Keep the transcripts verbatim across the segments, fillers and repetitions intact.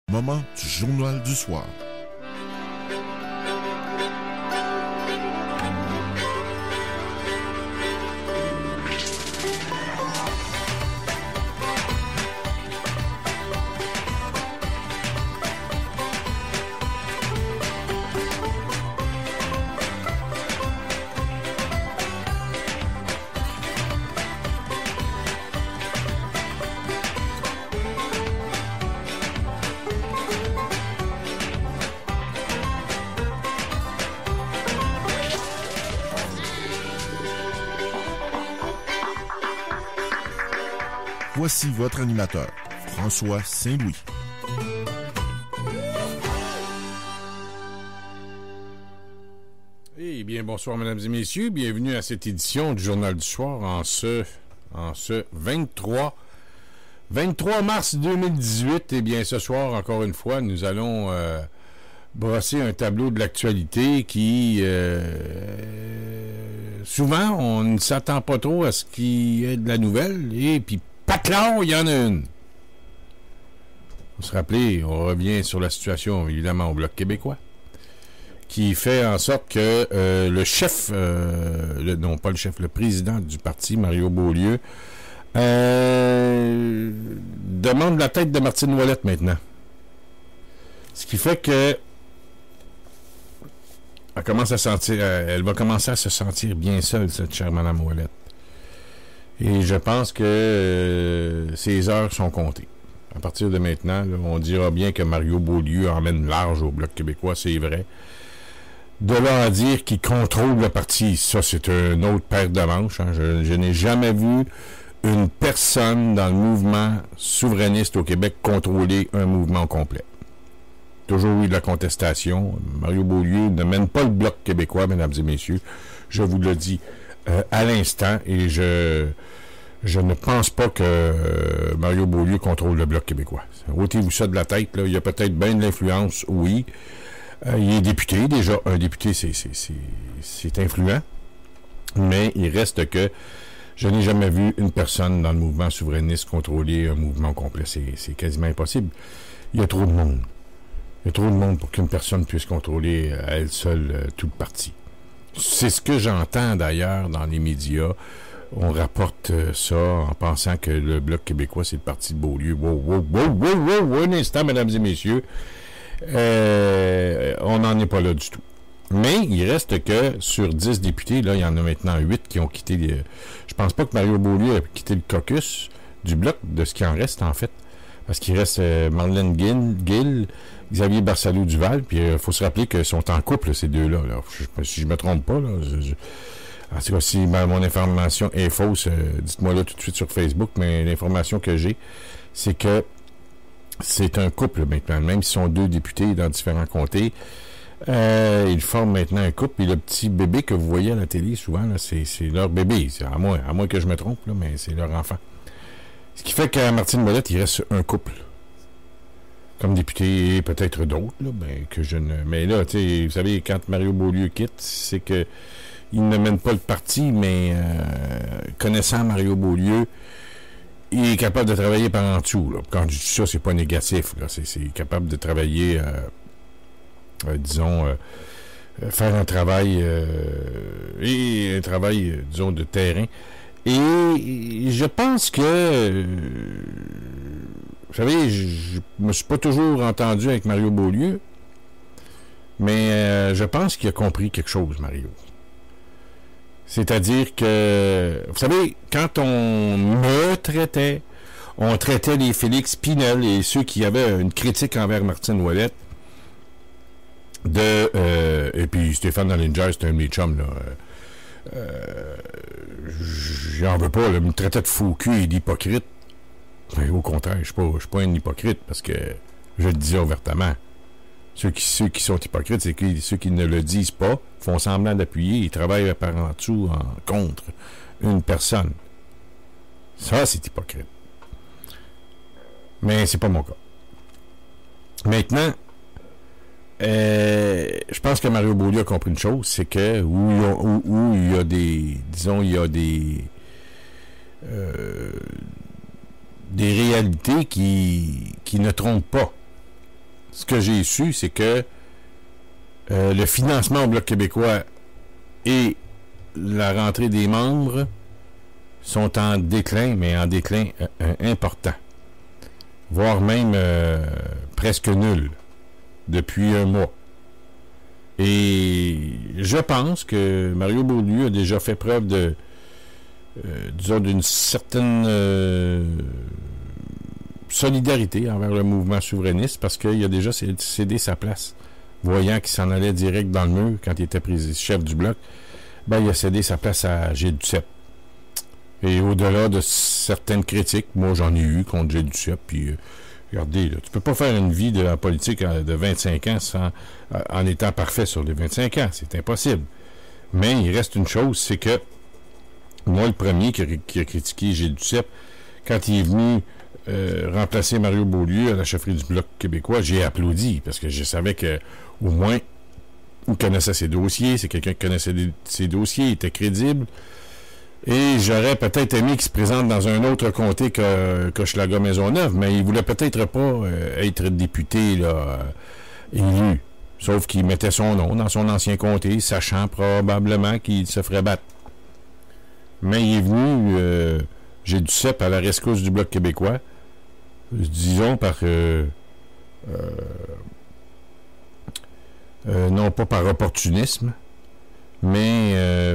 Moment du Journal du soir. Voici votre animateur, François Saint-Louis. Eh bien, bonsoir, mesdames et messieurs. Bienvenue à cette édition du Journal du soir en ce, en ce vingt-trois, vingt-trois mars deux mille dix-huit. Eh bien, ce soir, encore une fois, nous allons euh, brosser un tableau de l'actualité qui... Euh, souvent, on ne s'attend pas trop à ce qu'il y ait de la nouvelle. Et puis, Paclard, il y en a une. On se rappelle, on revient sur la situation, évidemment, au Bloc québécois, qui fait en sorte que euh, le chef, euh, le, non pas le chef, le président du parti, Mario Beaulieu, euh, demande la tête de Martine Ouellette maintenant. Ce qui fait que elle commence à sentir, elle va commencer à se sentir bien seule, cette chère Madame Ouellette. Et je pense que euh, ces heures sont comptées. À partir de maintenant, là, on dira bien que Mario Beaulieu emmène large au Bloc québécois, c'est vrai. De là à dire qu'il contrôle le parti, ça c'est une autre paire de manches. Hein. Je, je n'ai jamais vu une personne dans le mouvement souverainiste au Québec contrôler un mouvement complet. Toujours eu de la contestation. Mario Beaulieu ne mène pas le Bloc québécois, mesdames et messieurs. Je vous le dis euh, à l'instant, et je... Je ne pense pas que euh, Mario Beaulieu contrôle le Bloc québécois. Ôtez-vous ça de la tête, là. Il y a peut-être bien de l'influence, oui. Euh, il est député, déjà. Un député, c'est, c'est, c'est, c'est influent. Mais il reste que je n'ai jamais vu une personne dans le mouvement souverainiste contrôler un mouvement complet. C'est, c'est quasiment impossible. Il y a trop de monde. Il y a trop de monde pour qu'une personne puisse contrôler à elle seule euh, tout le parti. C'est ce que j'entends, d'ailleurs, dans les médias. On rapporte euh, ça en pensant que le Bloc québécois, c'est le parti de Beaulieu. Wow, wow, wow, wow, wow, wow, un instant, mesdames et messieurs. Euh, on n'en est pas là du tout. Mais il reste que sur dix députés, là, il y en a maintenant huit qui ont quitté... Les... Je pense pas que Mario Beaulieu a quitté le caucus du Bloc, de ce qui en reste, en fait. Parce qu'il reste euh, Marlène Gill, Gill, Xavier Barsalou-Duval, puis il euh, faut se rappeler qu'ils sont en couple, ces deux-là. Là. Je, si je me trompe pas, là... Je, je... En tout cas, si ma, mon information est fausse, euh, dites-moi là tout de suite sur Facebook, mais l'information que j'ai, c'est que c'est un couple maintenant. Même s'ils sont deux députés dans différents comtés, euh, ils forment maintenant un couple. Et le petit bébé que vous voyez à la télé, souvent, là, c'est, c'est leur bébé. C'est à moins, à moins que je me trompe, là, mais c'est leur enfant. Ce qui fait qu'à Martine Ouellette, il reste un couple. Comme député, et peut-être d'autres, là, ben, que je ne... Mais là, tu sais, vous savez, quand Mario Beaulieu quitte, c'est que il ne mène pas le parti, mais euh, connaissant Mario Beaulieu, il est capable de travailler par en dessous. Là. Quand je dis ça, c'est pas négatif. Là. C'est, c'est capable de travailler, euh, euh, disons, euh, faire un travail, euh, et un travail, euh, disons, de terrain. Et je pense que, euh, vous savez, je, je me suis pas toujours entendu avec Mario Beaulieu, mais euh, je pense qu'il a compris quelque chose, Mario. C'est-à-dire que, vous savez, quand on me traitait, on traitait les Félix Pinel et ceux qui avaient une critique envers Martine Ouellette, de, euh, et puis Stéphane Dallinger, c'était un de mes chums, là, euh, j'en veux pas, là, il me traitait de faux cul et d'hypocrite. Mais au contraire, je suis pas, je suis pas un hypocrite, parce que je le disais ouvertement. Ceux qui, ceux qui sont hypocrites, c'est que ceux qui ne le disent pas, font semblant d'appuyer, ils travaillent par en dessous en contre une personne. Ça, c'est hypocrite. Mais c'est pas mon cas. Maintenant, euh, je pense que Mario Beaulieu a compris une chose, c'est que où, où, où il y a des, disons, il y a des euh, des réalités qui, qui ne trompent pas. ce que j'ai su, c'est que euh, le financement au Bloc québécois et la rentrée des membres sont en déclin, mais en déclin euh, important. Voire même euh, presque nul depuis un mois. Et je pense que Mario Beaulieu a déjà fait preuve de, euh, disons, d'une certaine euh, solidarité envers le mouvement souverainiste parce qu'il a déjà cédé sa place. Voyant qu'il s'en allait direct dans le mur quand il était président, chef du Bloc, ben, il a cédé sa place à Gilles Duceppe. Et au-delà de certaines critiques, moi j'en ai eu contre Gilles Duceppe, puis euh, regardez, là, tu peux pas faire une vie de la politique de vingt-cinq ans sans, en étant parfait sur les vingt-cinq ans. C'est impossible. Mais il reste une chose, c'est que moi, le premier qui a, qui a critiqué Gilles Duceppe, quand il est venu euh, remplacer Mario Beaulieu à la chefferie du Bloc québécois, j'ai applaudi parce que je savais que au moins il connaissait ses dossiers, c'est quelqu'un qui connaissait des, ses dossiers, il était crédible. Et j'aurais peut-être aimé qu'il se présente dans un autre comté que, que Hochelaga-Maisonneuve, mais il voulait peut-être pas euh, être député là, euh, élu. Sauf qu'il mettait son nom dans son ancien comté, sachant probablement qu'il se ferait battre. Mais il est venu, euh, j'ai du cep à la rescousse du Bloc québécois, disons par... Euh, euh, euh, non pas par opportunisme, mais... Euh,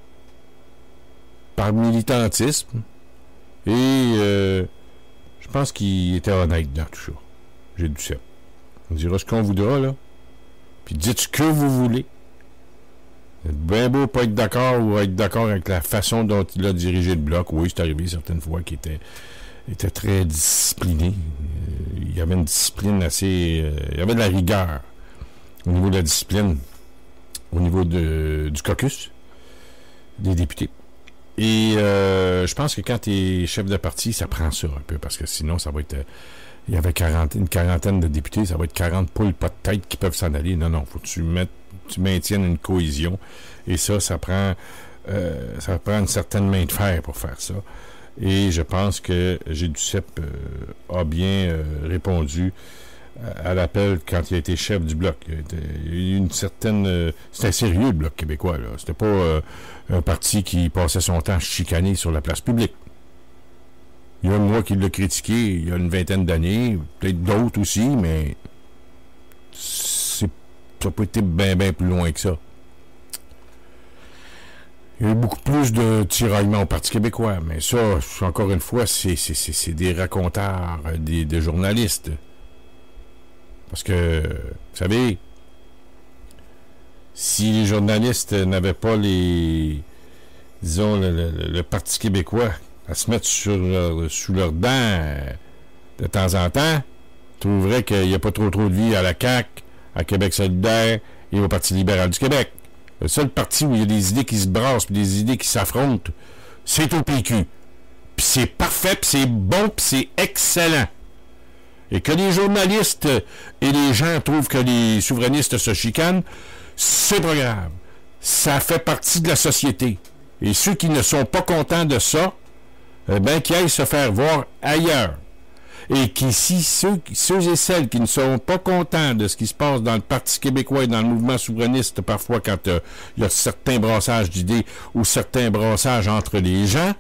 par militantisme, et euh, je pense qu'il était honnête dans tout ça. J'ai du ça. On dira ce qu'on voudra, là. Puis dites ce que vous voulez. C'est bien beau pas être d'accord ou être d'accord avec la façon dont il a dirigé le Bloc. Oui, c'est arrivé certaines fois qu'il était, était très discipliné. Euh, il y avait une discipline assez... Euh, il y avait de la rigueur au niveau de la discipline, au niveau de, du caucus des députés. Et euh, je pense que quand tu es chef de parti, ça prend ça un peu, parce que sinon, ça va être... Euh, il y avait quarante, une quarantaine de députés, ça va être quarante poules pas de tête qui peuvent s'en aller. Non, non, faut que tu, mettes, tu maintiennes une cohésion. Et ça, ça prend, euh, ça prend une certaine main de fer pour faire ça. Et je pense que Gilles Duceppe euh, a bien euh, répondu à l'appel quand il a été chef du Bloc. Il y a eu une certaine... Euh, c'était sérieux, le Bloc québécois, là. C'était pas euh, un parti qui passait son temps chicané sur la place publique. Il y a moi qui l'ai critiqué il y a une vingtaine d'années, peut-être d'autres aussi, mais c'est, ça n'a pas été bien, bien plus loin que ça. Il y a eu beaucoup plus de tiraillements au Parti québécois, mais ça, encore une fois, c'est, c'est, c'est, c'est des racontars, des, des journalistes. Parce que, vous savez, si les journalistes n'avaient pas les, disons, le, le, le Parti québécois à se mettre sur leur, sous leurs dents euh, de temps en temps, tu trouverais qu'il n'y a pas trop trop de vie à la C A Q, à Québec solidaire et au Parti libéral du Québec. Le seul parti où il y a des idées qui se brassent puis des idées qui s'affrontent, c'est au P Q. Puis c'est parfait, puis c'est bon, puis c'est excellent. Et que les journalistes et les gens trouvent que les souverainistes se chicanent, c'est pas grave. Ça fait partie de la société. Et ceux qui ne sont pas contents de ça, eh bien, qu'ils aillent se faire voir ailleurs. Et qu'ici, ceux, ceux et celles qui ne sont pas contents de ce qui se passe dans le Parti québécois et dans le mouvement souverainiste, parfois quand euh, il y a certains brassages d'idées ou certains brassages entre les gens,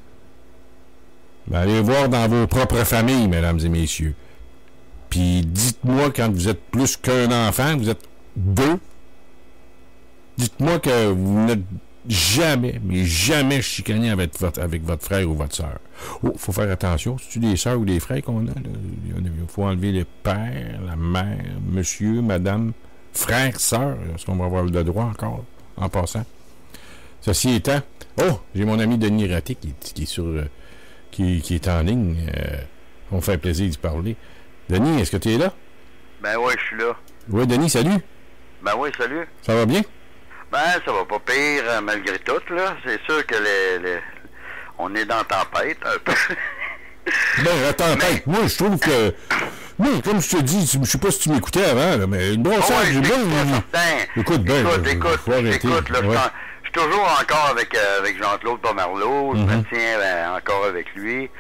ben, allez voir dans vos propres familles, mesdames et messieurs. Puis dites-moi, quand vous êtes plus qu'un enfant, vous êtes deux, dites-moi que vous n'êtes jamais, mais jamais chicané avec votre, avec votre frère ou votre soeur. Oh, faut faire attention. C'est-tu des sœurs ou des frères qu'on a? Il faut enlever le père, la mère, monsieur, madame, frère, sœur. Est-ce qu'on va avoir le droit encore, en passant? Ceci étant, oh, j'ai mon ami Denis Raté qui, qui est sur, euh, qui, qui est en ligne. Euh, on me fait plaisir d'y parler. Denis, est-ce que tu es là? Ben oui, je suis là. Oui, Denis, salut. Ben oui, salut. Ça va bien? Ben, ça va pas pire, euh, malgré tout, là. C'est sûr que les, les... on est dans la tempête, un peu. Ben, la tempête, mais... moi, je trouve que... Moi, comme je te dis, je sais pas si tu m'écoutais avant, là, mais une brossage, oh, ouais, j'ai bien... Écoute, ben, écoute, là, écoute, faut arrêter. écoute, là, ouais. je suis toujours encore avec, euh, avec Jean-Claude Pomerleau, je mm-hmm. me tiens ben, encore avec lui.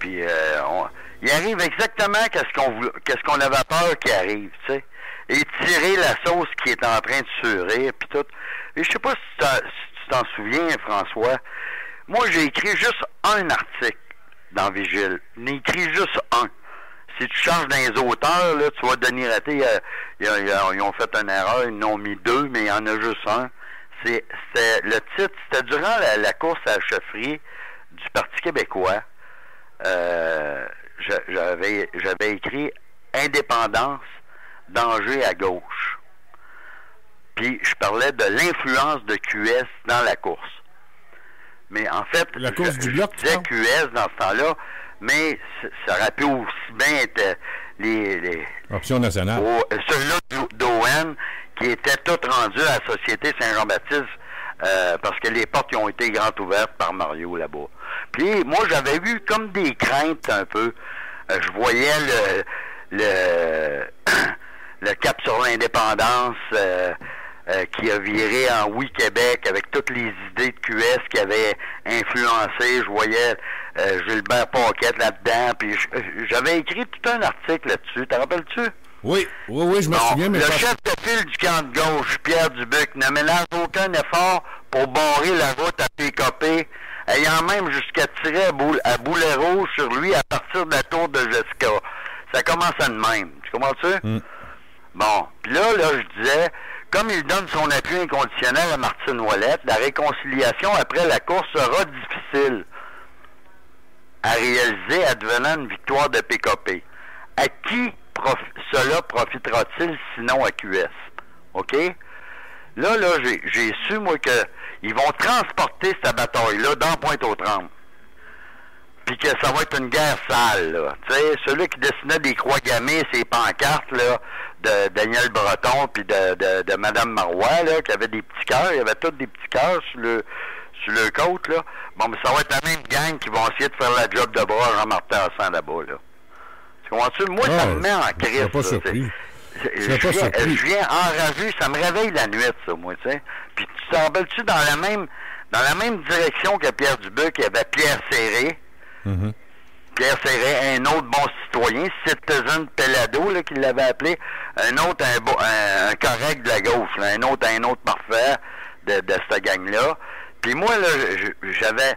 puis euh, on, il arrive exactement qu'est-ce qu'on qu'est-ce qu'on avait peur qu'il arrive, tu sais. Et tirer la sauce qui est en train de surir, puis tout. Et je sais pas si, si tu t'en souviens, François. Moi, j'ai écrit juste un article dans Vigile. J'ai écrit juste un. Si tu changes dans les auteurs, là, tu vois, Denis Raté, euh, ils, ils, ils ont fait une erreur, ils en ont mis deux, mais il y en a juste un. C'est, c'est le titre, c'était durant la, la course à la chefferie du Parti québécois. Euh, j'avais, j'avais écrit « Indépendance, danger à gauche ». Puis je parlais de l'influence de Q S dans la course. Mais en fait, la course je, du bloc, je disais Q S dans ce temps-là, mais ça aurait pu aussi bien être les... les Option nationale. Celui-là d'O N, qui était tout rendu à la Société Saint-Jean-Baptiste, euh, parce que les portes ont été grandes ouvertes par Mario là-bas. Puis moi, j'avais eu comme des craintes un peu. Euh, je voyais le le, le cap sur l'indépendance euh, euh, qui a viré en Oui Québec avec toutes les idées de Q S qui avaient influencé. Je voyais euh, Gilbert Paquette là-dedans. Puis j'avais écrit tout un article là-dessus. T'en rappelles-tu? Oui, oui, oui, je me bon, souviens. Mais le pas... chef de file du camp de gauche, Pierre Dubuc, ne ménage aucun effort pour barrer la route à P K P, ayant même jusqu'à tirer à, boule, à boulet rouge sur lui à partir de la tour de Jessica. Ça commençait de même. Tu comprends-tu? Mm. Bon, puis là, là, je disais, comme il donne son appui inconditionnel à Martine Ouellette, la réconciliation après la course sera difficile à réaliser advenant une victoire de P K P. À qui prof... cela profitera-t-il sinon à Q S? OK? Là, là, j'ai, j'ai su, moi, que ils vont transporter cette bataille-là dans Pointe-aux-Trembles. Puis que ça va être une guerre sale, là. Tu sais, celui qui dessinait des croix gammées, ces pancartes, là, de Daniel Breton, puis de, de, de Mme Marois, là, qui avait des petits cœurs, il y avait tous des petits cœurs sur le, sur le côte, là. Bon, mais ça va être la même gang qui vont essayer de faire la job de bras à Jean-Martin Hassan là-bas, là. Tu comprends-tu? Moi, ah, ça me met en crise, je pas ça. Surpris. Je, je, viens, je viens enragé, ça me réveille la nuit, ça, moi, tu sais. Puis tu t'en rappelles-tu dans la même dans la même direction que Pierre Dubuc, il y avait Pierre Serré. Mm-hmm. Pierre Serré, un autre bon citoyen, Citizen Pelado, là, qu'il l'avait appelé, un autre, un, beau, un, un correct de la gauche, là, un autre, un autre parfait de, de cette gang-là. Puis moi, là, j'avais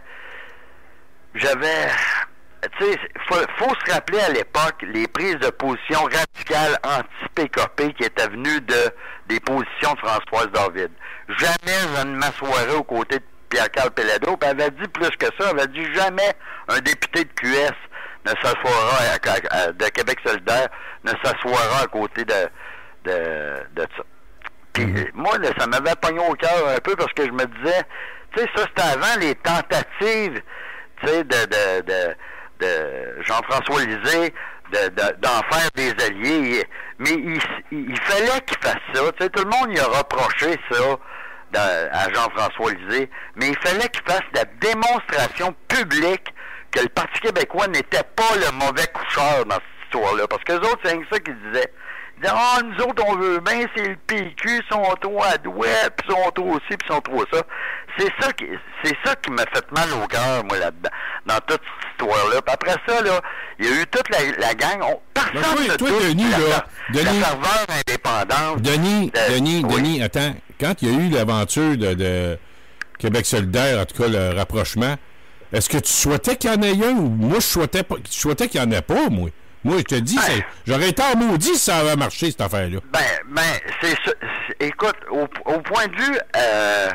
j'avais... Tu sais, faut, faut se rappeler à l'époque les prises de position radicales anti-P K P qui étaient venues de des positions de Françoise David. Jamais je ne m'assoirais aux côtés de Pierre-Carl Pelado, puis elle avait dit plus que ça, elle avait dit jamais un député de Q S ne s'assoira à, à, à, de Québec solidaire ne s'assoira à côté de de, de ça. Puis mm-hmm. moi, là, ça m'avait pogné au cœur un peu parce que je me disais, tu sais, ça c'était avant les tentatives, tu sais, de, de, de de Jean-François Lisée, de, de, d'en faire des alliés. Mais il, il, il fallait qu'il fasse ça. Tu sais, tout le monde y a reproché ça dans, à Jean-François Lisée, mais il fallait qu'il fasse la démonstration publique que le Parti québécois n'était pas le mauvais coucheur dans cette histoire-là. Parce que les autres, c'est ça qu'ils disaient. Ils disaient, ah, oh, nous autres, on veut bien, c'est le P Q, ils sont trop à droite, puis ils sont trop aussi, puis ils sont trop ça. C'est ça qui c'est ça qui m'a fait mal au cœur, moi, là-dedans, dans toute cette histoire-là. Puis après ça, là, il y a eu toute la, la gang. On, personne ne toi, toi, Denis, la, là, la, Denis, la ferveur indépendante. Denis, de, Denis, oui. Denis, attends. Quand il y a eu l'aventure de, de Québec solidaire, en tout cas, le rapprochement, est-ce que tu souhaitais qu'il y en ait un ou moi, je souhaitais, pas, je souhaitais qu'il n'y en ait pas, moi? Moi, je te dis, ben, j'aurais été en maudit si ça avait marché, cette affaire-là. Ben, ben, c'est ça. Écoute, au, au point de vue, euh,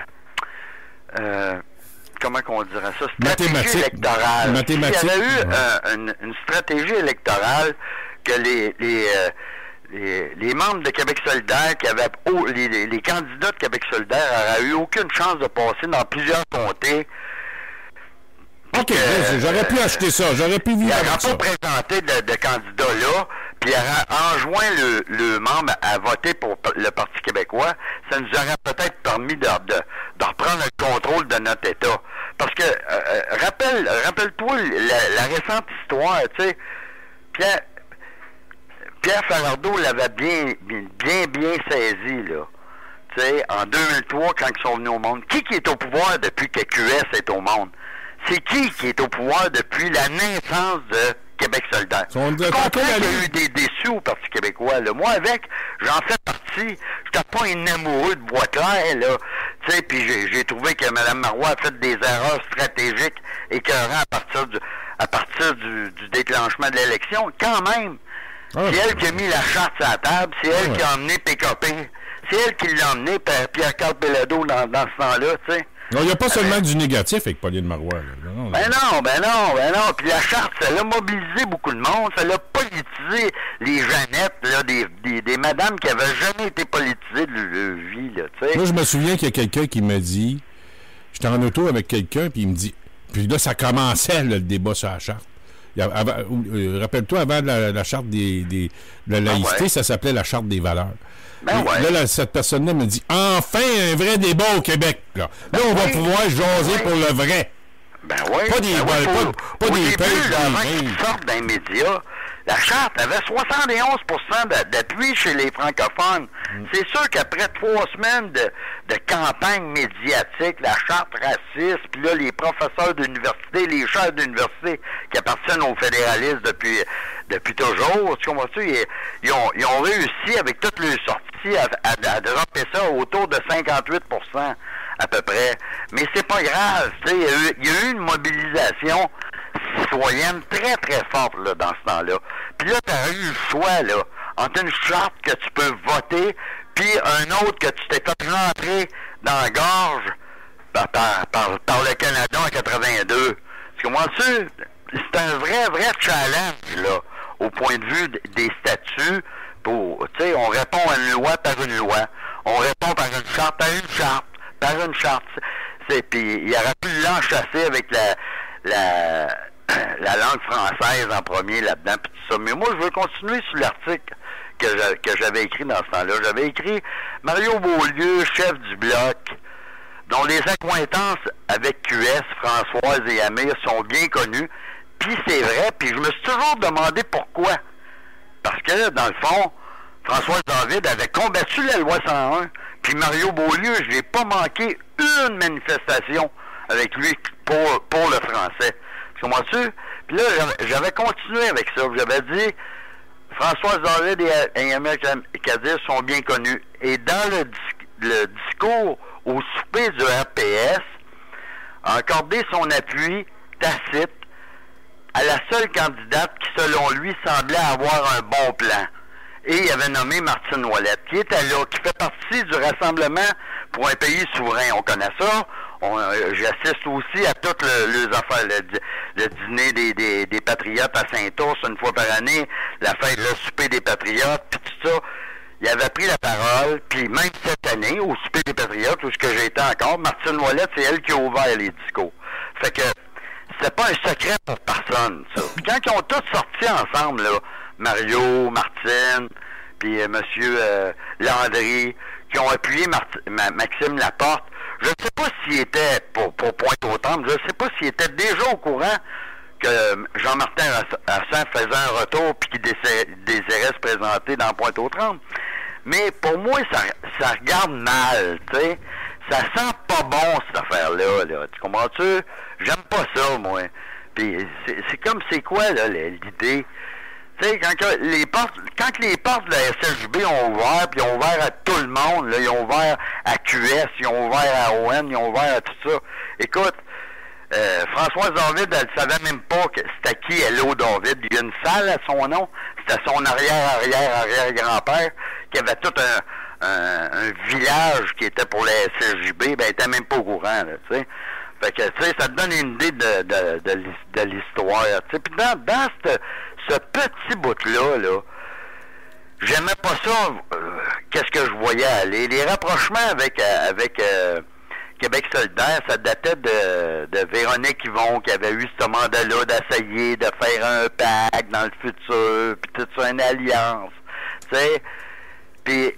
euh, comment qu'on dirait ça? Stratégie électorale. Mathématique. Il y avait eu ouais. euh, une, une stratégie électorale que les, les, euh, les, les membres de Québec solidaire, qui avaient, oh, les, les, les candidats de Québec solidaire n'auraient eu aucune chance de passer dans plusieurs comtés. OK, euh, j'aurais pu acheter ça, j'aurais pu vivre avec ça. Il n'aurait pas présenté de, de candidat là, puis il aurait enjoint le, le membre à voter pour le Parti québécois. Ça nous aurait peut-être permis de, de, de reprendre le contrôle de notre État. Parce que, euh, rappelle, rappelle-toi la, la récente histoire, tu sais, Pierre, Pierre Falardeau l'avait bien, bien, bien saisi, là. Tu sais, en deux mille trois, quand ils sont venus au monde. Qui qui est au pouvoir depuis que Q S est au monde? c'est qui qui est au pouvoir depuis la naissance de Québec solidaire? Je comprends qu'il y a eu des déçus au Parti québécois. Là. Moi, avec, j'en fais partie. Je n'étais pas un amoureux de Boisclair, là. Tu sais, puis j'ai, j'ai trouvé que Mme Marois a fait des erreurs stratégiques écœurantes à partir du, à partir du, du déclenchement de l'élection. Quand même, ah, c'est elle qui a mis la charte sur la table, c'est elle ah, qui a emmené P K P. C'est elle qui l'a emmené, Pierre-Carl Péladeau, dans, dans ce temps-là, tu sais. Non, il n'y a pas seulement euh, du négatif avec Pauline Marois. Là. Non, non, ben non, ben non, ben non. Puis la charte, ça l'a mobilisé beaucoup de monde. Ça l'a politisé les Jeannettes, là, des, des, des madames qui n'avaient jamais été politisées de leur vie, là, tu sais. Moi, je me souviens qu'il y a quelqu'un qui m'a dit, j'étais en auto avec quelqu'un, puis il me dit, puis là, ça commençait, là, le débat sur la charte. Il y a, avant, euh, rappelle-toi, avant la, la charte des, des, de la laïcité, ah ouais. ça s'appelait la charte des valeurs. Ben ouais. Là, là, cette personne-là me dit, enfin, un vrai débat au Québec. Là, ben là on oui. va pouvoir jaser ben pour oui. le vrai. Ben oui. Pas des, ben ben, oui, pas, pour, pas au des début, pages, là, avant qu'ils sortent dans les médias, la charte avait soixante et onze pour cent d'appui chez les francophones. Mm. C'est sûr qu'après trois semaines de, de campagne médiatique, la charte raciste, puis là, les professeurs d'université, les chefs d'université qui appartiennent aux fédéralistes depuis, depuis toujours, tu comprends-tu? Ils, ils, ont, ils ont réussi, avec toutes les sorties, à, à, à dropper ça autour de cinquante-huit pour cent à peu près. Mais c'est pas grave, tu sais, il y a eu, il y a eu une mobilisation citoyenne très, très forte là, dans ce temps-là. Puis là, tu as eu le choix, là, entre une charte que tu peux voter, puis un autre que tu t'es fait rentrer dans la gorge par, par, par, par le Canada en quatre-vingt-deux. Tu comprends-tu? C'est un vrai, vrai challenge, là, au point de vue des statuts. Pour, tu sais, on répond à une loi par une loi. On répond par une charte par une charte. Par une charte. C'est, puis il aurait pu l'enchasser avec la, la, la langue française en premier là-dedans, puis tout ça. Mais moi, je veux continuer sur l'article que, je, que j'avais écrit dans ce temps-là. J'avais écrit Mario Beaulieu, chef du Bloc, dont les accointances avec Q S, Françoise et Amir sont bien connues. Puis c'est vrai, puis je me suis toujours demandé pourquoi. Parce que, dans le fond, Françoise David avait combattu la loi cent un, puis Mario Beaulieu, je n'ai pas manqué une manifestation avec lui pour, pour le français. Tu comprends-tu? Puis là, j'avais continué avec ça. J'avais dit, Françoise David et Amir Kadir sont bien connus. Et dans le, le discours au souper du R P S, a accordé son appui tacite à la seule candidate qui, selon lui, semblait avoir un bon plan. Et il avait nommé Martine Ouellette, qui était là, qui fait partie du Rassemblement pour un pays souverain. On connaît ça. On, euh, j'assiste aussi à toutes le, les affaires, le, le dîner des, des, des Patriotes à Saint-Ours une fois par année, la fête, le souper des Patriotes, puis tout ça. Il avait pris la parole, puis même cette année, au souper des Patriotes, où ce que j'ai été encore, Martine Ouellette, c'est elle qui a ouvert les discours. Fait que c'était pas un secret pour personne, ça. Puis quand ils ont tous sorti ensemble, là, Mario, Martine, puis euh, Monsieur euh, Landry, qui ont appuyé Marti- Ma- Maxime Laporte. Je ne sais pas s'il était, pour, pour Pointe-aux-Trembles, je ne sais pas s'il était déjà au courant que Jean-Martin Hassan faisait un retour puis qu'il désirait, désirait se présenter dans Pointe-aux-Trembles. Mais pour moi, ça, ça regarde mal, tu sais. Ça sent pas bon, cette affaire-là, là. Tu comprends-tu? J'aime pas ça, moi. Puis c'est, c'est comme, c'est quoi, là, l'idée? Tu sais, quand que les portes, quand que les portes de la S L J B ont ouvert, puis ils ont ouvert à tout le monde, là, ils ont ouvert à Q S, ils ont ouvert à O N, ils ont ouvert à tout ça. Écoute, euh, Françoise David, elle savait même pas que c'était qui Hello David. Il y a une salle à son nom, c'était son arrière-arrière-arrière-grand-père qui avait tout un, un, un village qui était pour la S L J B, ben, elle était même pas au courant, là, tu sais. Fait que, tu sais, ça te donne une idée de, de, de, de l'histoire, tu sais. Puis dans, dans cette, ce petit bout-là, là, j'aimais pas ça, euh, qu'est-ce que je voyais aller. Les rapprochements avec, euh, avec euh, Québec solidaire, ça datait de, de Véronique Yvon, qui avait eu ce mandat-là d'essayer de faire un pacte dans le futur, puis tout ça, une alliance, tu sais. Puis,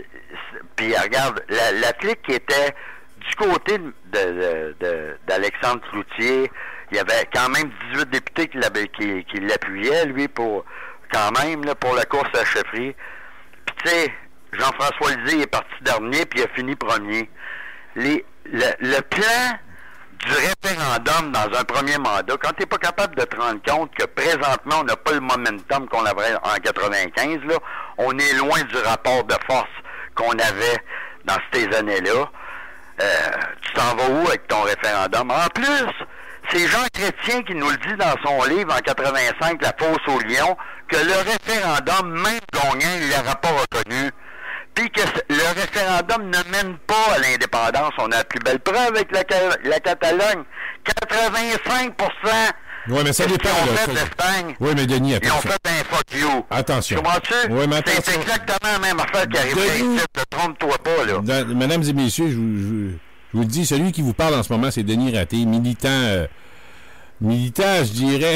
puis regarde, la, la clique qui était du côté de, de, de, d'Alexandre Cloutier, il y avait quand même dix-huit députés qui, qui, qui l'appuyaient, lui, pour quand même, là, pour la course à la chefferie. Puis, tu sais, Jean-François Lisée est parti dernier, puis il a fini premier. Les, le, le plan du référendum dans un premier mandat, quand tu n'es pas capable de te rendre compte que présentement, on n'a pas le momentum qu'on avait en quatre-vingt-quinze, là, on est loin du rapport de force qu'on avait dans ces années-là, euh, tu t'en vas où avec ton référendum? En plus, c'est Jean Chrétien qui nous le dit dans son livre en quatre-vingt-cinq, La fosse au lion, que le référendum, même gagnant, il ne l'aura pas reconnu. Puis que le référendum ne mène pas à l'indépendance. On a la plus belle preuve avec la, la Catalogne. quatre-vingt-cinq pour cent oui, mais ça dépend. Ils ont fait ça... l'Espagne. Oui, mais Denis, attention. Ils ont fait un fuck you. Attention. Comprends-tu? Oui, mais attention. C'est exactement la même affaire qui arrive ici. Ne trompe-toi pas, là. Dans, mesdames et messieurs, je vous, je, je vous le dis, celui qui vous parle en ce moment, c'est Denis Raté, militant... Euh, militant, je dirais...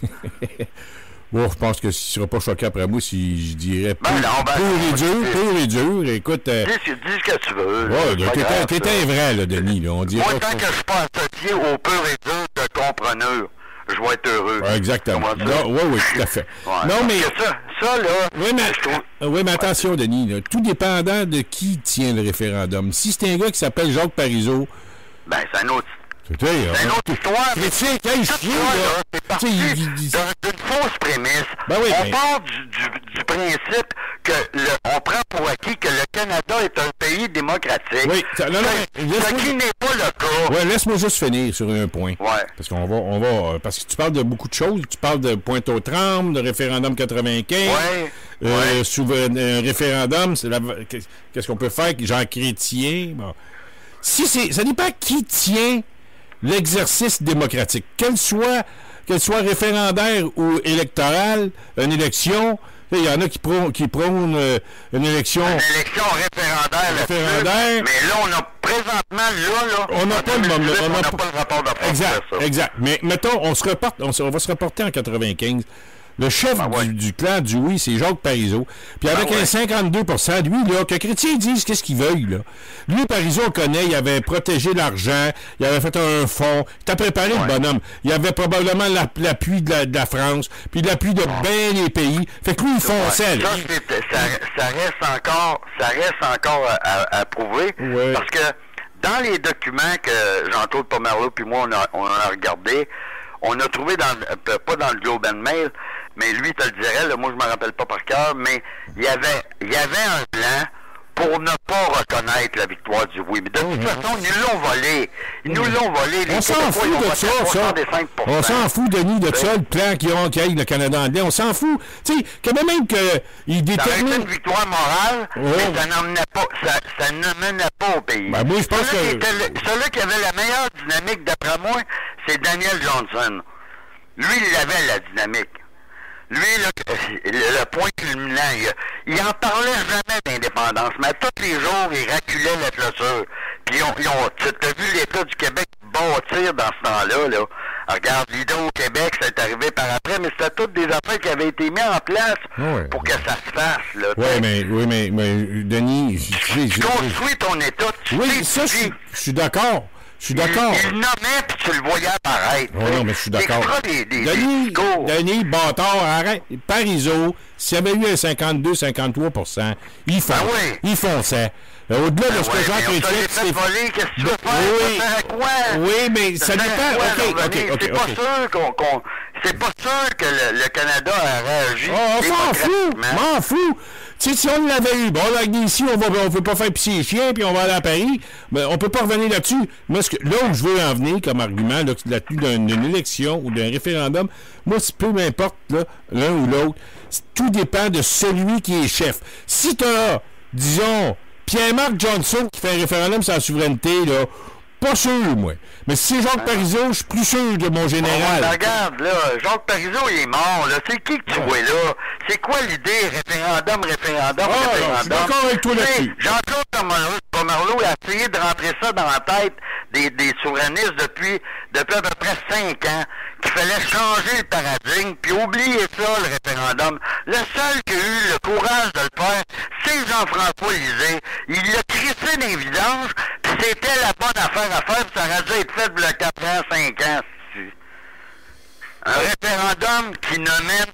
Bon, je pense que ce ne sera pas choqué après moi si je dirais ben non, ben pur non, et dur, pur et dur. Écoute... Euh... Dis, dis ce que tu veux. Ouais, t'es un vrai, là, Denis. Là. On dirait moi, tant que je suis pas associé au pur et dur de compreneur, je vais être heureux. Ouais, exactement. Oui, oui, tout à fait. Ouais, non, mais... Ça, ça, là... Oui, mais, trouve... oui, mais attention, Denis. Là, tout dépendant de qui tient le référendum. Si c'est un gars qui s'appelle Jacques Parizeau... Ben, c'est un autre... C'est une autre histoire. Mais tu sais, quand il chie, là... C'est parti d'une fausse prémisse. Ben oui, on mais... part du, du, du principe que le, on prend pour acquis que le Canada est un pays démocratique. Oui, ça, non, non, ce qui n'est pas le cas. Oui, laisse-moi juste finir sur un point. Ouais. Parce qu'on va, on va, parce que tu parles de beaucoup de choses. Tu parles de Pointe-aux-Trembles, de référendum quatre-vingt-quinze. Ouais. Euh, ouais. Souverain, un référendum, c'est la, qu'est-ce qu'on peut faire? Jean Chrétien. Bon. Si c'est, ça dépend qui tient l'exercice démocratique, qu'elle soit, qu'elle soit référendaire ou électorale, une élection, il y en a qui prônent, qui prônent euh, une élection... Une élection référendaire, référendaire. Mais là, on a présentement, là, là... On n'a pas, on pas le rapport de force. Exact, ça. exact. Mais mettons, on se reporte, on, se, on va se reporter en quatre-vingt-quinze. Le chef ah ouais. du, du clan du oui, c'est Jacques Parizeau. Puis avec ah ouais. un cinquante-deux pour cent, lui, là, que Chrétien dise qu'est-ce qu'il veuille, là. Lui, Parizeau, on connaît, il avait protégé l'argent, il avait fait un fonds, il t'a préparé ouais. le bonhomme. Il avait probablement la, l'appui de la, de la France, puis l'appui de ouais. bien les pays. Fait que lui, il fonçait, ouais. ça, ça, ça reste encore, ça reste encore à, à, à prouver, ouais. parce que dans les documents que Jean-Claude Pomerleau puis moi, on a, on a regardé, on a trouvé, dans pas dans le Globe and Mail, mais lui, te le dirait, là, moi je me rappelle pas par cœur, mais il y avait il y avait un plan pour ne pas reconnaître la victoire du oui. Mais de toute mmh. façon, ils nous l'ont volé. Ils nous l'ont volé. Les on s'en fout de ça, ça. On s'en fout, Denis, de ça, le plan qu'ils ont, qu'il y ait le Canada anglais. On s'en fout. Tu sais, quand même qu'ils déterminent... Ça aurait été une victoire morale, oh. mais ça n'emmenait pas, ça, ça n'amenait pas au pays. Ben, moi, je pense celui que... Qui celui qui avait la meilleure dynamique, d'après moi, c'est Daniel Johnson. Lui, il avait la dynamique. Lui, le, le point culminant, il, il en parlait jamais d'indépendance, mais tous les jours, il raculait la clôture. Puis, ils ont, ils ont, tu as vu l'État du Québec bâtir dans ce temps-là, là. Regarde, l'Hydro au Québec, ça est arrivé par après, mais c'était toutes des affaires qui avaient été mises en place ouais. pour que ça se fasse, là. Oui, mais, oui, mais, mais, Denis... Tu, tu construis ton État, tu Oui, sais, ça, je, je suis d'accord. Je suis d'accord. Il, il nommait, puis tu le voyais apparaître. Oh, non, mais je suis d'accord. Des, des, Denis, des Denis, bâtard, arrête. Parizeau, s'il y avait eu un cinquante-deux à cinquante-trois pour cent, il, fon... ben oui. il fonçait. Au-delà ben de ce ouais, que Jean Chrétien... C'est voler, qu'est-ce que tu veux faire? Oui, ça sert à quoi? Oui, mais ça, ça dépend. Quoi, OK, OK, OK. C'est pas okay. sûr qu'on... qu'on... C'est pas sûr que le, le Canada a réagi. Oh, on s'en fout! M'en fout! Tu sais, si on l'avait eu, bon, là, ici, on va, on peut pas faire pisser les chiens, puis on va aller à Paris, mais on peut pas revenir là-dessus. Moi, ce que, là où je veux en venir comme argument, là, là-dessus d'une, d'une élection ou d'un référendum, moi, peu m'importe, là, l'un ou l'autre, tout dépend de celui qui est chef. Si tu as, disons, Pierre-Marc Johnson qui fait un référendum sur la souveraineté, là, pas sûr, moi. Mais si c'est Jacques hein? Parizeau, je suis plus sûr de mon général. Oh, regarde, là, Jacques Parizeau, il est mort, là. C'est qui que tu vois là? C'est quoi l'idée? Référendum, référendum, ah, référendum. Je suis d'accord avec toi là-dessus. Jean-Claude Pomerleau a essayé de rentrer ça dans la tête des, des souverainistes depuis, depuis à peu près cinq ans, qu'il fallait changer le paradigme, puis oublier ça, le référendum. Le seul qui a eu le courage de le faire, c'est Jean-François Lisée. Il l'a crissé dans les vidanges, puis c'était la bonne affaire à faire, puis ça aurait dû être fait il y a quatre ans, cinq ans. Un référendum qui ne mène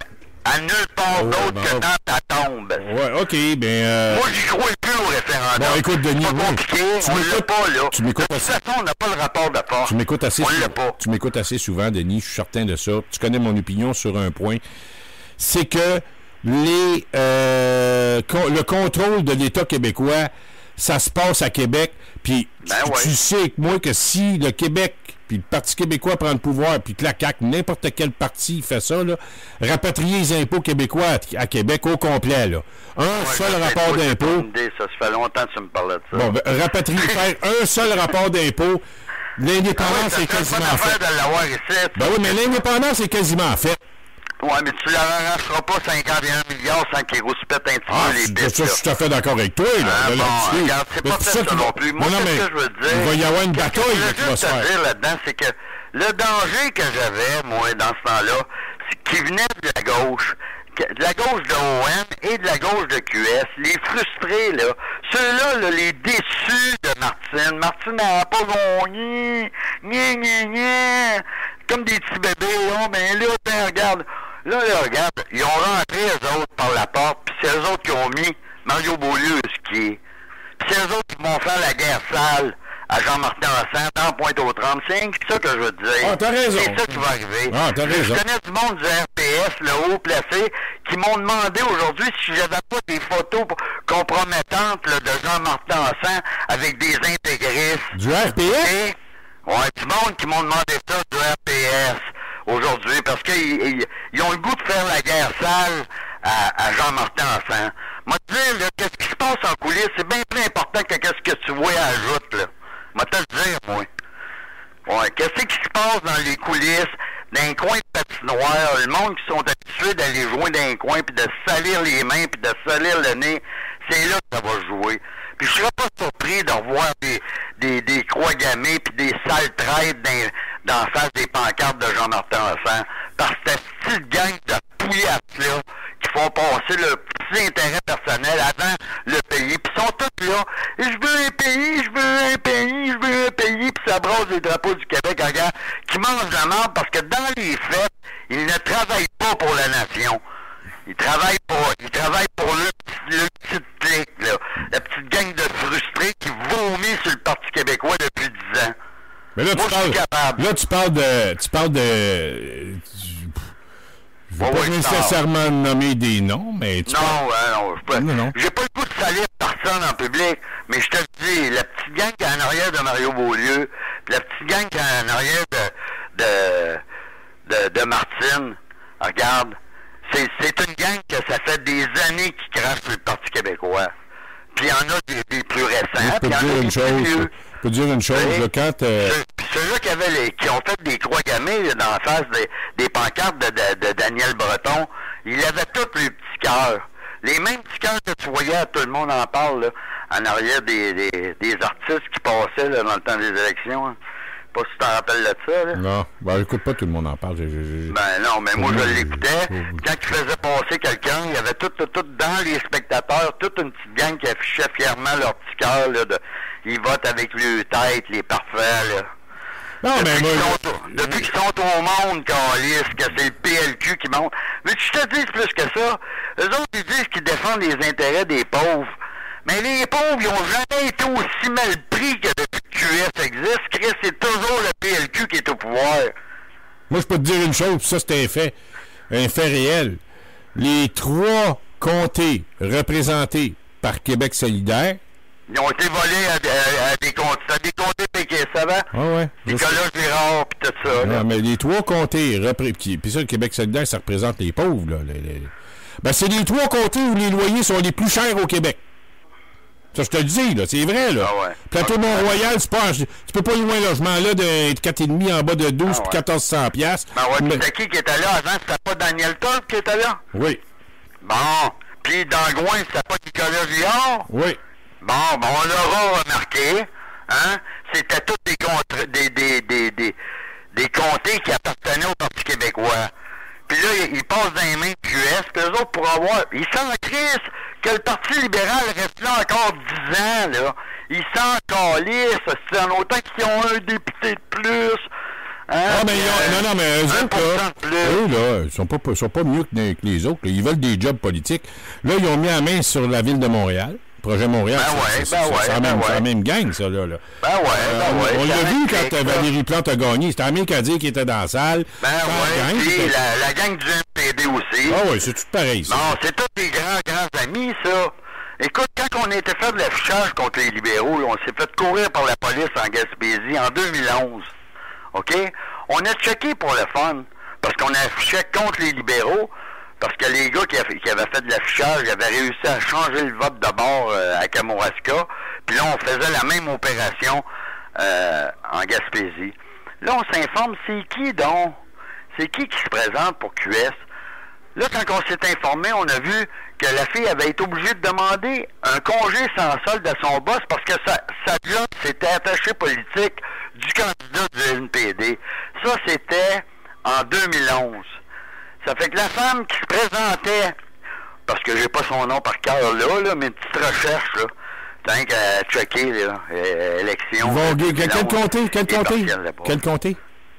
à nulle part ouais, d'autre ben, que dans ta tombe. Ouais, OK, ben... Euh... Moi, j'y crois plus au référendum. Bon, écoute, Denis, c'est pas moi, compliqué, tu on l'a pas, là. Tu m'écoutes de toute assez... façon, on n'a pas le rapport de force. Tu m'écoutes assez, on sou... l'a pas. Tu m'écoutes assez souvent, Denis, je suis certain de ça. Tu connais mon opinion sur un point. C'est que les euh, con... le contrôle de l'État québécois, ça se passe à Québec, puis ben tu, ouais. tu sais que moi que si le Québec puis le Parti québécois prend le pouvoir, puis que la C A Q, n'importe quel parti fait ça, là, rapatrier les impôts québécois à, à Québec au complet, là. Un ouais, seul rapport d'impôt. Ça se fait longtemps que tu me parlais de ça. Bon, ben, rapatrier, faire un seul rapport d'impôt, l'indépendance ah ouais, est quasiment faite. de l'avoir ici. Ben oui, mais l'indépendance est quasiment faite. Ouais, mais tu la rarracheras pas cinquante et un milliards sans qu'ils rouspètent un petit ah, peu les bits. Ça, je suis tout à fait d'accord avec toi, là. Ah, là bon, regarde, c'est pas fait ça non plus. Moi, non, qu'est-ce mais que je veux dire? Il va y avoir une bataille là, qui va se faire. Ce que je veux dire là-dedans, c'est que le danger que j'avais, moi, dans ce temps-là, c'est qu'il venait de la gauche, de la gauche de O M et de la gauche de Q S, les frustrés, là, ceux-là, là, les déçus de Martine. Martine n'a pas gagné, gna, gna, gna, comme des petits bébés, là, ben là, ben, regarde, là, là, regarde, ils ont rentré eux autres par la porte, puis c'est eux autres qui ont mis Mario Beaulieu au ski. Puis c'est eux autres qui vont faire la guerre sale à Jean-Martin Hassan dans Pointe-aux-Trembles. C'est ça que je veux te dire. Ah, t'as raison. C'est ça qui va arriver. Ah, t'as raison. Je connais du monde du R P S, le haut placé, qui m'ont demandé aujourd'hui si j'avais pas des photos compromettantes là, de Jean-Martin Hassan avec des intégristes. Du R P S? Et, ouais, du monde qui m'ont demandé ça du R P S aujourd'hui, parce qu'ils ils, ils ont le goût de faire la guerre sale à, à Jean-Martin Hassan. Moi, te dire, là, qu'est-ce qui se passe en coulisses, c'est bien plus important que qu'est-ce que tu vois à la joute, là. Moi, te le dire, moi. Ouais, qu'est-ce qui se passe dans les coulisses, dans les coins de patinoire, le monde qui sont habitués d'aller jouer dans les coins, puis de se salir les mains, puis de se salir le nez, c'est là que ça va jouer. Puis je serais pas surpris de revoir des, des, des croix gammées, puis des sales traites dans, dans la face des pancartes de Jean-Martin Hassan, par cette petite gang de pouillasses-là, qui font passer le petit intérêt personnel avant le pays, puis sont tous là, je veux un pays, je veux un pays, je veux un pays, puis ça brasse les drapeaux du Québec, regarde, qui mangent la merde, parce que dans les faits, ils ne travaillent pas pour la nation. Ils travaillent pour, ils travaillent pour le, le petit clic, là, la petite gang de frustrés qui vomit sur le Parti québécois depuis dix ans. Mais là, Moi, tu je suis parles, capable. là, tu parles de, tu parles de, je veux Oh, pas oui, nécessairement nommer des noms, mais tu Non, parles... ouais, non, je peux, non, non. j'ai pas le goût de salir personne en public, mais je te le dis, la petite gang qui est en arrière de Mario Beaulieu, la petite gang qui est en arrière de, de, de, de Martine, regarde, c'est, c'est une gang que ça fait des années qui crache sur le Parti québécois. Puis il y en a des, des plus récents, Je peux puis il y te en dire a une des chose, plus vieux. je peux te dire une chose, Oui. là, quand... Euh... Puis ceux-là qui, avaient les, qui ont fait des croix gammées là, dans la face des, des pancartes de, de, de Daniel Breton, il avait tous les petits cœurs. Les mêmes petits cœurs que tu voyais, tout le monde en parle, là, en arrière des, des, des artistes qui passaient là, dans le temps des élections. Hein. Pas si tu t'en rappelles de ça. Là. Non, ben écoute pas, tout le monde en parle. J'ai, j'ai... Ben non, mais moi je moi, l'écoutais. j'ai... Quand il faisait passer quelqu'un, il y avait tout, tout, tout dans les spectateurs, toute une petite gang qui affichait fièrement leur petit cœur. Là, de, ils votent avec le tête, les parfaits. Là. Non, depuis, mais moi, qu'ils sont, je... depuis qu'ils sont au monde, câlisse, que c'est le P L Q qui monte. Mais je te dis plus que ça. Eux autres, ils disent qu'ils défendent les intérêts des pauvres. Mais les pauvres, ils n'ont jamais été aussi mal pris que depuis que Q S existe. Chris, c'est toujours le P L Q qui est au pouvoir. Moi, je peux te dire une chose, ça c'est un fait. Un fait réel. Les trois comtés représentés par Québec solidaire... Ils ont été volés à, à, à des comtés, à des comtés péquistes, ça va? Ah ouais. Nicolas Girard, pis tout ça. Non, là. mais les trois comtés, repré... puis ça, le Québec solidaire, ça représente les pauvres, là. Les, les... Ben, c'est les trois comtés où les loyers sont les plus chers au Québec. Ça, je te le dis, là, c'est vrai, là. Ah ouais. Plateau-Mont-Royal, c'est pas... Tu peux pas louer un logement, là, de quatre virgule cinq en bas de douze Ah ouais. puis quatorze cents piastres. Ben ouais, Mais... c'était qui qui était là avant? C'était pas Daniel Turp qui était là? Oui. Bon. Puis dans le coin, c'était pas Nicolas Girard? Oui. Bon, ben on l'aura remarqué, hein? C'était tous des, contre... des, des, des, des, des comtés qui appartenaient au Parti québécois. Puis là, ils passent dans les mains de Q S, puis eux autres, pour avoir... Ils s'en crissent que le Parti libéral reste là encore dix ans, là. Ils s'en calissent, c'est en autant qu'ils ont un député de plus. Hein, ah, mais euh, non, non, mais eux autres, là, eux, là, ils sont pas, sont pas mieux que les autres. Là. Ils veulent des jobs politiques. Là, ils ont mis la main sur la ville de Montréal. Projet Montréal, ben ouais, c'est ben ouais, la ben même, ouais. même gang, ça, là. là. Ben ouais, euh, ben ouais. On, on l'a vu quand euh, Valérie Plante a gagné. C'était Amé Kadir qui était dans la salle. Ben ouais, gang, puis la, la gang du N P D aussi. Ah oui, c'est tout pareil, ça. Non, c'est tous des grands, grands amis, ça. Écoute, quand on était fait de l'affichage contre les libéraux, là, on s'est fait courir par la police en Gaspésie en deux mille onze. OK? On a checké pour le fun, parce qu'on affichait contre les libéraux, parce que les gars qui, a, qui avaient fait de l'affichage, ils avaient réussi à changer le vote de bord euh, à Kamouraska, puis là, on faisait la même opération euh, en Gaspésie. Là, on s'informe, c'est qui donc? C'est qui qui se présente pour Q S? Là, quand on s'est informé, on a vu que la fille avait été obligée de demander un congé sans solde à son boss parce que sa, sa job, c'était attaché politique du candidat du N P D. Ça, c'était en deux mille onze. Ça fait que la femme qui se présentait, parce que j'ai pas son nom par cœur là, là, mais une petite recherche, là, tant qu'à checker, là, euh, élection. Vont, quel, quel comté? Quel comté? Quel comté?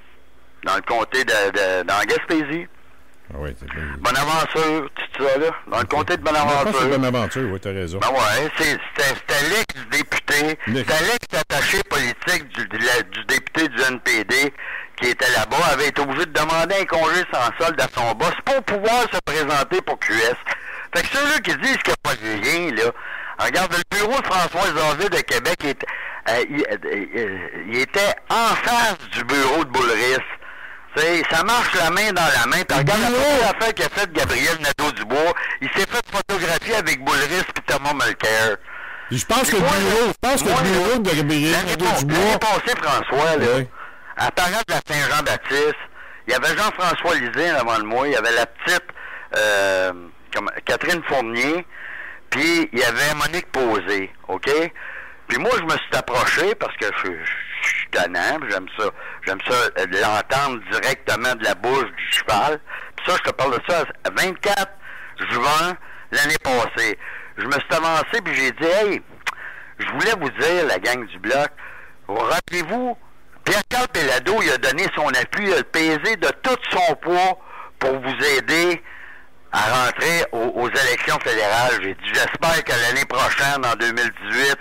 Dans le comté de, de dans Gaspésie. Ah oui, c'est bien. Bonaventure, tu sais ça, là? Dans le comté de Bonaventure. C'est Bonaventure, oui, t'as raison. Ben ouais, c'était l'ex-député, c'était l'ex-attaché politique du, du, du député du N P D qui était là-bas, avait été obligé de demander un congé sans solde à son boss pour pouvoir se présenter pour Q S. Fait que ceux-là qui disent qu'il n'y a pas de rien, là, regarde, le bureau de François Xavier de Québec, il, euh, il, euh, il était en face du bureau de Boulris. T'sais, ça marche la main dans la main. Puis regarde la affaire qu'a faite Gabriel Nadeau-Dubois. Il s'est fait photographier avec Boulris et Thomas Mulcair. Je pense que le bureau, je pense que le bureau de Gabriel Nadeau-Dubois... L'année passée, François, là, oui. à Parade de la Saint-Jean-Baptiste, il y avait Jean-François Lisée avant de moi, il y avait la petite euh, comme Catherine Fournier, puis il y avait Monique Posé, OK? Puis moi, je me suis approché parce que je, je suis tannant, j'aime ça, j'aime ça euh, l'entendre directement de la bouche du cheval. Puis ça, je te parle de ça à vingt-quatre juin l'année passée. Je me suis avancé puis j'ai dit, hey, je voulais vous dire, la gang du Bloc, rappelez-vous, Pierre-Carl Péladeau, il a donné son appui, il a pesé de tout son poids pour vous aider à rentrer aux, aux élections fédérales. J'ai dit, j'espère que l'année prochaine, en deux mille dix-huit,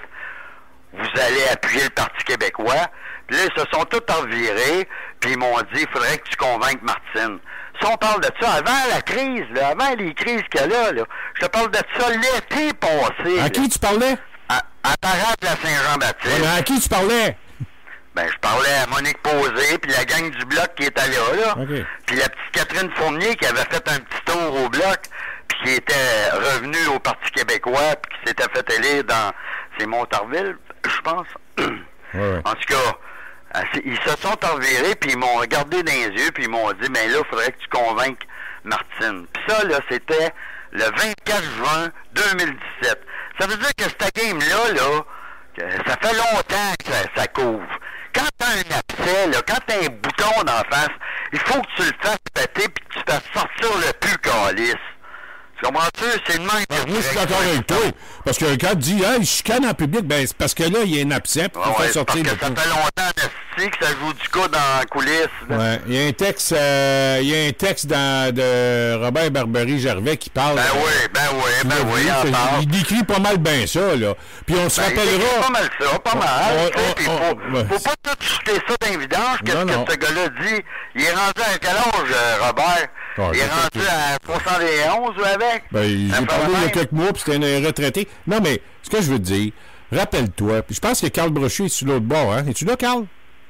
vous allez appuyer le Parti québécois. Puis là, ils se sont tous revirés, puis ils m'ont dit, il faudrait que tu convainques Martine. Si on parle de ça avant la crise, là, avant les crises qu'il y a là, là, je te parle de ça l'été passé. À là. qui tu parlais? À, à Parade de la Saint-Jean-Baptiste. Ouais, mais à qui tu parlais? Ben, je parlais à Monique Posé, puis la gang du Bloc qui était là, là. Okay. Puis la petite Catherine Fournier qui avait fait un petit tour au Bloc, puis qui était revenue au Parti québécois, puis qui s'était fait élire dans... C'est Montarville, je pense. Ouais, ouais. En tout cas, ils se sont revirés, puis ils m'ont regardé dans les yeux, puis ils m'ont dit, ben là, il faudrait que tu convainques Martine. Puis ça, là, c'était le vingt-quatre juin deux mille dix-sept. Ça veut dire que cette game-là, là, ça fait longtemps que ça, ça couvre. Quand t'as un abcès, là, quand t'as un bouton d'en face, il faut que tu le fasses péter puis que tu fasses sortir le pu calice. Tu comprends-tu? C'est le même. Ben, moi, je suis d'accord avec toi. Parce que quand tu dis, hey, je chicane en public, ben, c'est parce que là, il y a un absent pour ouais, faire sortir parce le que ça coup. fait longtemps, Nasty, que ça joue du coup dans la coulisse. Là. Ouais. Il y a un texte, euh, il y a un texte dans, de Robert Barbery-Gervais qui parle. Ben euh, oui, ben oui, ben oui, il, il, il, il décrit pas mal bien ça, là. Puis on se ben, rappellera. Il décrit pas mal ça, pas mal. On, tu sais, on, puis on, faut, ouais. faut pas tout jeter ça dans vidange. Qu'est-ce Non, non. que ce gars-là dit? Il est rendu à quel âge, euh, Robert? Ah, il est rendu à soixante et onze, ou avec? Ben, j'ai parlé il y a quelques mois, puis c'était un retraité. Non, mais ce que je veux te dire, rappelle-toi, puis je pense que Carl Brochu est sur l'autre bord, hein? Es-tu là, Carl?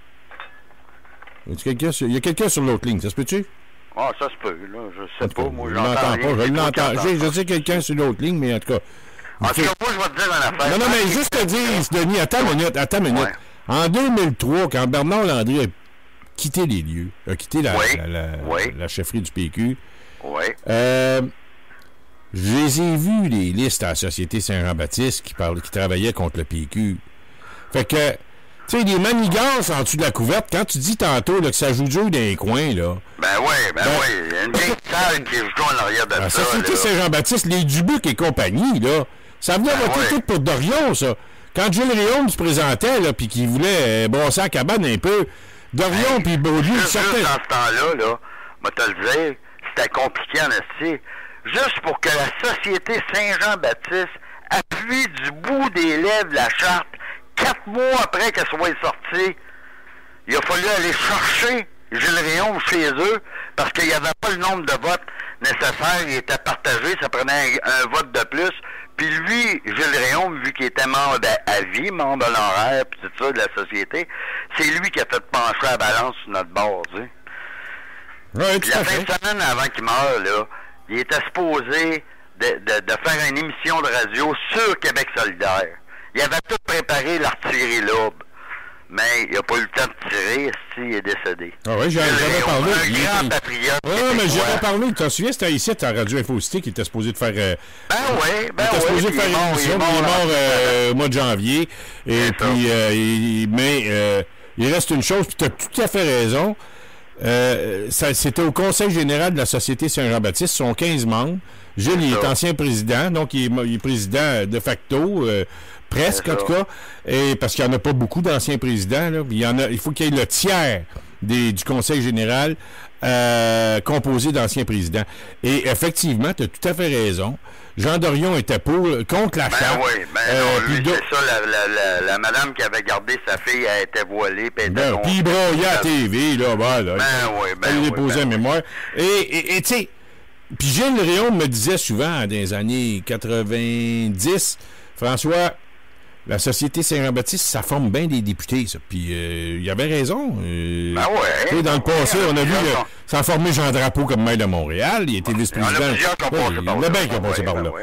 Il y a quelqu'un sur l'autre ligne, ça se peut-tu? Ah, ça se peut, là. Je sais pas, moi, je j'entends l'entends rien. pas, je l'entends. Je, je pas. sais quelqu'un sur l'autre ligne, mais en tout cas... En tout cas, moi, je vais te dire une affaire. Non, non, mais juste te dire, Denis, attends une minute, attends une minute. Ouais. En deux mille trois, quand Bernard Landry a quitté les lieux, a quitté la, Oui. la, la, Oui. la chefferie du P Q, Oui. euh, je les ai vus, les listes à la Société Saint-Jean-Baptiste qui, parlaient, qui travaillaient contre le P Q. Fait que, tu sais, les manigances en dessous de la couverte, quand tu dis tantôt là, que ça joue dur dans les coins, là... Ben oui, ben, ben oui. Il y a une vieille salle qui joue en arrière de La ça, Société là. Saint-Jean-Baptiste, les Dubuc et compagnie, là, ça venait Ben voter ouais. tout pour Dorion, ça. Quand Gilles Réaume se présentait, là, puis qu'il voulait euh, brosser la cabane un peu, Dorion puis Beaulieu, juste, certains... juste dans ce temps-là, là, moi te le dire, c'était compliqué en esti. Juste pour que la Société Saint-Jean-Baptiste appuie du bout des lèvres la charte, quatre mois après qu'elle soit sortie, il a fallu aller chercher Gilles Réaume chez eux, parce qu'il n'y avait pas le nombre de votes nécessaires, il était partagé, ça prenait un, un vote de plus. Puis lui, Gilles Réaume, vu qu'il était membre à vie, membre honoraire, puis tout ça de la société, c'est lui qui a fait pencher la balance sur notre bord, tu sais. Oui, puis la fin de semaine avant qu'il meure, là, il était supposé de, de, de faire une émission de radio sur Québec solidaire. Il avait tout préparé l'artillerie lourde. Mais il n'a pas eu le temps de tirer, s'il est décédé. Ah oui, j'avais parlé. Un grand était... patriote. Oui, mais j'avais parlé. Tu te souviens, c'était ici, à Radio Infocité, qui était supposé de faire. Euh, ben oui, ben oui. Il était supposé de faire une émission, il est mort, il est mort euh, au mois de janvier. Et puis, euh, il, mais euh, il reste une chose, puis tu as tout à fait raison. Euh, ça, c'était au Conseil général de la Société Saint-Jean-Baptiste, ils sont quinze membres. Gilles, il est ancien président, donc il est, il est président de facto, euh, presque en tout cas, et parce qu'il n'y en a pas beaucoup d'anciens présidents. Là. Il, y en a, il faut qu'il y ait le tiers des, du Conseil général euh, composé d'anciens présidents. Et effectivement, tu as tout à fait raison. Jean Dorion était pour, contre la ben charte. Oui, ben euh, non, lui, c'est ça, la, la, la, la madame qui avait gardé sa fille, elle était voilée, puis elle était... Ben, puis il broyait à la T V, là, ben, là. Ben oui, ben elle oui. déposait ben en mémoire. Et, et, et tu sais, puis Gilles Réaume me disait souvent, dans les années quatre-vingt-dix, François, la Société Saint-Jean-Baptiste, ça forme bien des députés, ça. Puis euh, il avait raison. Euh, ben ouais. Dans le passé, on a vu euh, ça a formé Jean Drapeau comme maire de Montréal. Il était vice-président. Il y en a plusieurs qui ont passé par là. Il y en a bien qui ont passé par là.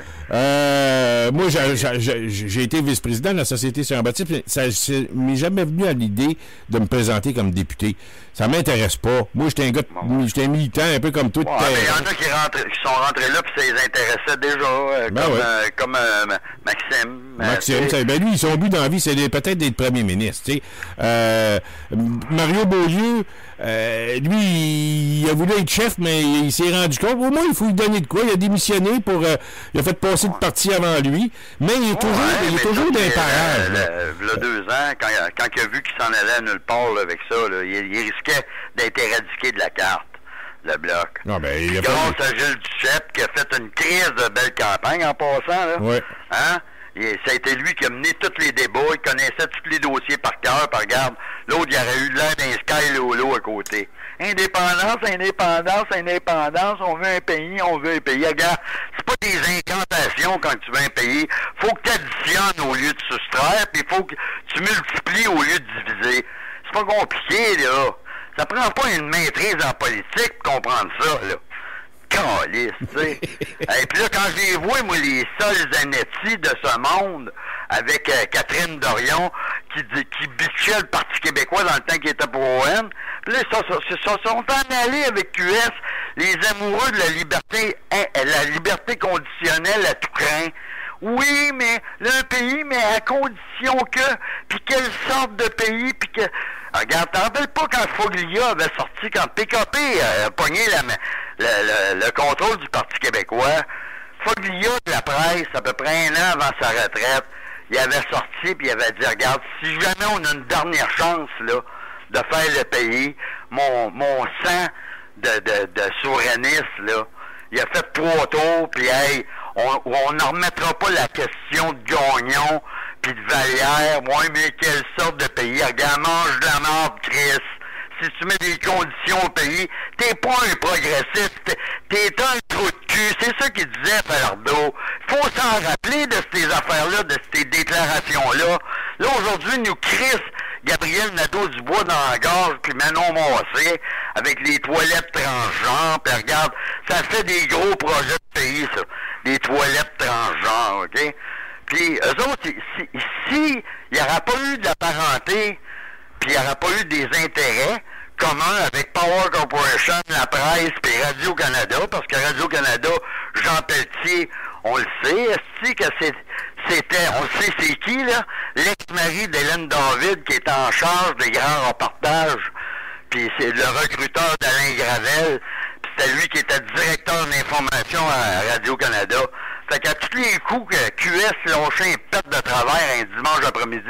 Euh, moi, j'ai, j'ai, j'ai été vice-président de la Société Saint-Jean-Baptiste, mais ça ne m'est jamais venu à l'idée de me présenter comme député. Ça m'intéresse pas. Moi, j'étais un gars, bon. j'étais un militant, un peu comme tout. Ouais, mais il y en a qui, rentrent, qui sont rentrés là, puis ça les intéressait déjà, euh, ben comme, ouais. euh, comme euh, Maxime. Maxime, euh, ben lui, son but dans la vie, c'est peut-être d'être premier ministre. Euh, Mario Beaulieu, euh, lui, il a voulu être chef, mais il, il s'est rendu compte. Au moins, il faut lui donner de quoi. Il a démissionné pour. Euh, il a fait passer le parti avant lui, mais il est toujours, ouais, il est toujours d'un parage. Il y a deux ans, quand, quand il a vu qu'il s'en allait à nulle part là, avec ça, là, il, il risquait d'être éradiqué de la carte, le bloc. Non, ben, il a grâce pas... à Gilles Duceppe, qui a fait une crise de belle campagne en passant. Là. Ouais. Hein? Et ça a été lui qui a mené tous les débats, il connaissait tous les dossiers par cœur, par regarde. L'autre, il aurait eu l'air d'un Sky Lolo à côté. Indépendance, indépendance, indépendance, on veut un pays, on veut un pays. Regarde, c'est pas des incantations quand tu veux un pays. Faut que tu additionnes au lieu de soustraire, puis il faut que tu multiplies au lieu de diviser. C'est pas compliqué, là. Ça prend pas une maîtrise en politique pour comprendre ça, là. Calice, tu sais. Et puis là, quand je les vois, moi, les seuls Zanetti de ce monde, avec euh, Catherine Dorion, qui, qui bitchait le Parti québécois dans le temps qu'il était pour O N, puis là, ils se sont, sont en allés avec Q S, les amoureux de la liberté, hein, la liberté conditionnelle à tout craint. Oui, mais là, un pays, mais à condition que, puis quelle sorte de pays, puis que... Regarde, t'en rappelles pas quand Foglia avait sorti, quand P K P a pogné la, le, le, le contrôle du Parti québécois, Foglia de la presse, à peu près un an avant sa retraite, il avait sorti, puis il avait dit, regarde, si jamais on a une dernière chance, là, de faire le pays, mon, mon sang de, de, de souverainiste, là, il a fait trois tours, puis hey, on on ne remettra pas la question de Gagnon puis de Vallière. Ouais, mais quelle sorte de pays? Regarde, mange de la mort, Chris. Si tu mets des conditions au pays, t'es pas un progressiste, t'es, t'es un trou de cul. C'est ça qu'il disait, Falardeau. Faut s'en rappeler de ces affaires-là, de ces déclarations-là. Là, aujourd'hui, nous, Chris, Gabriel Nadeau-Dubois dans la gorge, puis Manon Massé, avec les toilettes transgenres, puis regarde, ça fait des gros projets de pays, ça. Des toilettes transgenres, OK? Puis, eux autres, si, si, si il n'y aurait pas eu de la parenté, puis il n'y aurait pas eu des intérêts communs avec Power Corporation, la presse, puis Radio-Canada, parce que Radio-Canada, Jean Pelletier, on le sait, est-ce que c'est, c'était, on sait c'est qui, là? L'ex-mari d'Hélène David, qui est en charge des grands reportages, puis c'est le recruteur d'Alain Gravel, puis c'était lui qui était directeur d'information à Radio-Canada. Fait qu'à tous les coups que Q S lâchait un pet de travers un dimanche après-midi,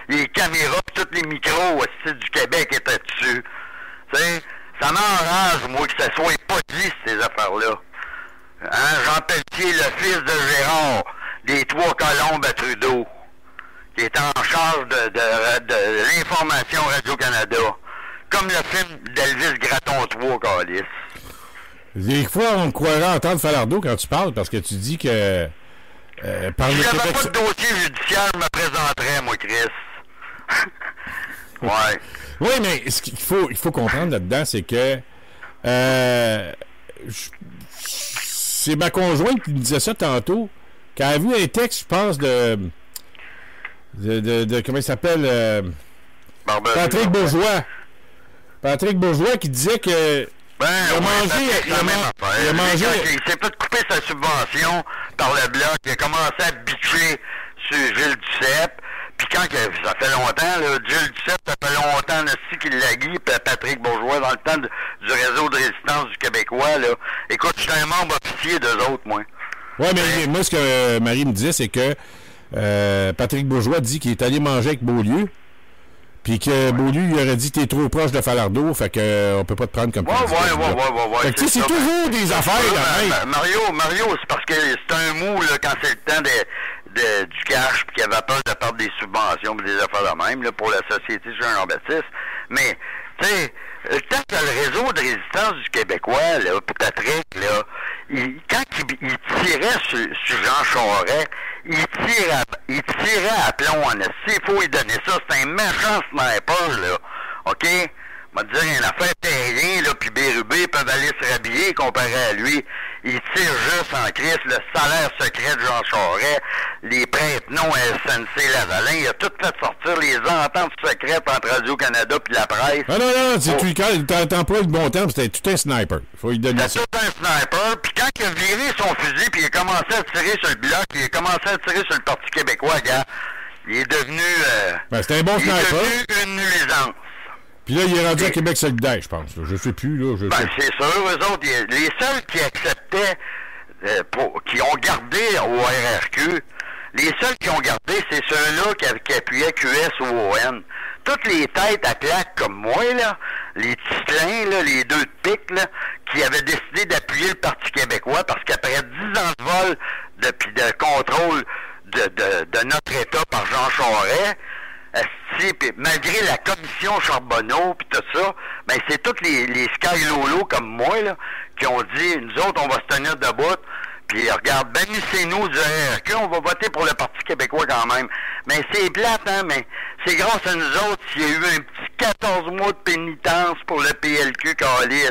les caméras, pis tous les micros aussi du Québec étaient dessus. Tu sais, ça m'enrage, moi, que ça soit pas dit, ces affaires-là. Hein, Jean Pelletier, le fils de Gérard, des Trois Colombes à Trudeau, qui est en charge de, de, de, de l'information Radio-Canada. Comme le film d'Elvis Gratton trois, Calis. Des fois, on me croirait entendre Falardeau quand tu parles, parce que tu dis que... Euh, par si le j'avais Québec... pas de dossier judiciaire, je me présenterais, moi, Chris. Ouais. Oui, mais ce qu'il faut, il faut comprendre là-dedans, c'est que... Euh, c'est ma conjointe qui me disait ça tantôt, quand elle a vu un texte, je pense, de... de, de, de comment il s'appelle? Euh, Patrick Bourgeois. Patrick Bourgeois qui disait que... Ben, il a ouais, mangé... il a, il il a mangé... Il s'est fait couper sa subvention par le Bloc. Il a commencé à bitcher sur Gilles Duceppe. Puis quand ça fait longtemps, là, Gilles Duceppe, ça fait longtemps aussi qu'il l'a guidé, Patrick Bourgeois, dans le temps de, du réseau de résistance du Québécois, là. Écoute, je suis un membre officier d'eux autres, moi. Oui, mais ouais. Moi, ce que euh, Marie me disait, c'est que euh, Patrick Bourgeois dit qu'il est allé manger avec Beaulieu, puis que ouais. Beaulieu lui aurait dit t'es trop proche de Falardeau, fait que euh, on peut pas te prendre comme ouais, ouais, ouais, ouais, ouais, ouais, fait que c'est toujours des affaires, là, hein. Mario, Mario, c'est parce que c'est un mou, là, quand c'est le temps de, de, du cash, puis qu'il avait peur de perdre des subventions, puis des affaires de même, là, pour la Société Jean-Baptiste. Mais, tu sais, le temps que le réseau de résistance du Québécois, là, Patrick, là, il, quand il, il tirait sur, sur Jean Charest, il tirait, il tirait à plomb en esti. Il faut lui donner ça. C'est un méchant sniper, là. OK? On va te dire une affaire terrienne, là, puis Bérubé peuvent aller se rhabiller comparé à lui. Il tire juste en crise le salaire secret de Jean Charest, les prêtres non à S N C-Lavalin. Il a tout fait sortir les ententes secrètes entre Radio-Canada puis la presse. Ah non, non, c'est oh. tout le cas. T'as pas le bon temps, c'était tout un sniper. Faut lui donner ça. C'était tout un sniper. Puis quand il a viré son fusil, puis il a commencé à tirer sur le Bloc, puis il a commencé à tirer sur le Parti québécois, gars, il est devenu... Euh, ben, c'était un bon il sniper. Il est devenu une nuisance. Puis là, il est rendu à Québec solidaire, je pense. Là. Je sais plus, là. Je ben, sais. c'est sûr, eux autres, les seuls qui acceptaient, euh, pour, qui ont gardé au R R Q, les seuls qui ont gardé, c'est ceux-là qui, qui appuyaient Q S ou O N. Toutes les têtes à claque comme moi, là, les titlins, là, les deux de pique, là, qui avaient décidé d'appuyer le Parti québécois parce qu'après dix ans de vol de, pis de contrôle de, de, de notre État par Jean Charest, Pis, malgré la commission Charbonneau puis tout ça, ben c'est tous les, les Sky Lolo comme moi là, qui ont dit nous autres on va se tenir debout, puis regarde, bannissez-nous du R R Q, on va voter pour le Parti québécois quand même. Mais c'est plate, hein, mais c'est grâce à nous autres s'il y a eu un petit quatorze mois de pénitence pour le P L Q Calice.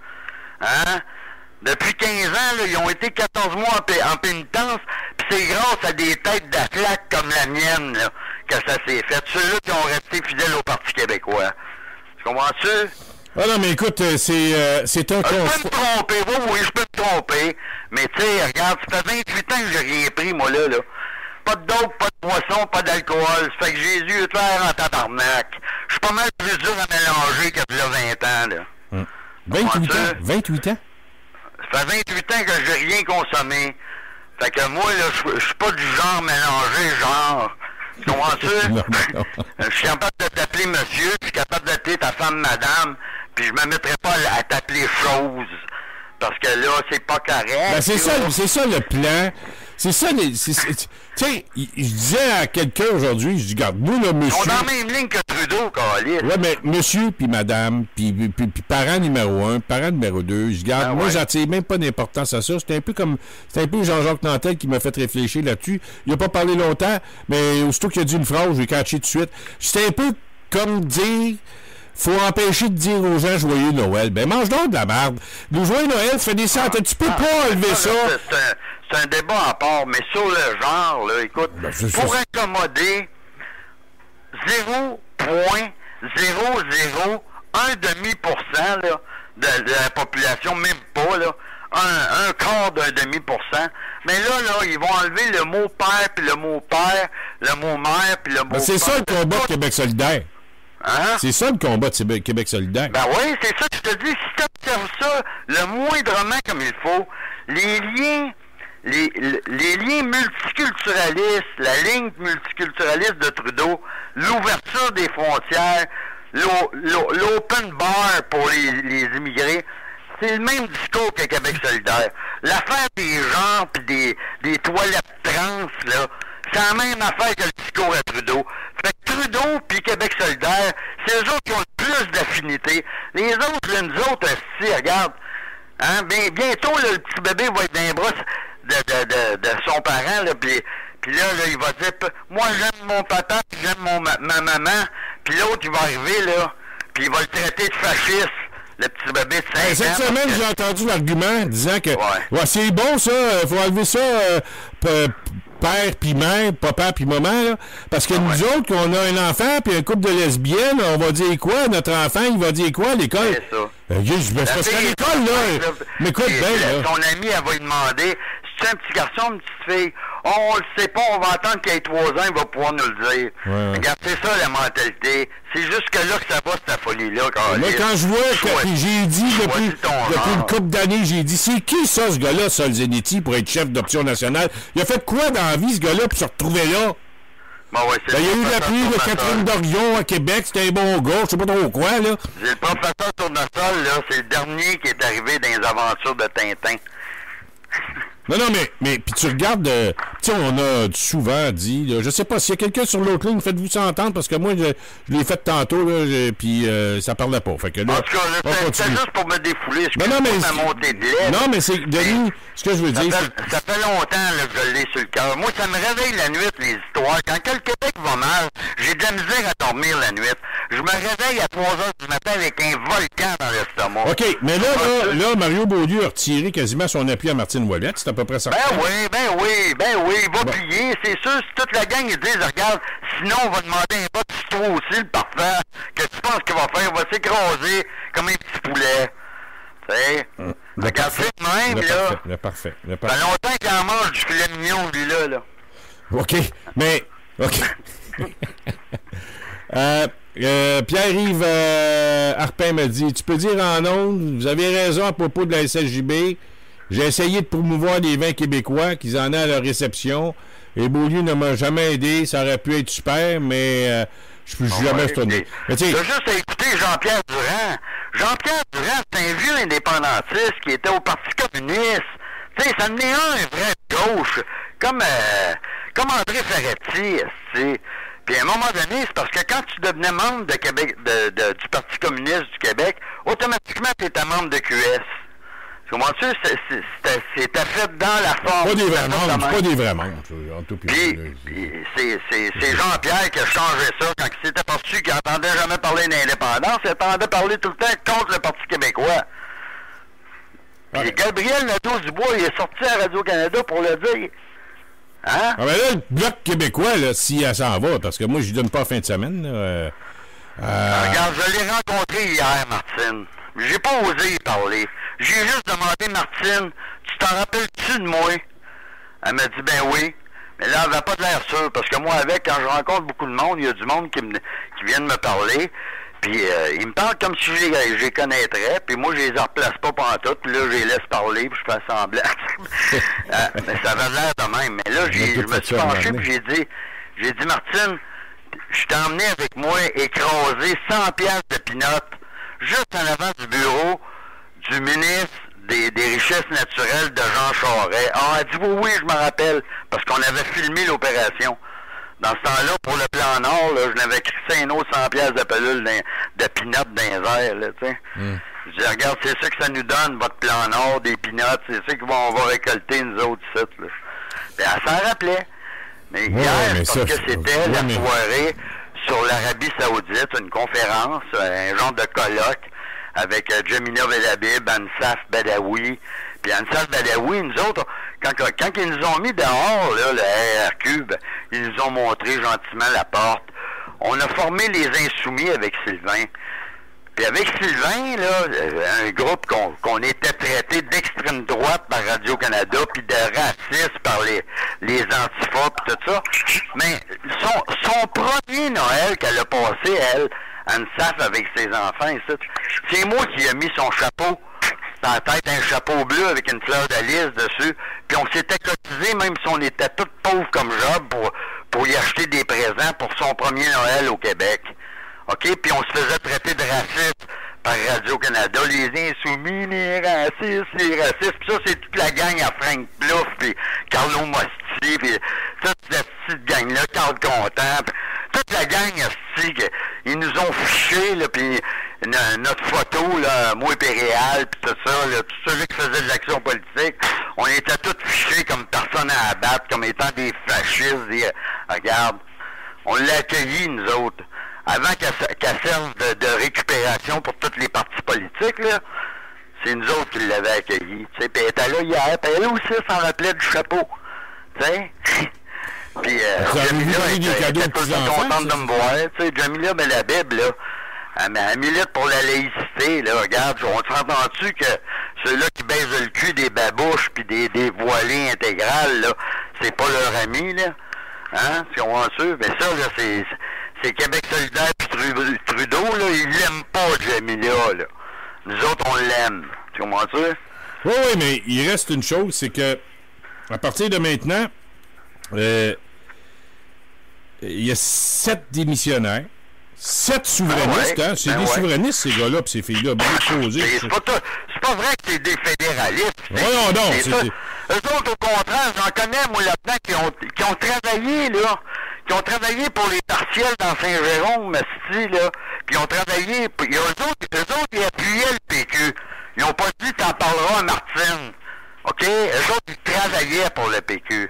Hein? Depuis quinze ans, là, ils ont été quatorze mois en, p- en pénitence, puis c'est grâce à des têtes d'aflaque comme la mienne, là, que ça s'est fait. Ceux-là qui ont resté fidèles au Parti québécois. Tu comprends-tu? Ah non, mais écoute, c'est, euh, c'est un... Euh, je peux me tromper, oui, oui, je peux me tromper, mais tu sais, regarde, ça fait vingt-huit ans que j'ai rien pris, moi, là, là. Pas de dope, pas de poisson, pas d'alcool, ça fait que j'ai les yeux clairs en tabarnak. Je suis pas mal plus dur à mélanger que de là vingt ans, là. Hum. vingt-huit ans? vingt-huit ans? Ça fait vingt-huit ans que j'ai rien consommé. Fait que moi, là, je suis pas du genre mélangé, genre... Tu comprends-tu? Je suis capable de t'appeler monsieur, je suis capable d'appeler ta femme madame, puis je me mettrai pas à t'appeler chose. Parce que là, c'est pas correct. Ben c'est ça, c'est ça le plan. C'est ça, les, c'est, c'est, tu sais, je disais à quelqu'un aujourd'hui, je dis, regarde, nous, là, monsieur... On est dans la même ligne que Trudeau, Calis. Ouais, mais monsieur, puis madame, puis, puis, puis parent numéro un, parent numéro deux, je garde, ah, moi, ouais. j'attire même pas d'importance à ça. C'était un peu comme, c'était un peu Jean-Jacques Nantel qui m'a fait réfléchir là-dessus. Il a pas parlé longtemps, mais aussitôt qu'il a dit une phrase, j'ai catché tout de suite. C'était un peu comme dire... Faut empêcher de dire aux gens Joyeux Noël. Ben, mange donc de la merde. Le Joyeux Noël, ça fait des centaines. Ah, tu peux ah, pas enlever ça. ça. C'est, un, c'est un débat à part, mais sur le genre, là, écoute, ben, pour ça. Accommoder zéro virgule zéro zéro un demi pour cent là, de, de la population, même pas, là, un, un quart d'un demi pour cent. Mais là, là, ils vont enlever le mot père, puis le mot père, le mot mère, puis le mot ben, c'est père, ça le combat de Québec solidaire. Hein? C'est ça le combat de Québec solidaire. Ben oui, c'est ça que je te dis. Si tu observes ça le moindrement comme il faut, les liens, les, les liens multiculturalistes, la ligne multiculturaliste de Trudeau, l'ouverture des frontières, l'open bar pour les, les immigrés, c'est le même discours que Québec solidaire. L'affaire des genres pis des, des toilettes trans, là, c'est la même affaire que le discours à Trudeau. Fait que Trudeau puis Québec solidaire, c'est eux autres qui ont le plus d'affinité. Les autres, là, nous autres, si, regarde, hein, bien, bientôt, là, le petit bébé va être dans les bras de, de, de, de son parent, là, pis, pis là, là, il va dire, moi, j'aime mon papa, pis j'aime mon, ma, ma maman, puis l'autre, il va arriver, là, puis il va le traiter de fasciste. Le petit bébé de cinq Cette ans, semaine, que... j'ai entendu l'argument disant que ouais. ouais, c'est bon ça, il faut enlever ça euh, p- père puis mère, papa puis maman, là, parce que ah, nous ouais. autres, qu'on a un enfant puis un couple de lesbiennes, on va dire quoi? Notre enfant, il va dire quoi à l'école? C'est ça. Euh, je me passe à l'école, là. Mais écoute bien, là. Ton ami, elle va lui demander, c'est un petit garçon, une petite fille? Oh, on le sait pas, on va attendre qu'il ait trois ans, il va pouvoir nous le dire. Ouais, ouais. Regarde, c'est ça la mentalité. C'est juste que là que ça va, cette folie-là. Moi, quand je vois, que, j'ai dit depuis, depuis une couple d'années, j'ai dit, c'est qui ça, ce gars-là, Solzhenitsyn, pour être chef d'Option nationale? Il a fait quoi dans la vie, ce gars-là, pour se retrouver là? Ben ouais, ben, il y a eu l'appui de Catherine Dorion à Québec, c'était un bon gars, je sais pas trop quoi, là. C'est le professeur Tournesol, là, c'est le dernier qui est arrivé dans les aventures de Tintin. Non, non, mais, mais puis tu regardes, euh, tu sais, on a souvent dit, là, je sais pas, s'il y a quelqu'un sur l'autre ligne, faites-vous s'entendre, parce que moi, je, je l'ai fait tantôt, là, puis euh, ça parlait pas. Fait que là, en tout cas, c'était juste pour me défouler, je non, non, mais ma montée de lait. Non, mais c'est, Denis, ce que je veux ça dire... Fait, ça fait longtemps là, que je l'ai sur le cœur. Moi, ça me réveille la nuit, les histoires. Quand le Québec va mal, j'ai de la misère à dormir la nuit. Je me réveille à trois heures du matin avec un volcan dans l'estomac. OK, mais là, là, là, Mario Beaulieu a retiré quasiment son appui à Martine Ouellette, c'est à peu près ça. Ben oui, ben oui, ben oui, il va bon. plier, c'est sûr, si toute la gang, ils disent, regarde, sinon on va demander un vote sur toi aussi, le parfait, que tu penses qu'il va faire, il va s'écraser comme un petit poulet. Tu sais, hum, regarde, c'est le même, le là. Parfait, le parfait, le parfait. Ça fait longtemps qu'il en mange du filet mignon, lui-là, là. OK, mais, OK. euh... Euh, Pierre-Yves euh, Arpin m'a dit, tu peux dire en ondes, vous avez raison à propos de la S L J B. J'ai essayé de promouvoir les vins québécois, qu'ils en aient à leur réception. Et Beaulieu ne m'a jamais aidé. Ça aurait pu être super, mais euh, je ne suis jamais ouais, retourné. Tu as juste à écouter Jean-Pierre Durand. Jean-Pierre Durand, c'est un vieux indépendantiste qui était au Parti communiste. Tu sais, ça en est un, un vrai gauche. Comme, euh, comme André Ferretti, tu sais. Puis à un moment donné, c'est parce que quand tu devenais membre de Québec, de, de, du Parti communiste du Québec, automatiquement, tu étais membre de Q S. Comment-tu? C'était fait dans la forme. Pas des vrais membres, pas des vrais membres. En tout puis, puis c'est Jean-Pierre qui a changé ça quand il s'était aperçu qu'il n'entendait jamais parler d'indépendance, il entendait parler tout le temps contre le Parti québécois. Puis ouais. Gabriel Nadeau-Dubois, il est sorti à Radio-Canada pour le dire. Hein? Ah ben là, le Bloc québécois, là, si elle s'en va, parce que moi, je lui donne pas fin de semaine. Là, euh, euh... Regarde, je l'ai rencontré hier, Martine. J'ai pas osé y parler. J'ai juste demandé, Martine, tu t'en rappelles-tu de moi? Elle m'a dit, ben oui. Mais là, elle n'avait pas de l'air sûre, parce que moi, avec, quand je rencontre beaucoup de monde, il y a du monde qui, me, qui vient de me parler, puis euh, ils me parlent comme si je les, je les connaîtrais, puis moi, je les replace pas pantoute, puis là, je les laisse parler, puis je fais semblant. euh, mais ça avait l'air de même. Mais là, je me suis penché, puis j'ai dit, j'ai dit, Martine, je t'ai emmené avec moi écraser cent piastres de pinottes, juste en avant du bureau du ministre des, des Richesses naturelles de Jean Charest. Ah, elle dit oui, oui, je me rappelle, parce qu'on avait filmé l'opération. Dans ce temps-là, pour le plan Nord, là, je n'avais crissé un autre cent piastres de pelule de pinottes dans les airs, là, tu sais. Mm. Je dis, regarde, c'est ça que ça nous donne, votre plan Nord, des pinottes, c'est ça qu'on va récolter, nous autres, sites, là. Bien, elle s'en rappelait. Mais ouais, hier, mais parce ça, que c'était ouais, la mais... soirée sur l'Arabie Saoudite, une conférence, un genre de colloque, avec euh, Jamina Velabib, Ansaf Badawi. Puis Ansaf Badawi, nous autres, quand, quand ils nous ont mis dehors, là, le R R Q, ben, ils nous ont montré gentiment la porte. On a formé les Insoumis avec Sylvain. Puis avec Sylvain, là, un groupe qu'on qu'on était traité d'extrême droite par Radio-Canada, puis de raciste par les, les antifas, puis tout ça. Mais son, son premier Noël qu'elle a passé, elle, Ansaf avec ses enfants, c'est moi qui ai mis son chapeau dans la tête, un chapeau bleu avec une fleur d'alice dessus, puis on s'était coté organisé, même si on était tous pauvres comme Job, pour, pour y acheter des présents pour son premier Noël au Québec. OK? Puis on se faisait traiter de raciste par Radio-Canada, les insoumis, les racistes, les racistes. Puis ça, c'est toute la gang à Frank Bluff, puis Carlo Mosti, puis toute cette petite gang-là, Carl Contant, puis toute la gang, asti, ils nous ont fichés, là, puis notre photo, là, moi et Réal, puis tout ça, là, tous ceux qui faisaient de l'action politique, on était tous fichés comme personne à abattre, comme étant des fascistes, des, regarde, on l'a accueilli, nous autres. Avant qu'elle qu'elle serve de, de récupération pour tous les partis politiques, là, c'est nous autres qui l'avaient accueilli. Puis elle était là hier, puis elle aussi s'en rappelait du chapeau. Tu sais? Puis euh, Jamila était, était tout contente de me voir. Tu sais, Jamila Belhabib, là, elle, elle milite pour la laïcité, là. Regarde, on s'entend-tu que ceux-là qui baisent le cul des babouches puis des, des voilées intégrales, là, c'est pas leur ami, là. Hein? Si on va sûr. Mais ça, là, c'est... C'est Québec solidaire puis Trudeau, là, ils l'aiment pas, Jamila, là. Nous autres, on l'aime. Tu comprends ça? Oui, oui, mais il reste une chose, c'est que à partir de maintenant, euh, il y a sept démissionnaires, sept souverainistes, ah ouais, hein? C'est ben des ouais. souverainistes, ces gars-là, puis ces filles-là, bien posées. C'est pas, c'est pas vrai que c'est des fédéralistes. Non, non, non. C'est ça. Eux autres, au contraire, j'en connais, moi, là-dedans, qui ont, qui ont travaillé, là. Qui ont travaillé pour les partiels dans Saint-Jérôme, Asti, là, puis ils ont travaillé, puis eux autres, eux autres, ils appuyaient le P Q. Ils n'ont pas dit « t'en parleras à Martine ». OK? Eux autres, ils travaillaient pour le P Q.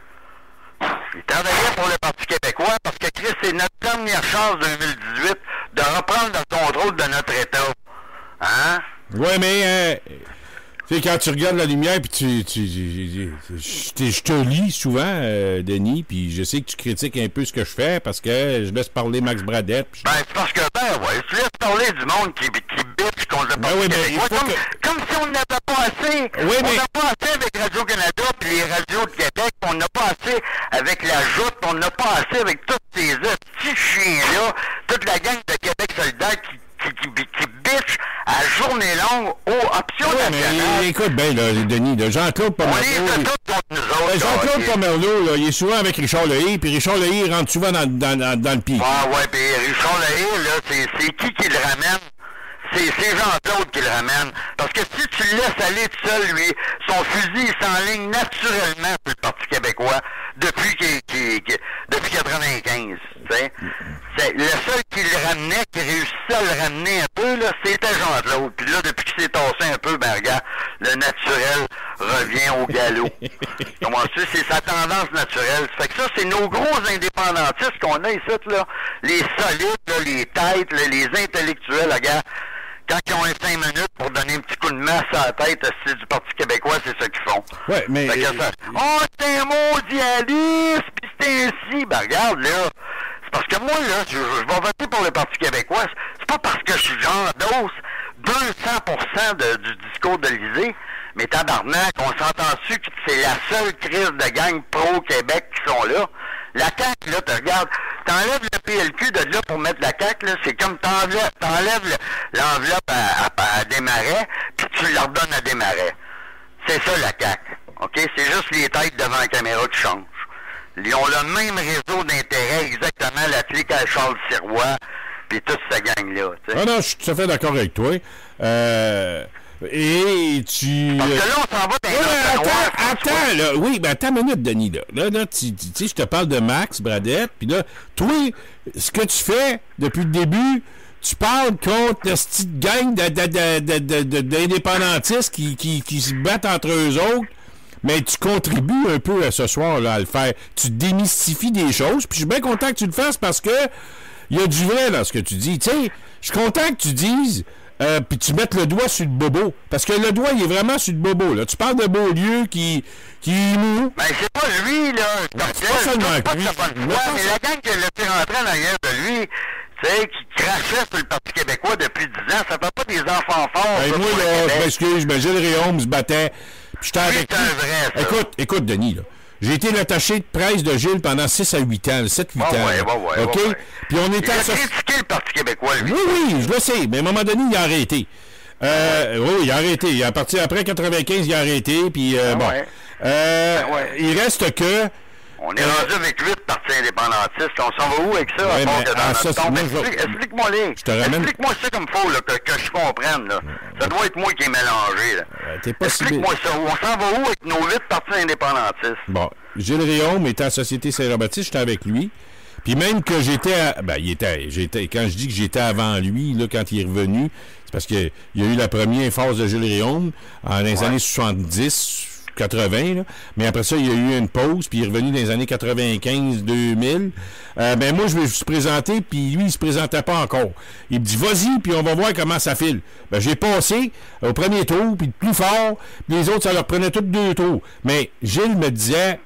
Ils travaillaient pour le Parti québécois parce que, Chris, c'est notre dernière chance deux mille dix-huit de reprendre le contrôle de notre État. Hein? Oui, mais... Euh... Tu sais, quand tu regardes la lumière, puis tu, tu, tu, tu, je te lis souvent, euh, Denis, puis je sais que tu critiques un peu ce que je fais, parce que je laisse parler Max Bradette. Ben, c'est parce que, ben, ouais, tu laisses parler du monde qui, qui bitch qu'on a pas ben oui, ben, il faut comme, que... comme si on n'avait pas assez. Oui, on n'a mais... pas assez avec Radio-Canada, puis les radios de Québec, on n'a pas assez avec la Joute, on n'a pas assez avec tous ces petits chiens-là, toute la gang de Québec solidaire qui Qui, qui, qui bitch à journée longue aux options ouais, nationales. Mais écoute bien, là, Denis, là, Jean-Claude Pomerleau... On les a tous contre nous autres. Ben, Jean-Claude okay. Pomerleau, là, il est souvent avec Richard Lehé, puis Richard Lehé, il rentre souvent dans, dans, dans, dans le pied. Ah ouais, puis Richard Lehé, là, c'est, c'est qui qui le ramène? C'est, c'est Jean-Claude qui le ramène. Parce que si tu le laisses aller tout seul, lui, son fusil, il s'enligne naturellement sur le Parti québécois depuis, qu'il, qu'il, qu'il, depuis quatre-vingt-quinze. T'sais. C'est le seul qui le ramenait, qui réussissait à le ramener un peu, là, c'était Jean-Claude. Puis là, depuis qu'il s'est tassé un peu, ben regarde, le naturel revient au galop. Comment tu sais, c'est sa tendance naturelle. Fait que ça, c'est nos gros indépendantistes qu'on a ici, là. Les solides, là, les têtes, là, les intellectuels, regarde. Quand ils ont un cinq minutes pour donner un petit coup de masse à la tête, c'est du Parti québécois, c'est ça qu'ils font. Ouais, mais... Fait que ça, oh, c'est un mondialiste, pis c'est ainsi. Ben regarde, là, c'est parce que moi, là, je, je vais voter pour le Parti québécois. C'est pas parce que je suis genre d'os deux cents pour cent de, du discours de l'Élysée, mais tabarnak, on s'entend-tu que c'est la seule crise de gang pro-Québec qui sont là? La C A Q, là, tu regardes, t'enlèves le P L Q de là pour mettre la C A Q, là, c'est comme t'enlèves, t'enlèves le, l'enveloppe à, à, à Desmarais, puis tu leur donnes à Desmarais. C'est ça, la C A Q. OK? C'est juste les têtes devant la caméra qui changent. Ils ont le même réseau d'intérêt, exactement, la clique à Charles Sirois, puis toute cette gang-là. T'sais. Ah non, je suis tout à fait d'accord avec toi. Euh... Et tu... Parce que là, on s'en va dans ouais, attends, noir, attends, là. Oui, ben attends une minute, Denis, là. Là, là tu sais, je te parle de Max Bradette, puis là, toi, ce que tu fais depuis le début, tu parles contre la petite gang de, de, de, de, de, de, d'indépendantistes qui, qui, qui se battent entre eux autres, mais tu contribues un peu à ce soir, là, à le faire. Tu démystifies des choses, puis je suis bien content que tu le fasses parce que il y a du vrai dans ce que tu dis. Tu sais, je suis content que tu dises... Euh, puis tu mettes le doigt sur le bobo. Parce que le doigt, il est vraiment sur le bobo. Là. Tu parles de Beaulieu qui, qui est mou. Ben, c'est pas lui, là. Non, c'est pas seulement pas lui. De bonne foi, mais la gang qui l'a fait rentrer en arrière de lui, tu sais, qui crachait sur le Parti québécois depuis dix ans, ça fait pas des enfants forts. Ben, ça, moi, là, je m'excuse, ben, Gilles Réaume se battait. Puis j'étais avec lui. C'est vrai, ça. Écoute, écoute, Denis, là. J'ai été l'attaché de presse de Gilles pendant six à huit ans, sept huit ouais, ans. Ouais, ouais, OK? Ouais, ouais. Puis on était... Il a critiqué le Parti québécois, lui. Oui, oui, je le sais. Mais à un moment donné, il a arrêté. Euh, oui, il a arrêté. Il a parti après quatre-vingt-quinze, il a arrêté, puis euh, ah, bon. Ouais. Euh, ah, ouais. Il reste que... On est euh, rendu avec huit partis indépendantistes. On s'en va où avec ça? Ouais, mais, que dans ah, ça, tombe, explique, explique-moi les. Explique-moi ça comme il faut, là, que, que je comprenne. Là. Ça doit être moi qui est mélangé. Là. T'es pas explique-moi si... ça. On s'en va où avec nos huit partis indépendantistes? Bon, Gilles Réaume était à Société Saint-Jean-Baptiste, j'étais avec lui. Puis même que j'étais... À... Ben, il était... J'étais... Quand je dis que j'étais avant lui, là, quand il est revenu, c'est parce qu'il y a eu la première phase de Gilles Réaume en les ouais. années soixante-dix... quatre-vingts, là. Mais après ça, il y a eu une pause, puis il est revenu dans les années quatre-vingt-quinze deux mille. Euh, ben moi, je me suis présenté, puis lui, il se présentait pas encore. Il me dit, vas-y, puis on va voir comment ça file. Ben, j'ai passé au premier tour, puis plus fort, puis les autres, ça leur prenait tous deux tours. Mais Gilles me disait,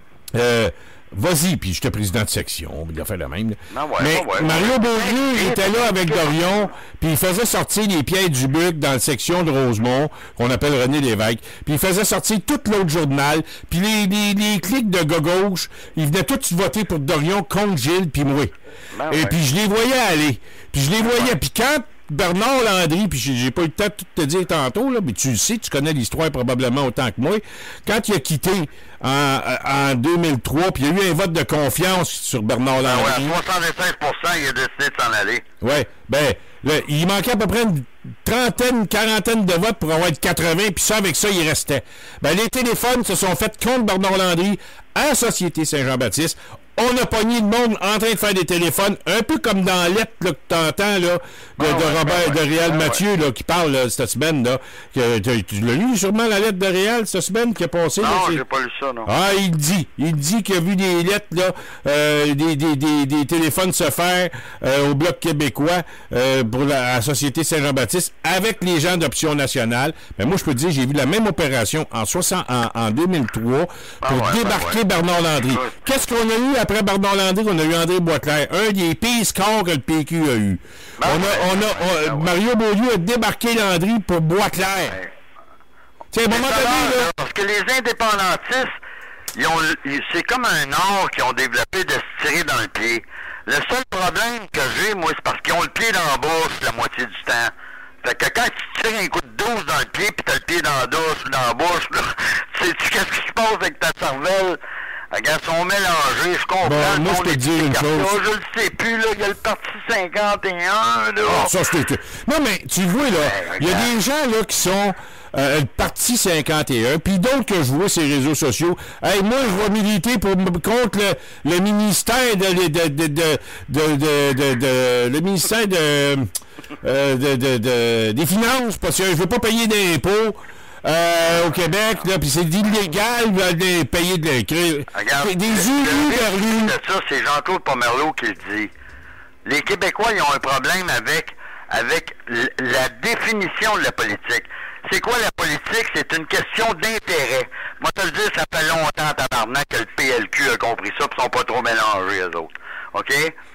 euh, vas-y, puis j'étais président de section, il a fait le même. Non, ouais, mais ouais, Mario ouais. Beaulieu, il était là avec Dorion, puis il faisait sortir les Pierre Dubuc dans la section de Rosemont, qu'on appelle René Lévesque, puis il faisait sortir tout l'autre journal, puis les, les, les clics de gauche, ils venaient tous voter pour Dorion contre Gilles, puis moi. Ben, Et ouais. puis je les voyais aller, puis je les voyais, puis quand Bernard Landry, puis j'ai pas eu le temps de tout te dire tantôt, là, mais tu le sais, tu connais l'histoire probablement autant que moi. Quand il a quitté en, en deux mille trois, puis il y a eu un vote de confiance sur Bernard Landry. Ah ouais, à soixante-cinq pour cent, il a décidé de s'en aller. Oui, ben, là, il manquait à peu près une trentaine, une quarantaine de votes pour avoir quatre-vingts, puis ça, avec ça, il restait. Ben, les téléphones se sont faits contre Bernard Landry à Société Saint-Jean-Baptiste. On a pogné le monde en train de faire des téléphones, un peu comme dans lettre là, que tu entends, là, de, ah ouais, de Robert, ben de Réal ben Mathieu, ouais. là, qui parle là, cette semaine, là. Que, tu, tu l'as lu sûrement, la lettre de Réal, cette semaine, qui a passé? Non, là, j'ai pas lu ça, non. Ah, il dit. Il dit qu'il a vu des lettres, là, euh, des, des, des, des téléphones se faire euh, au Bloc québécois euh, pour la, la Société Saint-Jean-Baptiste avec les gens d'Option nationale. Mais moi, je peux te dire, j'ai vu la même opération en, soixante, en, en deux mille trois pour ah ouais, débarquer ben ouais. Bernard Landry. Ouais. Qu'est-ce qu'on a eu après Bernard Landry? On a eu André Boisclair, un des pires scores que le P Q a eu. Ben on a, ouais, on a, on, ouais. Mario Beaulieu a débarqué Landry pour Boisclair. Ouais. C'est un moment donné, là. Parce que les indépendantistes, ils ont, ils, c'est comme un art qu'ils ont développé de se tirer dans le pied. Le seul problème que j'ai, moi, c'est parce qu'ils ont le pied dans la bouche la moitié du temps. Fait que quand tu tires un coup de douze dans le pied, pis t'as le pied dans la douche ou dans la bouche, là, sais-tu qu'est-ce qui se passe avec ta cervelle? Regarde, ils sont mélangés, je comprends. Bon, moi, je peux te dire une chose. Je le sais plus, là, il y a le parti cinquante et un, là. Ah, ça, je t'ai... Non, mais tu vois, là, il ben, y a des gens, là, qui sont euh, le parti cinquante et un, puis d'autres que je vois sur les réseaux sociaux. Hey, moi, je vais militer pour, contre le, le ministère de, de, de, de, de, de, de, de, de le ministère de, euh, de, de, de, des Finances, parce que je veux pas payer d'impôts. Euh, au Québec, là, puis c'est illégal de payer de l'écrit. Des élus de ça, c'est Jean-Claude Pomerleau qui le dit. Les Québécois, ils ont un problème avec, avec la définition de la politique. C'est quoi la politique? C'est une question d'intérêt. Moi, te le dire, ça fait longtemps, tabarnak, que le P L Q a compris ça, puis ils sont pas trop mélangés, eux autres. OK?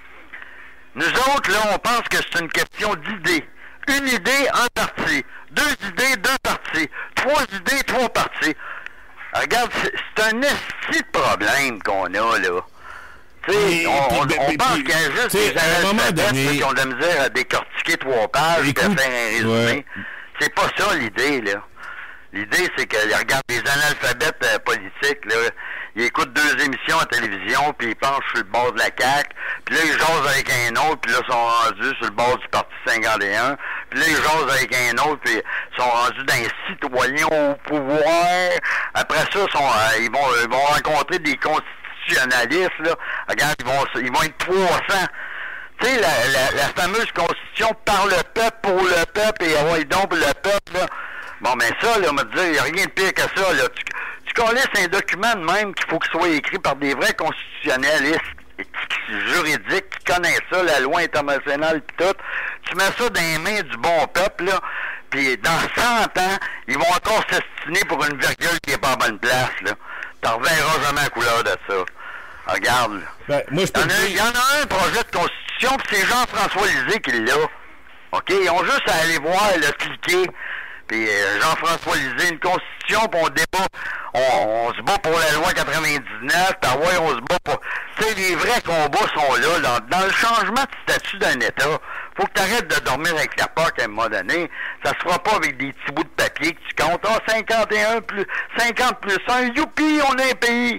Nous autres, là, on pense que c'est une question d'idées. Une idée, un parti. Deux idées, deux partis. Trois idées, trois partis. Regarde, c'est un esti de problème qu'on a, là. Tu sais, on, on, on pense qu'il y a juste des analphabètes qui ont de la misère à décortiquer trois pages et à faire un résumé. Ouais. C'est pas ça l'idée, là. L'idée, c'est que, regarde, les analphabètes euh, politiques, là, ils écoutent deux émissions à télévision, puis ils penchent sur le bord de la C A Q, puis là, ils jasent avec un autre, puis là, ils sont rendus sur le bord du Parti cinquante et un, puis là, ils jasent avec un autre, puis ils sont rendus d'un citoyen au pouvoir. Après ça, ils, sont, euh, ils, vont, ils vont rencontrer des constitutionnalistes, là. Regarde, ils vont, ils vont être trois cents. Tu sais, la, la, la fameuse constitution par le peuple, pour le peuple, et ouais, donc pour le peuple, là. Bon, ben ça, là, on va te dire, il n'y a rien de pire que ça, là. Tu, tu connais un document de même qu'il faut qu'il soit écrit par des vrais constitutionnalistes juridiques qui connaissent ça, la loi internationale pis tout. Tu mets ça dans les mains du bon peuple, là, puis dans cent ans, ils vont encore s'estiner pour une virgule qui n'est pas en bonne place, là. T'en reverras jamais la couleur de ça. Regarde, là. Ben, moi, je peux il y en a, a un projet de constitution, puis c'est Jean-François Lisée qui l'a. OK? Ils ont juste à aller voir, le cliquer. Puis euh, Jean-François Lisée, une constitution, puis on débat, on, on se bat pour la loi quatre-vingt-dix-neuf, puis ouais, on se bat pour... Tu sais, les vrais combats sont là, dans, dans le changement de statut d'un État. Faut que tu arrêtes de dormir avec la P A C à un moment donné. Ça se fera pas avec des petits bouts de papier que tu comptes. Ah, cinquante et un plus, cinquante plus un, youpi, on a un pays.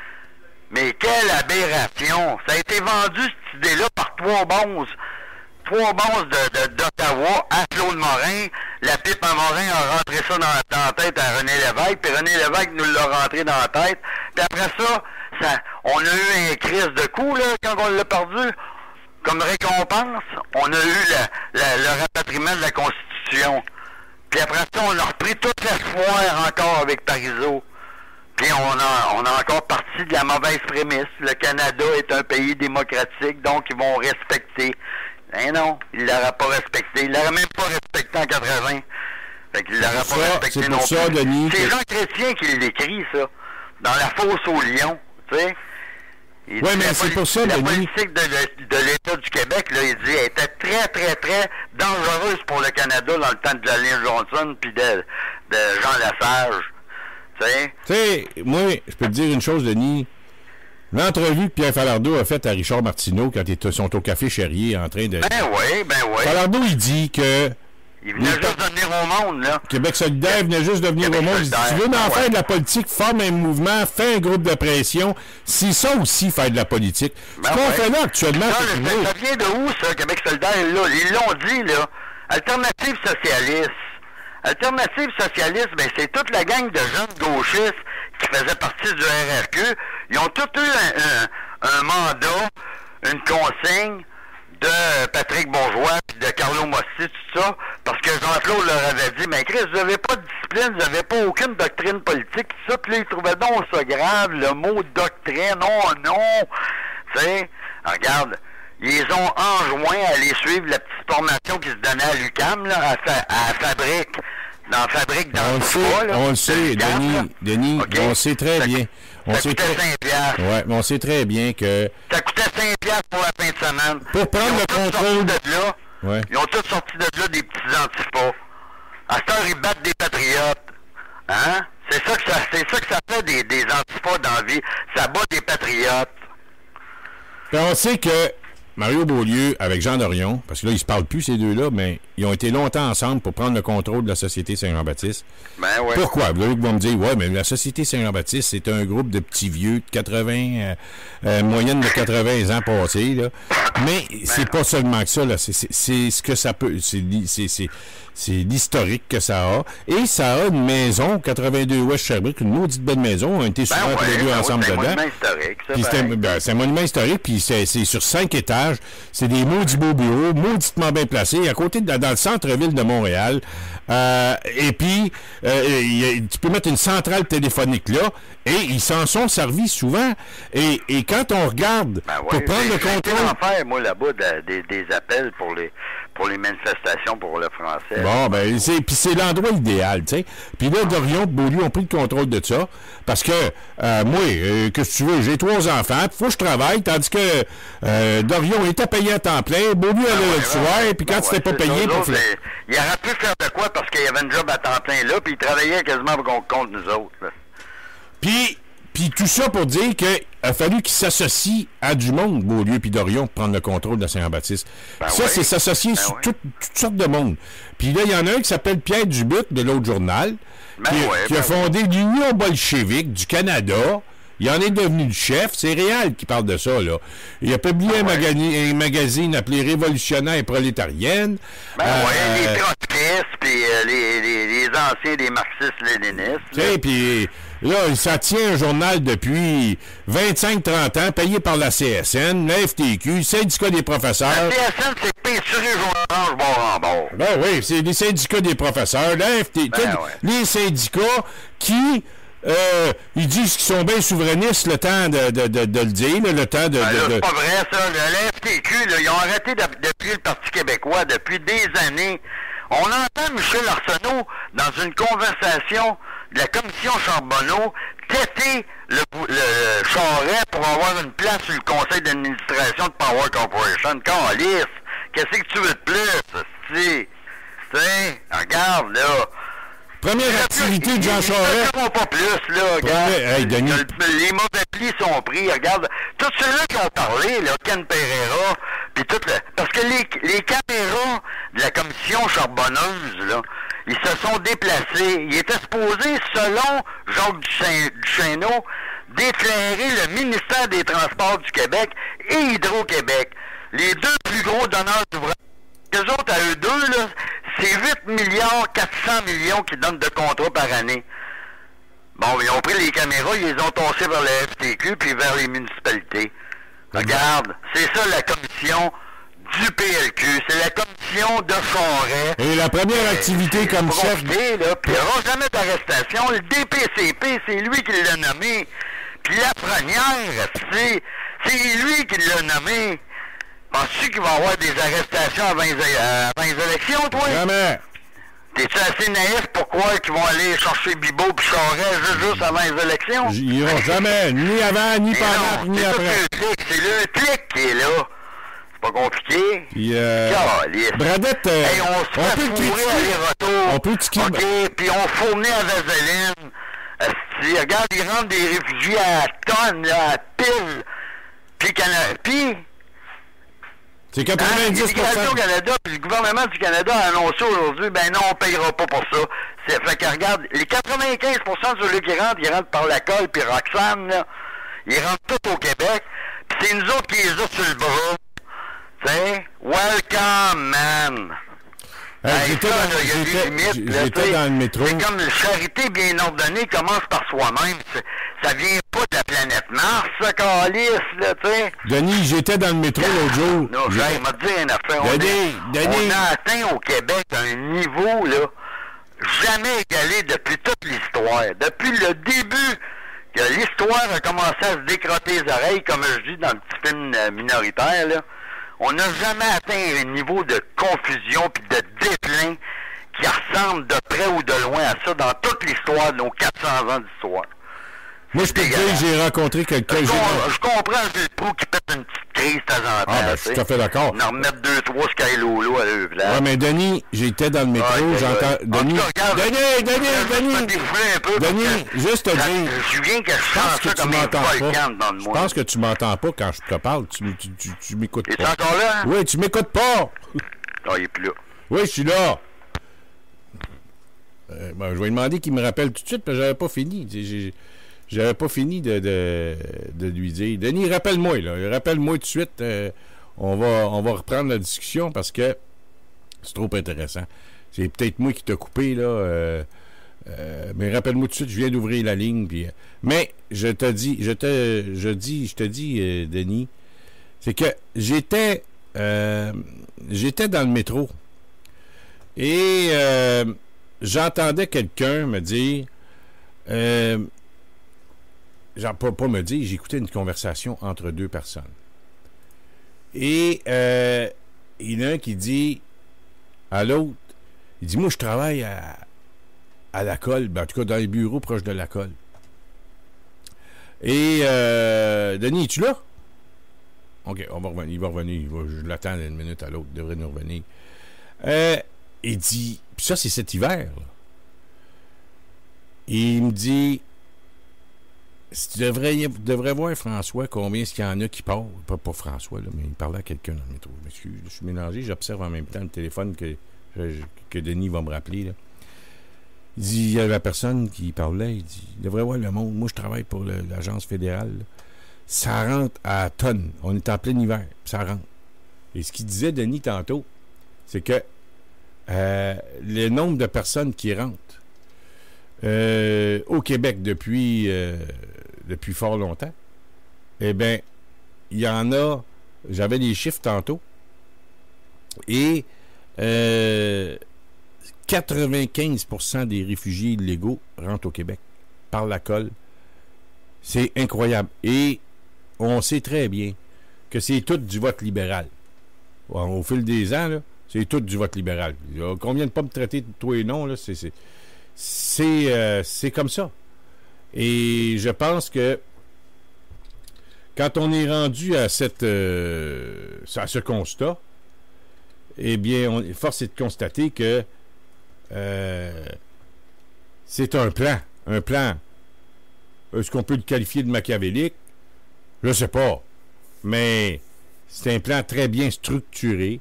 Mais quelle aberration! Ça a été vendu, cette idée-là, par trois bonzes. Trois bonzes de, de, d'Ottawa à Claude Morin. La pipe à Morin a rentré ça dans, dans la tête à René Lévesque, puis René Lévesque nous l'a rentré dans la tête. Puis après ça, ça, on a eu un crise de coups, là, quand on l'a perdu. Comme récompense, on a eu la, la, le rapatriement de la Constitution. Puis après ça, on a repris toute la foire encore avec Parizeau. Puis on a, on a encore parti de la mauvaise prémisse. Le Canada est un pays démocratique, donc ils vont respecter. Eh non, il ne l'aura pas respecté. Il ne l'aura même pas respecté en quatre-vingts. Fait qu'il ne l'aura pas ça, respecté c'est non pour plus. Ça, Denis, c'est que... Jean Chrétien qui l'écrit, ça. Dans La fosse au lion, tu sais. Oui, mais c'est pour ça, la Denis. politique de, de, de l'État du Québec, là, il dit, elle était très, très, très dangereuse pour le Canada dans le temps de Lynn Johnson puis de, de Jean Lesage. Tu sais? Tu sais, moi, je peux te dire une chose, Denis. L'entrevue que Pierre Falardeau a faite à Richard Martineau quand ils sont au Café Cherrier en train de... Ben oui, ben oui. Falardeau, il dit que... Il venait juste de venir au monde, là. Québec solidaire venait juste de venir Québec au monde. Si tu veux en ouais. faire de la politique, forme un mouvement, fais un groupe de pression. C'est ça aussi, faire de la politique. Ben Ce qu'on ouais. fait là actuellement... Ça, c'est ça, ça vient de où, ça, Québec solidaire, là? Ils l'ont dit, là. Alternative socialiste. Alternative socialiste, ben c'est toute la gang de jeunes gauchistes qui faisaient partie du R R Q. Ils ont tous eu un, un, un mandat, une consigne de Patrick Bourgeois puis de Carlo Mossi, tout ça, parce que Jean-Claude leur avait dit, mais Chris, vous n'avez pas de discipline, vous n'avez pas aucune doctrine politique, tout ça, puis là, ils trouvaient donc ça grave, le mot doctrine, non, non, tu sais, regarde, ils ont enjoint à aller suivre la petite formation qui se donnait à l'U Q A M, là, à, fa- à la fabrique, dans la fabrique, dans on le le sait, bois, là, on le sait, l'U Q A M, Denis, là. Denis, Okay. on sait très Ça, bien. On ça sait coûtait très... cinq piastres. Ouais, mais on sait très bien que... Ça coûtait cinq piastres pour la fin de semaine. Pour prendre Ils ont le tous contrôle... sorti de là. Ouais. Ils ont tous sorti de là des petits antipas. À cette heure, ils battent des patriotes. Hein? C'est ça que ça, c'est ça que ça fait des, des antipas dans la vie. Ça bat des patriotes. Puis on sait que Mario Beaulieu, avec Jean Dorion, parce que là, ils se parlent plus, ces deux-là, mais ils ont été longtemps ensemble pour prendre le contrôle de la Société Saint-Jean-Baptiste. Ben ouais. Pourquoi? Vous allez me dire, ouais, mais la Société Saint-Jean-Baptiste, c'est un groupe de petits vieux de quatre-vingts, euh, euh, moyenne de quatre-vingts ans passés, là. Mais Ben c'est non. pas seulement que ça, là. C'est, c'est, c'est ce que ça peut... C'est, c'est, c'est, c'est l'historique que ça a. Et ça a une maison, quatre-vingt-deux Ouest Sherbrooke, une maudite belle maison. On a été souvent Ben tous les ouais, deux ben ensemble ouais, c'est un dedans. monument historique, ça, Puis c'est, un, pareil. ben, c'est un monument historique, puis c'est, c'est sur cinq étages. C'est des maudits beaux bureaux, mauditement bien placés, à côté de, dans le centre-ville de Montréal. Euh, et puis, euh, y a, tu peux mettre une centrale téléphonique là, et ils s'en sont servis souvent. Et, et quand on regarde, Ben ouais, pour prendre j'ai- le j'ai été contrôle... en faire, moi, là-bas, de- des, des appels pour les, pour les manifestations pour le français. Bon, ben, c'est, puis c'est l'endroit idéal, tu sais. Puis là, Dorion et Beaulieu ont pris le contrôle de ça, parce que, euh, moi, euh, que si tu veux, j'ai trois enfants, puis faut que je travaille, tandis que euh, Dorion était payé à temps plein, Beaulieu allait ouais, le soir, ouais. puis quand Ben c'était ouais, pas c'est payé... ça, pour autres, faire- mais il aurait pu faire de quoi parce qu'il y avait une job à temps plein là, puis il travaillait quasiment contre, contre nous autres. Là. Puis, puis tout ça pour dire qu'il a fallu qu'ils s'associent à du monde, Beaulieu puis Dorion, pour prendre le contrôle de Saint-Jean-Baptiste. Ben ça, ouais. c'est s'associer Ben sur ouais. tout- toutes sortes de monde. Puis là, il y en a un qui s'appelle Pierre Dubuc, de l'autre journal, Ben qui, ouais, qui a ben fondé l'Union bolchevique du Canada. Il en est devenu le chef. C'est Réal qui parle de ça, là. Il a publié Ben un, ouais. magani- un magazine appelé Révolutionnaire et prolétarienne. Ben Euh, ouais, les trotskistes, puis euh, les, les, les anciens des marxistes-léninistes. Tu sais, puis là, ça tient un journal depuis vingt-cinq trente ans, payé par la C S N, la F T Q, le syndicat des professeurs. La C S N, c'est peinturé jaune orange bord en bord. Ben oui, c'est les syndicats des professeurs, la F T Q, Ben ouais. les syndicats qui, euh, ils disent qu'ils sont bien souverainistes le temps de, de, de, de le dire, là, le temps de... Ben de- là, de- c'est pas vrai, ça. Le, la F T Q, là, ils ont arrêté de, depuis le Parti québécois, depuis des années. On entend Michel Arsenault, dans une conversation de la commission Charbonneau, têter le, le Charest pour avoir une place sur le conseil d'administration de Power Corporation. Calice, qu'est-ce que tu veux de plus, tu sais, regarde, là. Première activité de Jean Charest. Ils ne pas plus, là, regarde. Premier- hey, Denis. Le- les mauvais plis sont pris, regarde. Tous ceux-là qui ont parlé, là, Ken Pereira, Puis tout le... Parce que les, les caméras de la commission charbonneuse, là, ils se sont déplacés. Ils étaient supposés, selon Jacques Duchesne- Duchesneau, d'éclairer le ministère des Transports du Québec et Hydro-Québec. Les deux plus gros donneurs d'ouvrages. Eux autres, à eux deux, là, c'est huit milliards quatre cents millions qui donnent de contrats par année. Bon, ils ont pris les caméras, ils les ont tossées vers le F T Q puis vers les municipalités. Regarde, c'est ça la commission du P L Q. C'est la commission de Forêt. Et la première activité comme chef... Là, puis il n'y aura jamais d'arrestation. Le D P C P, c'est lui qui l'a nommé. Puis la première, c'est, c'est lui qui l'a nommé. Penses-tu qu'il va y avoir des arrestations avant les, euh, avant les élections, toi? Jamais. T'es-tu assez naïf pour croire qu'ils vont aller chercher Bibeau puis Charest juste, juste avant les élections? Ils iront jamais, ni avant, ni pendant, ni après. C'est le clic qui est là. C'est pas compliqué. Puis, euh, Bradette, euh, hey, on se on fait peut fourrer aller-retour. On peut tiquer. OK, puis on fournit à Vaseline. Asti, regarde, ils rentrent des réfugiés à tonnes, là, à pile. Puis, puis c'est quatre-vingt-dix pour cent. Hein, l'Immigration Canada, puis le gouvernement du Canada a annoncé aujourd'hui, ben non, on ne payera pas pour ça. C'est, fait que regarde, les quatre-vingt-quinze pour cent de ceux qui rentrent, ils rentrent par la colle, puis Roxane, là, ils rentrent tous au Québec, puis c'est nous autres qui les a sur le bras. T'sais, welcome, man. Hey, hey, j'étais ça, dans, là, y a j'étais, des limites, là, j'étais dans le métro. C'est comme la charité bien ordonnée commence par soi-même. C'est, ça vient pas de la planète Mars, ça, calice, là, tu sais. Denis, j'étais dans le métro l'autre jour. Non, j'ai m'a dit une affaire. On, Denis, est, Denis. on a atteint au Québec un niveau, là, jamais égalé depuis toute l'histoire. Depuis le début que l'histoire a commencé à se décrotter les oreilles, comme je dis dans le petit film minoritaire, là. On n'a jamais atteint un niveau de confusion puis de déclin qui ressemble de près ou de loin à ça dans toute l'histoire de nos quatre cents ans d'histoire. Moi, je peux te dire, j'ai rencontré quelqu'un... Je, j'ai... com- je comprends Gilles Proulx qui pète une petite crise de temps en temps. Ah, ben, je suis tout à fait d'accord. On en remettre deux, trois Sky Lolo à leur place. Ouais, mais Denis, j'étais dans le métro, ouais, j'entends... Ouais. Denis, Regarde, Denis, Denis, Denis, Denis, un peu Denis, juste te dire... Je viens que je Je pense sens que ça tu comme un m'entends volcan pas. dans Je moi. pense que tu m'entends pas quand je te parle. Tu, tu, tu, tu m'écoutes Es-tu pas. encore là? Hein? Oui, tu m'écoutes pas. Ah, il est plus là. Oui, je suis là. Euh, ben, je vais lui demander qu'il me rappelle tout de suite, parce que j'avais pas fini. J'ai, j'avais pas fini de, de, de lui dire. Denis, rappelle-moi, là. Rappelle-moi tout de suite. Euh, on, va, on va reprendre la discussion parce que c'est trop intéressant. C'est peut-être moi qui t'ai coupé, là. Euh, euh, mais rappelle-moi tout de suite, je viens d'ouvrir la ligne. Puis, euh, mais je te dis, je te, je dis, je te dis, euh, Denis, c'est que j'étais, euh, j'étais dans le métro et euh, j'entendais quelqu'un me dire, euh, genre, pas, pas me dire, j'écoutais une conversation entre deux personnes. Et euh, il y en a un qui dit à l'autre, il dit, moi, je travaille à, à la colle, ben, en tout cas dans les bureaux proches de la colle. Et euh, Denis, es-tu là? OK, on va revenir, il va revenir, il va, je l'attends une minute à l'autre, il devrait nous revenir. Euh, il dit, puis ça, c'est cet hiver, là. Il me dit, si tu devrais, tu devrais voir François, combien est-ce qu'il y en a qui partent, pas, pas François, là, mais il parlait à quelqu'un dans le métro. Je m'excuse, je suis mélangé, j'observe en même temps le téléphone que, que Denis va me rappeler, là. Il dit, il y a la personne qui parlait, il dit, il devrait voir le monde. Moi, je travaille pour le, l'agence fédérale, là. Ça rentre à tonnes. On est en plein hiver, ça rentre. Et ce qu'il disait, Denis, tantôt, c'est que euh, le nombre de personnes qui rentrent euh, au Québec depuis, euh, depuis fort longtemps, eh bien, il y en a, j'avais les chiffres tantôt, et euh, quatre-vingt-quinze pour cent des réfugiés illégaux rentrent au Québec par la colle. C'est incroyable. Et on sait très bien que c'est tout du vote libéral. Au fil des ans, là, c'est tout du vote libéral. Qu'on vienne pas me traiter de toi et non, là, c'est, c'est, c'est, euh, c'est comme ça. Et je pense que quand on est rendu à, cette, euh, à ce constat, eh bien, on, force est de constater que euh, c'est un plan. Un plan. Est-ce qu'on peut le qualifier de machiavélique? Je sais pas. Mais C'est un plan très bien structuré.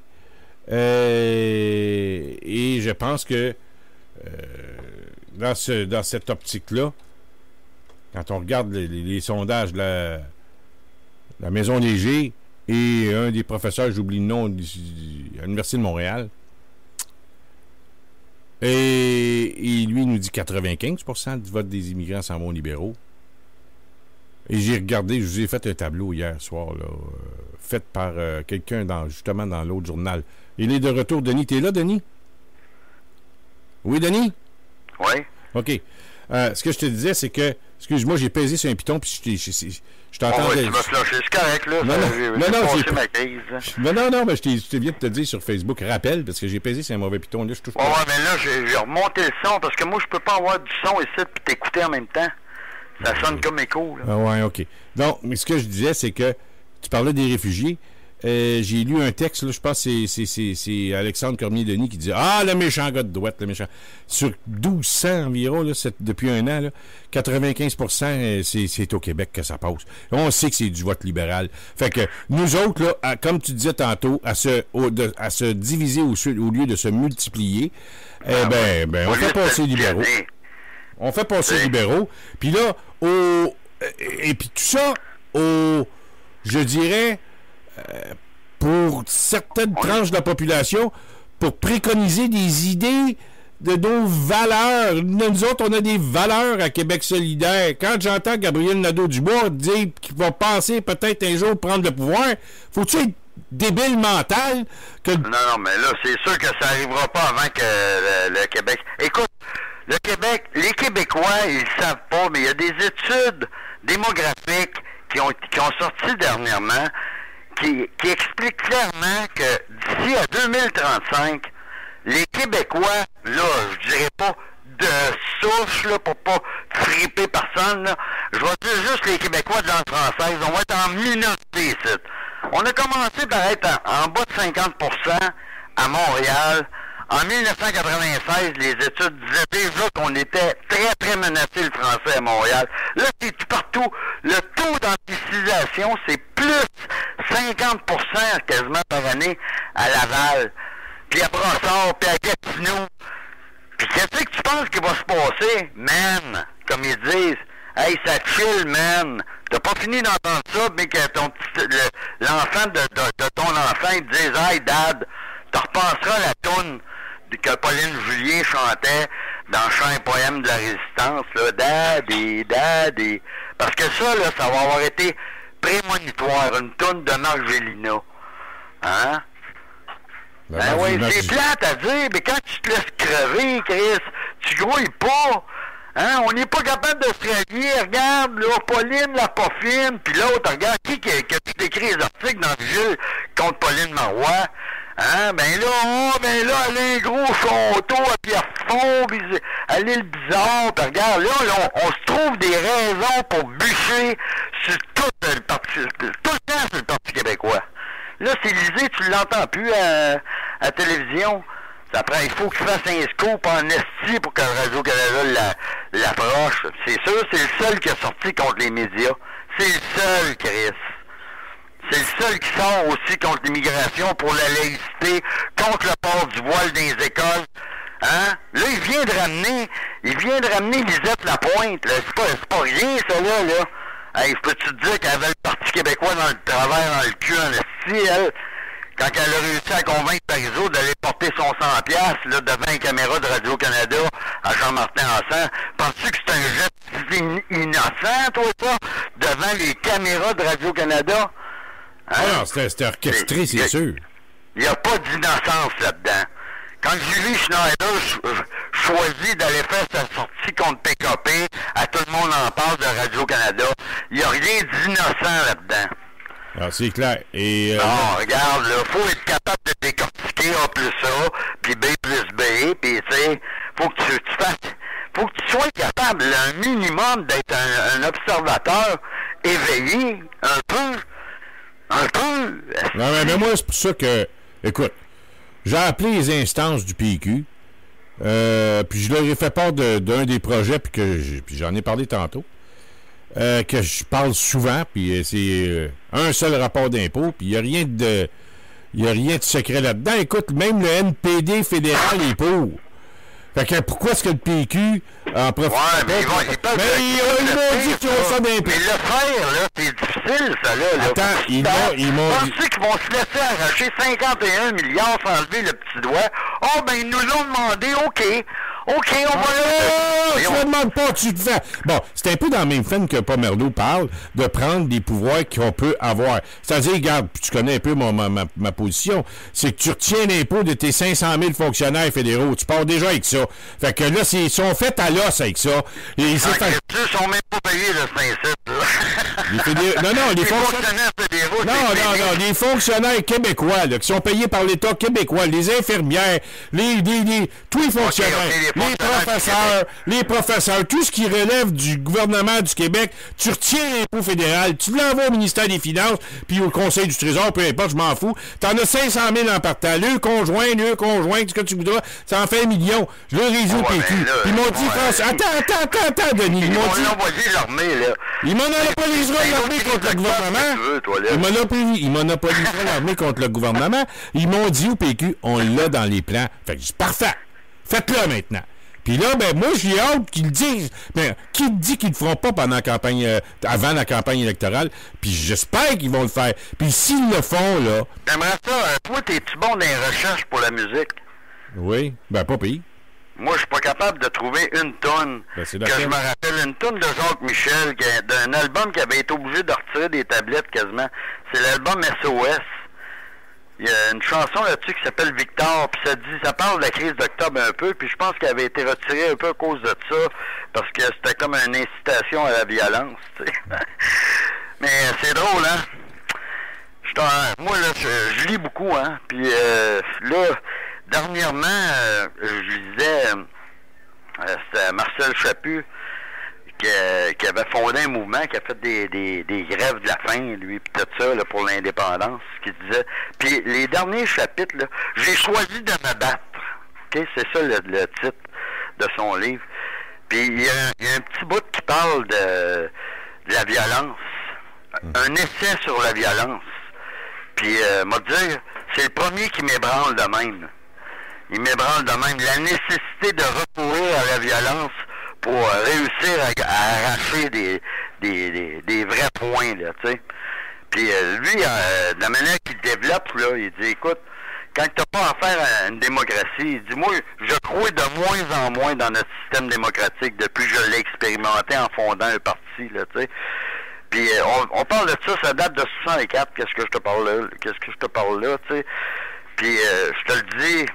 Euh, et je pense que euh, dans, ce, dans cette optique-là, quand on regarde les, les, les sondages de la, la Maison Léger et un des professeurs, j'oublie le nom, de l'Université de Montréal, et, et lui, il nous dit quatre-vingt-quinze pour cent du vote des immigrants s'en vont aux libéraux. Et j'ai regardé, je vous ai fait un tableau hier soir, là, euh, fait par euh, quelqu'un dans, justement dans l'autre journal. Il est de retour, Denis. T'es là, Denis? Oui, Denis? Oui. OK. Euh, ce que je te disais, c'est que, excuse-moi, j'ai pesé sur un piton, puis je, je, je, je t'entendais. Oh, ouais, tu m'as flashé, c'est correct, là. Non, ça, non, j'ai, non, j'ai non, passé j'ai ma crise. Non, non, non, mais je t'ai, je t'ai viens de te dire sur Facebook, rappel, parce que j'ai pesé sur un mauvais piton. Là, je touche Ouais, pas. ouais, mais là, j'ai, j'ai remonté le son, parce que moi, je peux pas avoir du son ici, puis t'écouter en même temps. Ça sonne comme écho, là. Ah ouais, OK. Donc, mais ce que je disais, c'est que tu parlais des réfugiés. Euh, j'ai lu un texte, là, je pense que c'est, c'est, c'est, c'est Alexandre Cormier-Denis qui dit « Ah, le méchant gars de droite, le méchant... » Sur douze cents environ, là, c'est, depuis un an, là, quatre-vingt-quinze pour cent, c'est, c'est au Québec que ça passe. On sait que c'est du vote libéral. Fait que nous autres, là, à, comme tu disais tantôt, à se, au, de, à se diviser au, au lieu de se multiplier, ah, eh ben, ben, on fait passer les libéraux. On fait passer les libéraux. Puis là, au... Et puis tout ça, au... Je dirais... Euh, pour certaines tranches de la population, pour préconiser des idées de nos valeurs. Nous autres, on a des valeurs à Québec solidaire. Quand j'entends Gabriel Nadeau-Dubois dire qu'il va penser peut-être un jour prendre le pouvoir, faut-tu être débile mental? Que... Non, non, mais là, c'est sûr que ça n'arrivera pas avant que le, le Québec... Écoute, le Québec, les Québécois, ils le savent pas, mais il y a des études démographiques qui ont, qui ont sorti dernièrement Qui, qui explique clairement que d'ici à deux mille trente-cinq, les Québécois, là, je dirais pas de souche, là, pour pas friper personne, là, je vais dire juste les Québécois de langue française, on va être en minorité ici. On a commencé par être en, en bas de cinquante pour cent à Montréal. En dix-neuf cent quatre-vingt-seize, les études disaient déjà qu'on était très, très menacé le français à Montréal. Là, c'est tout partout. Le taux d'anglicisation, c'est plus cinquante pour cent quasiment par année à Laval, puis à Brossard, puis à Gatineau. Puis qu'est-ce que tu penses qu'il va se passer? Man, comme ils disent, hey, ça chill, man. T'as pas fini d'entendre ça, mais que ton petit, le, l'enfant de, de, de ton enfant, il te dise, hey, dad, tu repenseras la toune que Pauline Julien chantait dans Chant et poème de la résistance, là, daddy, daddy. Parce que ça, là, ça va avoir été prémonitoire, une toune de Margélina. Hein? Ben, ben oui, c'est plate à dire, mais quand tu te laisses crever, Chris, tu grouilles pas. Hein? On n'est pas capable de se rallier. Regarde, là, Pauline la pas fine, puis l'autre, regarde, qui qui a, qui a tout écrit les articles dans le Vigile contre Pauline Marois? Hein? Ben là, oh, ben là, Alain Gros, Chonteau, à Pierrefonds, puis à l'île Bizarre, puis regarde, là, là on, on se trouve des raisons pour bûcher sur tout le parti, tout le temps sur le Parti québécois. Là, c'est Lisée, tu l'entends plus à, à la télévision. Après, il faut qu'il fasse un scoop en esti pour que Radio-Canada la, l'approche. C'est sûr, c'est le seul qui a sorti contre les médias. C'est le seul, Chris. C'est le seul qui sort aussi contre l'immigration pour la laïcité, contre le port du voile dans les écoles. Hein? Là, il vient de ramener, il vient de ramener Lisette Lapointe. Là. C'est pas, c'est pas rien, ça, là, là. Hey, je peux-tu te dire qu'elle avait le Parti québécois dans le travers, dans le cul, en esti, elle, quand elle a réussi à convaincre Parizeau d'aller porter son cent piastres, là, devant une caméra de Radio-Canada à Jean-Martin Hansen. Penses-tu que c'est un geste in- innocent, toi, ça, devant les caméras de Radio-Canada? Hein? Ah non, c'était, c'était orchestré, c'est, c'est sûr. Il n'y a pas d'innocence là-dedans. Quand Julie Schneider ch- choisit d'aller faire sa sortie contre P K P, à tout le monde en parle de Radio-Canada, il n'y a rien d'innocent là-dedans. Ah, c'est clair. Et, euh, non, regarde, là, faut être capable de décortiquer A plus A, puis B plus B, puis tu sais, faut que tu, tu fasses, faut que tu sois capable, là, un minimum, d'être un, un observateur éveillé, un peu, un peu. Non, mais, mais moi, c'est pour ça que, écoute, j'ai appelé les instances du P Q, euh, puis je leur ai fait part de, d'un des projets, puis que puis j'en ai parlé tantôt. euh, que je parle souvent, puis euh, c'est euh, un seul rapport d'impôt, puis il n'y a rien de il n'y a rien de secret là-dedans. Écoute, même le N P D fédéral est pour. Fait que pourquoi est-ce que le P Q en profite? Ouais, mais ils vont, ils peuvent... Mais ils m'ont dit qu'ils ont ça d'impôt. Mais le faire, là, c'est difficile, ça, là. là. Attends, ils m'ont... Ils m'ont... Pensez qu'ils vont se laisser arracher cinquante et un milliards sans enlever le petit doigt? Oh, ben, ils nous l'ont demandé, OK. OK, on va là. Tu on... ne demandes pas, tu te fais. Bon, c'est un peu dans le même film que Pomerleau parle, de prendre des pouvoirs qu'on peut avoir. C'est-à-dire, regarde, tu connais un peu mon, ma, ma, ma position, c'est que tu retiens l'impôt de tes cinq cent mille fonctionnaires fédéraux. Tu pars déjà avec ça. Fait que là, ils sont faits à l'os avec ça. Et c'est ah, fait... Ils sont même pas payés, le cinq sept. Les fédéraux... Non, non, les, les fonctionnaires... fonctionnaires fédéraux... Non, non, non, les fonctionnaires québécois, là, qui sont payés par l'État québécois, les infirmières, les, les, les, tous les fonctionnaires, okay, okay, les, les professeurs, les professeurs, tout ce qui relève du gouvernement du Québec, tu retiens l'impôt fédéral, tu l'envoies au ministère des Finances, puis au Conseil du Trésor, peu importe, je m'en fous. T'en as cinq cent mille en partant. Le conjoint, le conjoint, ce que tu voudras, ça en fait un million. Je le réseau au P Q. Ils m'ont dit, François, attends, attends, attends, attends, Denis. Ils m'ont dit. l'armée, là. Ils monopoliseraient l'armée contre le gouvernement. Ils monopoliseraient l'armée contre le gouvernement. Ils m'ont dit au P Q, on l'a dans les plans. Fait que je dis, parfait. Faites-le maintenant. Puis là, ben moi, j'ai hâte qu'ils le disent. Mais qui dit qu'ils le feront pas pendant la campagne, euh, avant la campagne électorale? Puis j'espère qu'ils vont le faire. Puis s'ils le font, là... J'aimerais ça. Euh, toi, t'es-tu bon dans les recherches pour la musique? Oui. Ben, pas pire. Moi, je suis pas capable de trouver une tonne ben, que je me rappelle. Une tonne de Jacques Michel, d'un album qui avait été obligé de retirer des tablettes quasiment. C'est l'album S O S. Il y a une chanson là-dessus qui s'appelle Victor, puis ça dit, ça parle de la crise d'octobre un peu, puis je pense qu'elle avait été retirée un peu à cause de ça, parce que c'était comme une incitation à la violence, tu sais. Mais c'est drôle, hein? Je moi, là, je, je lis beaucoup, hein? Puis euh, là, dernièrement, euh, je lisais, euh, c'était Marcel Chaput, Qui, qui avait fondé un mouvement, qui a fait des, des, des grèves de la faim, lui, puis tout ça, là, pour l'indépendance, qui disait... Puis les derniers chapitres, là, j'ai choisi de me battre. OK? C'est ça le, le titre de son livre. Puis il y, y a un petit bout qui parle de, de la violence. Un essai sur la violence. Puis, euh, m'a dit, c'est le premier qui m'ébranle de même. Il m'ébranle de même. La nécessité de recourir à la violence pour euh, réussir à, à arracher des, des, des, des vrais points, là, tu sais. Puis euh, lui, euh, de la manière qu'il développe, là, il dit, écoute, quand t'as pas affaire à une démocratie, il dit, moi, je crois de moins en moins dans notre système démocratique depuis que je l'ai expérimenté en fondant un parti, là, tu sais. Puis euh, on, on parle de ça, ça date de soixante-quatre, qu'est-ce que je te parle là, qu'est-ce que je te parle là, tu sais. Puis euh, je te le dis...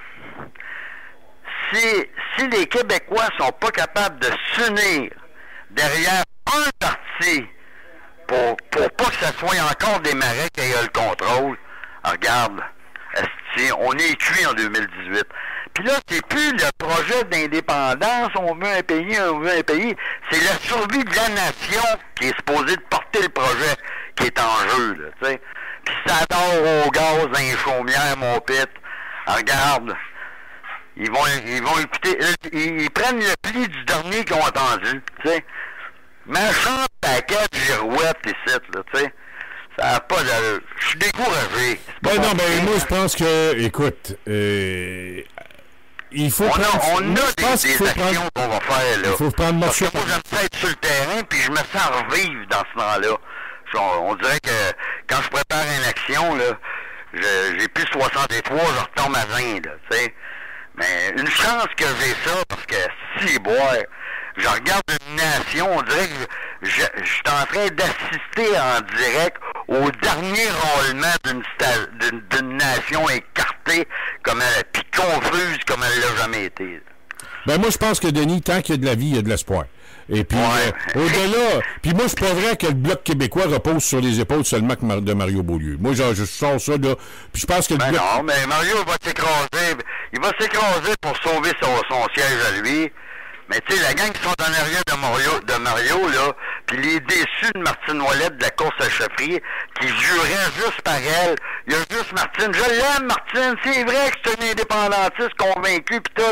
Si, si les Québécois sont pas capables de s'unir derrière un parti pour, pour pas que ça soit encore des marais qui aient le contrôle, regarde, on est cuit en deux mille dix-huit. Puis là, c'est plus le projet d'indépendance, on veut un pays, on veut un pays, c'est la survie de la nation qui est supposée de porter le projet qui est en jeu, là, tu sais. Puis ça dort au gaz dans les chaumières, mon pit. Regarde. Ils vont, ils vont écouter, ils, ils prennent le pli du dernier qu'ils ont entendu, tu sais. Machin paquet de girouette ici, là, tu sais. Ça n'a pas de... Je suis découragé. Ben non, ben moi, je pense que, écoute, euh, il faut on prendre... A, on a des, des actions prendre, qu'on va faire, là. Il faut prendre Parce que moi, j'aime ça être sur le terrain, puis je me sens revivre dans ce temps-là. On, on dirait que quand je prépare une action, là, j'ai plus soixante-trois, je retombe à vingt, là, tu sais. Mais une chance que j'ai ça, parce que si, boire, je regarde une nation, on dirait que je, je, je suis en train d'assister en direct au dernier roulement d'une, d'une, d'une nation écartée comme elle, puis confuse comme elle l'a jamais été. Ben moi, je pense que, Denis, tant qu'il y a de la vie, il y a de l'espoir. Et puis, ouais. euh, au-delà, puis moi, c'est pas vrai que le Bloc québécois repose sur les épaules seulement de Mario Beaulieu. Moi, genre, je sens ça, là, puis je pense que le ben Bloc... non, mais Mario va s'écraser, il va s'écraser pour sauver son, son siège à lui. Mais tu sais, la gang qui sont en arrière de Mario, de Mario là, puis les déçus de Martine Ouellette de la course à chefferie, qui jurait juste par elle, il y a juste Martine, je l'aime Martine, c'est vrai que c'est une indépendantiste convaincue pis tout,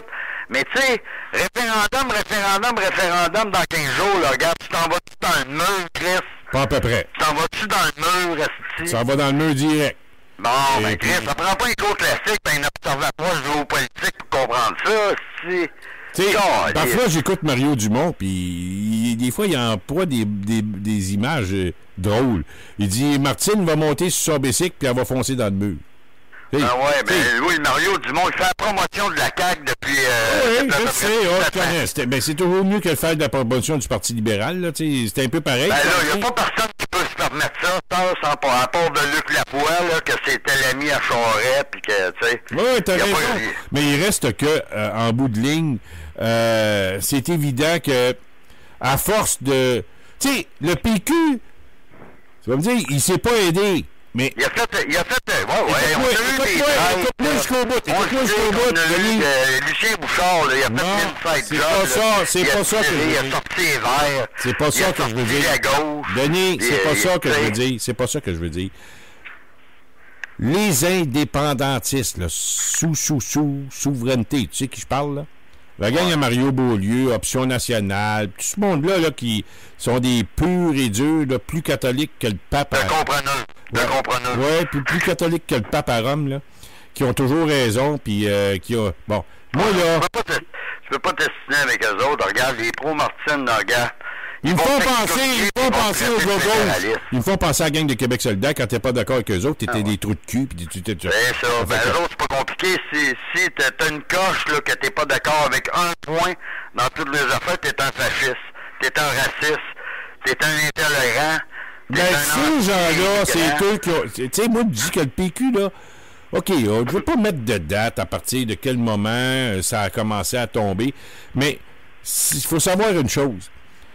Mais tu sais, référendum, référendum, référendum dans quinze jours, là, regarde, tu t'en vas-tu dans le mur, Chris? Pas à peu près. Tu t'en vas-tu dans le mur, esti? Ça va dans le mur direct. Bon, et ben Chris, puis... ça prend pas un cours classique, ben un observatoire géopolitique pour comprendre ça, esti. Tu sais, parfois j'écoute Mario Dumont, puis des fois il emploie des, des, des images euh, drôles. Il dit Martine va monter sur son bicycle, puis elle va foncer dans le mur. T'sais, ah ouais, ben t'sais. Oui, Mario Dumont, il fait la promotion de la C A Q depuis... Euh, oui, je sais, oh, je connais. Ben, c'est toujours mieux que de faire de la promotion du Parti libéral, là, c'est un peu pareil. Ben là, il n'y a pas personne qui peut se permettre ça, ça, sans pas rapport de Luc Lapointe, là, que c'était l'ami à Charest, puis que, tu sais... Oui, t'as raison. Pas... Mais il reste que, euh, en bout de ligne, euh, c'est évident que, à force de... Tu sais, le P Q, tu vas me dire, il s'est pas aidé. Mais... Il a fait, il a fait, ouais, ouais, on a eu des écoute-moi jusqu'au bout, écoute-moi jusqu'au bout, Denis. Lucien Bouchard, là, il a non, fait mille c'est pas ça, c'est pas ça que je veux dire. Il a sorti les verres. C'est pas ça que je veux dire. Denis, c'est pas ça que je veux dire. C'est pas ça que je veux dire. Les indépendantistes, là, sous, sous, sous, souveraineté, tu sais qui je parle, là? La gang à Mario Beaulieu, Option nationale, tout ce monde-là là, qui sont des purs et durs, là, plus catholiques que le pape à... De compreneur. De compreneur. Oui, puis plus catholiques que le pape à Rome, là, qui ont toujours raison, puis euh, qui ont... Bon, moi, là... Tu peux pas t'estimer avec eux autres. Regarde, les pro-Martine, là, regarde... Ils me font penser, ils me font penser aux autres. Ils me font penser à la gang de Québec solidaire quand t'es pas d'accord avec eux autres, t'étais ah ouais. des trous de cul, puis tu t'étais... C'est ça. Ben, eux autres, c'est pas compliqué. Si, si t'as une coche, là, que t'es pas d'accord avec un point dans toutes les affaires, t'es un fasciste, t'es un raciste, t'es un intolérant. Ben, ces gens-là, c'est eux qui ont... Tu sais, moi, je dis que le P Q, là... OK, je ne veux pas mettre de date à partir de quel moment ça a commencé à tomber, mais il faut savoir une chose.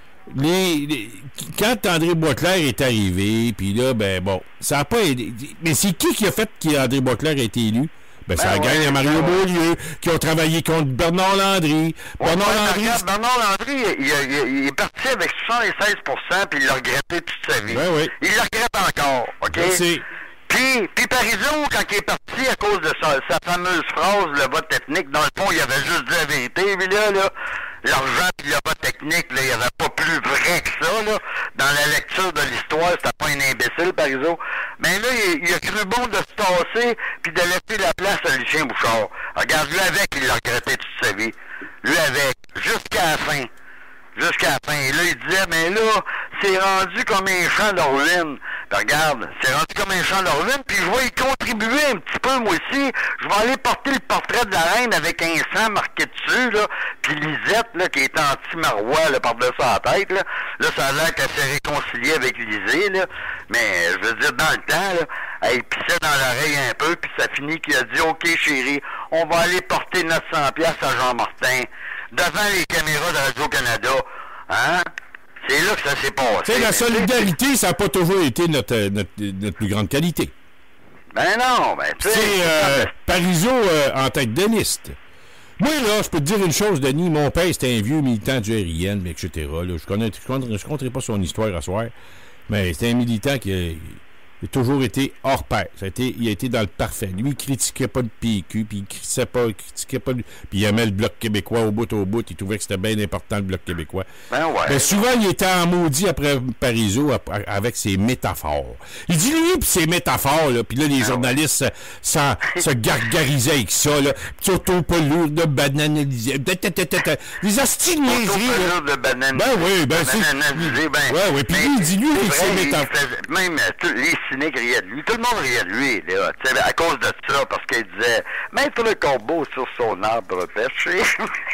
Les, les, quand André Boisclair est arrivé, puis là, ben bon, ça n'a pas aidé. Mais c'est qui qui a fait qu'André Boisclair a été élu? Ben, ben ça a ouais, gagné à Mario ben Beaulieu, ouais. qui ont travaillé contre Bernard Landry. Ouais, Bernard ouais, Landry. Regarde, Bernard Landry, il, il, il est parti avec soixante-seize pour cent, puis il l'a regretté toute sa vie. Ben oui. Il le regrette encore, OK? Merci. Puis, puis Parizeau, quand il est parti à cause de sa, sa fameuse phrase, le vote technique, dans le fond, il avait juste dit la vérité, puis là, là, l'argent puis le vote technique, là, il n'y avait pas plus vrai que ça, là. Dans la lecture de l'histoire, c'était pas un imbécile, Parizeau. Mais là, il, il a cru bon de se tasser puis de laisser la place à Lucien Bouchard. Regarde, lui avec, il l'a regretté toute sa vie. Lui avec, jusqu'à la fin. Jusqu'à la fin. Et là, il disait, mais là, c'est rendu comme un champ d'Orline. Puis regarde, c'est rendu comme un champ d'Orline, puis je vais y contribuer un petit peu, moi aussi. Je vais aller porter le portrait de la reine avec un sang marqué dessus, là. Puis Lisette, là, qui est anti-Marois, là, par-dessus la tête, là. Là, ça a l'air qu'elle s'est réconciliée avec Lisée, là. Mais, je veux dire, dans le temps, là, elle pissait dans l'oreille un peu, puis ça finit qu'il a dit, OK, chérie, on va aller porter neuf cents piastres à Jean-Martin, devant les caméras de Radio-Canada. Hein? C'est là que ça s'est passé. Tu sais, la solidarité, ça n'a pas toujours été notre, notre, notre plus grande qualité. Ben non, ben tu sais... C'est euh, Parizeau euh, en tête de liste. Moi, là, je peux te dire une chose, Denis. Mon père, c'était un vieux militant du R I N, et cetera. Là, je ne je compterai pas son histoire à soir, mais c'était un militant qui a, il a toujours été hors pair. Ça a été, il a été dans le parfait. Lui, il critiquait pas le P Q, puis il critiquait pas, il critiquait pas, puis il aimait le Bloc québécois au bout au bout. Il trouvait que c'était bien important, le Bloc québécois. Ben ouais. Mais souvent, il était en maudit après Parizeau avec ses métaphores. Il dit lui, puis ses métaphores, là, puis là, les ben journalistes ouais. se, se gargarisaient avec ça, là. Autopelure de bananalisé. Les hosties de niaiseries, de banane. Ben oui, ben c'est... Ben, ouais, oui, puis lui, il dit lui, avec ses métaphores. Même les cyniques riaient de lui. Tout le monde riait de lui, là, à cause de ça, parce qu'il disait « Mettre le corbeau sur son arbre perché. »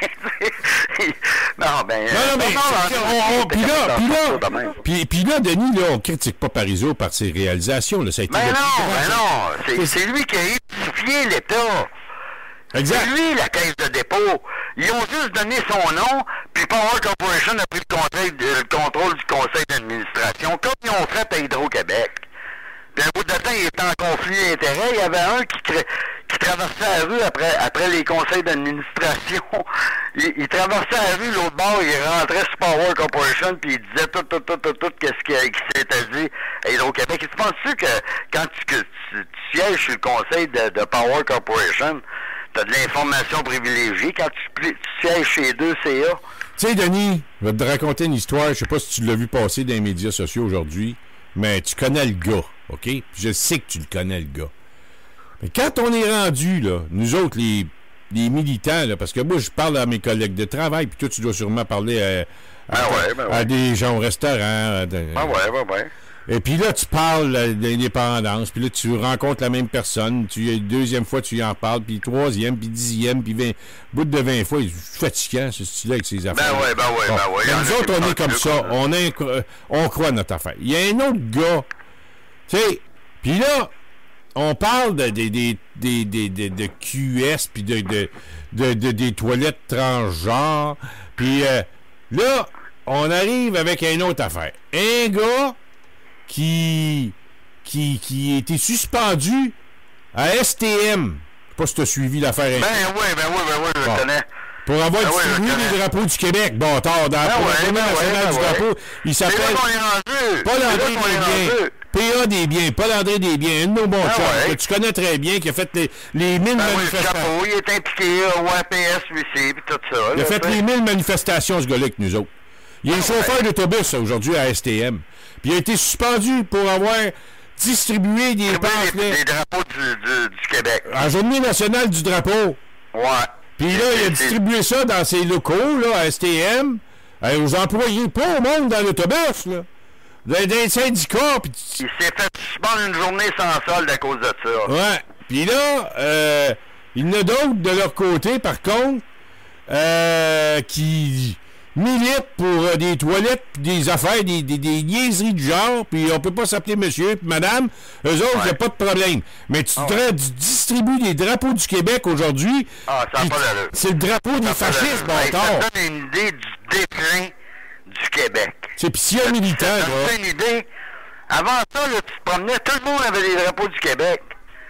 Non, ben... Non, non, mais... Puis là, puis là, puis, puis là, Denis, là, on critique pas Parizeau par ses réalisations, là, ça a été... Ben non, ben non, c'est lui qui a édifié l'État. Exact. C'est lui, la caisse de dépôt. Ils ont juste donné son nom, puis Power Corporation a pris le contrôle, le contrôle du conseil d'administration, comme ils ont fait à Hydro-Québec. Puis un bout de temps, il était en conflit d'intérêts. Il y avait un qui, qui traversait la rue après, après les conseils d'administration. Il, il traversait la rue, l'autre bord, il rentrait sur Power Corporation, puis il disait tout, tout, tout, tout, tout, qu'est-ce qui, qui s'était dit à Hydro-Québec. Et tu penses-tu que quand tu, que tu, tu sièges sur le conseil de, de Power Corporation, t'as de l'information privilégiée quand tu, tu sièges chez deux C A. Tu sais, Denis, je vais te raconter une histoire. Je sais pas si tu l'as vu passer dans les médias sociaux aujourd'hui, mais tu connais le gars, OK? Je sais que tu le connais, le gars. Mais quand on est rendu, là, nous autres, les, les militants, là, parce que moi, je parle à mes collègues de travail, puis toi, tu dois sûrement parler à, à, ben ouais, ben ouais. à des gens au restaurant. À, à, ah ouais, ouais, ouais. Et puis là, tu parles de l'indépendance, puis là, tu rencontres la même personne, tu deuxième fois, tu y en parles, puis troisième, puis dixième, puis vingt, bout de vingt fois, c'est fatigant, ce style-là, avec ses affaires. Ben ouais, ben ouais, bon. ben ouais. Ben nous autres, on est comme ça, on, est, on croit notre affaire. Il y a un autre gars, tu sais, puis là, on parle de, de, de, de, de, de, de Q S, puis de, de, de, de, des toilettes transgenres, puis euh, là, on arrive avec une autre affaire. Un gars qui, qui, qui a été suspendu à S T M. Je sais pas si tu as suivi l'affaire. Ben oui, ben oui, ben oui, je bon. le connais. Pour avoir ben distribué oui, les drapeaux du Québec. Bon, tard, dans ben la ouais, Journée ben nationale ouais, du ben drapeau, ouais. il s'appelle Paul-André Desbiens. P A Desbiens, Paul-André Desbiens, un de nos bons ben chums, ouais. que tu connais très bien, qui a fait les, les mille ben manifestations. Oui, il est impliqué au A P S, lui, puis tout ça. Il a là, fait fait. les mille manifestations, ce gars-là, avec nous autres. Il est ben chauffeur ouais. d'autobus, aujourd'hui, à S T M. Puis il a été suspendu pour avoir distribué des pamphlets. Des drapeaux du, du, du Québec. À la Journée nationale du drapeau. Ouais. Puis là, il a distribué ça dans ses locaux, là, à S T M, aux employés, pas au monde dans l'autobus, là. Dans des syndicats. Pis... Il s'est fait suspendre une journée sans solde à cause de ça. Ouais. Puis là, euh, il y en a d'autres de leur côté, par contre, euh, qui militent pour euh, des toilettes, pis des affaires, des, des, des niaiseries du genre, puis on peut pas s'appeler monsieur, puis madame, eux autres, il ouais. a pas de problème. Mais tu, ah ouais. tu distribues des drapeaux du Québec aujourd'hui. Ah, ça n'a pas d'allure. C'est le drapeau ça des fascistes, bon hey, ça donne une idée du déclin du Québec. C'est pis si un militant, ça donne une idée. Avant ça, là, tu te promenais, tout le monde avait des drapeaux du Québec.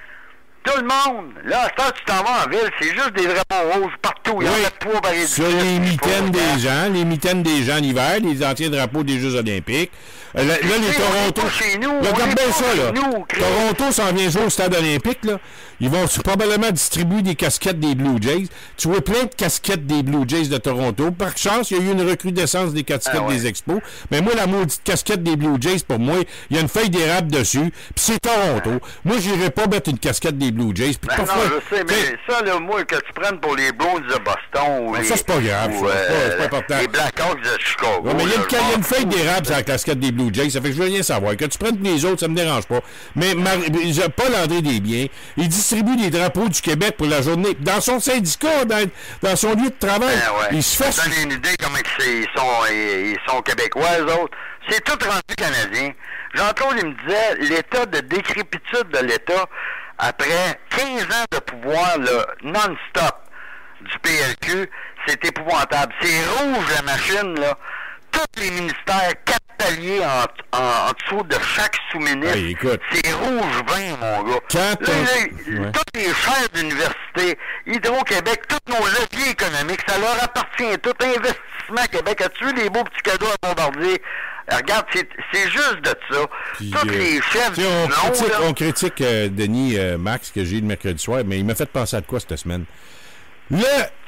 Tout le monde. Là, à ce temps, tu t'en vas en ville, c'est juste des drapeaux roses partout. Il y oui. en a trois par sur les mitaines des gens, les mitaines des gens l'hiver, les anciens drapeaux des Jeux olympiques. Euh, là, là les Toronto... Chez nous, regarde bien ça, là. Nous, Toronto s'en vient jouer au stade olympique, là. Ils vont probablement distribuer des casquettes des Blue Jays. Tu vois plein de casquettes des Blue Jays de Toronto. Par chance, il y a eu une recrudescence des casquettes ah ouais. des Expos. Mais moi, la maudite casquette des Blue Jays, pour moi, il y a une feuille d'érable dessus. Puis c'est Toronto. Ah. Moi, j'irais pas mettre une casquette des Blue Jays. Puis ben parfois, non, je sais, mais ça, là, moi, que tu prennes pour les Blues de Boston ou ah, les... Ça, c'est pas grave. Ou, ça, euh, c'est pas important. Les Blackhawks de Chicago. Ouais, mais il y a une, là, y a une feuille d'érable sur la casquette des Blue Jays. Ça fait que je veux rien savoir. Que tu prennes les autres, ça me dérange pas. Mais Mar... Paul-André Desbiens, il distribue des drapeaux du Québec pour la journée. Dans son syndicat, dans, dans son lieu de travail, ben ouais. il se fait... Ça donne une idée comment ils sont, ils sont québécois, eux autres. C'est tout rendu canadien. Jean-Claude, il me disait, l'état de décrépitude de l'État, après quinze ans de pouvoir là, non-stop du P L Q, c'est épouvantable. C'est rouge, la machine, là. Tous les ministères, quatre paliers en, en, en dessous de chaque sous-ministre. Hey, c'est rouge vin, mon gars. Quand là, là, ouais. Toutes les chaires d'université, Hydro-Québec, tous nos leviers économiques, ça leur appartient. Tout investissement Québec. As-tu vu les beaux petits cadeaux à Bombardier? Regarde, c'est juste de ça. Puis, Tous euh, les chefs du on, nom, critique, là, on critique euh, Denis euh, Max, que j'ai eu le mercredi soir, mais il m'a fait penser à de quoi cette semaine? Le,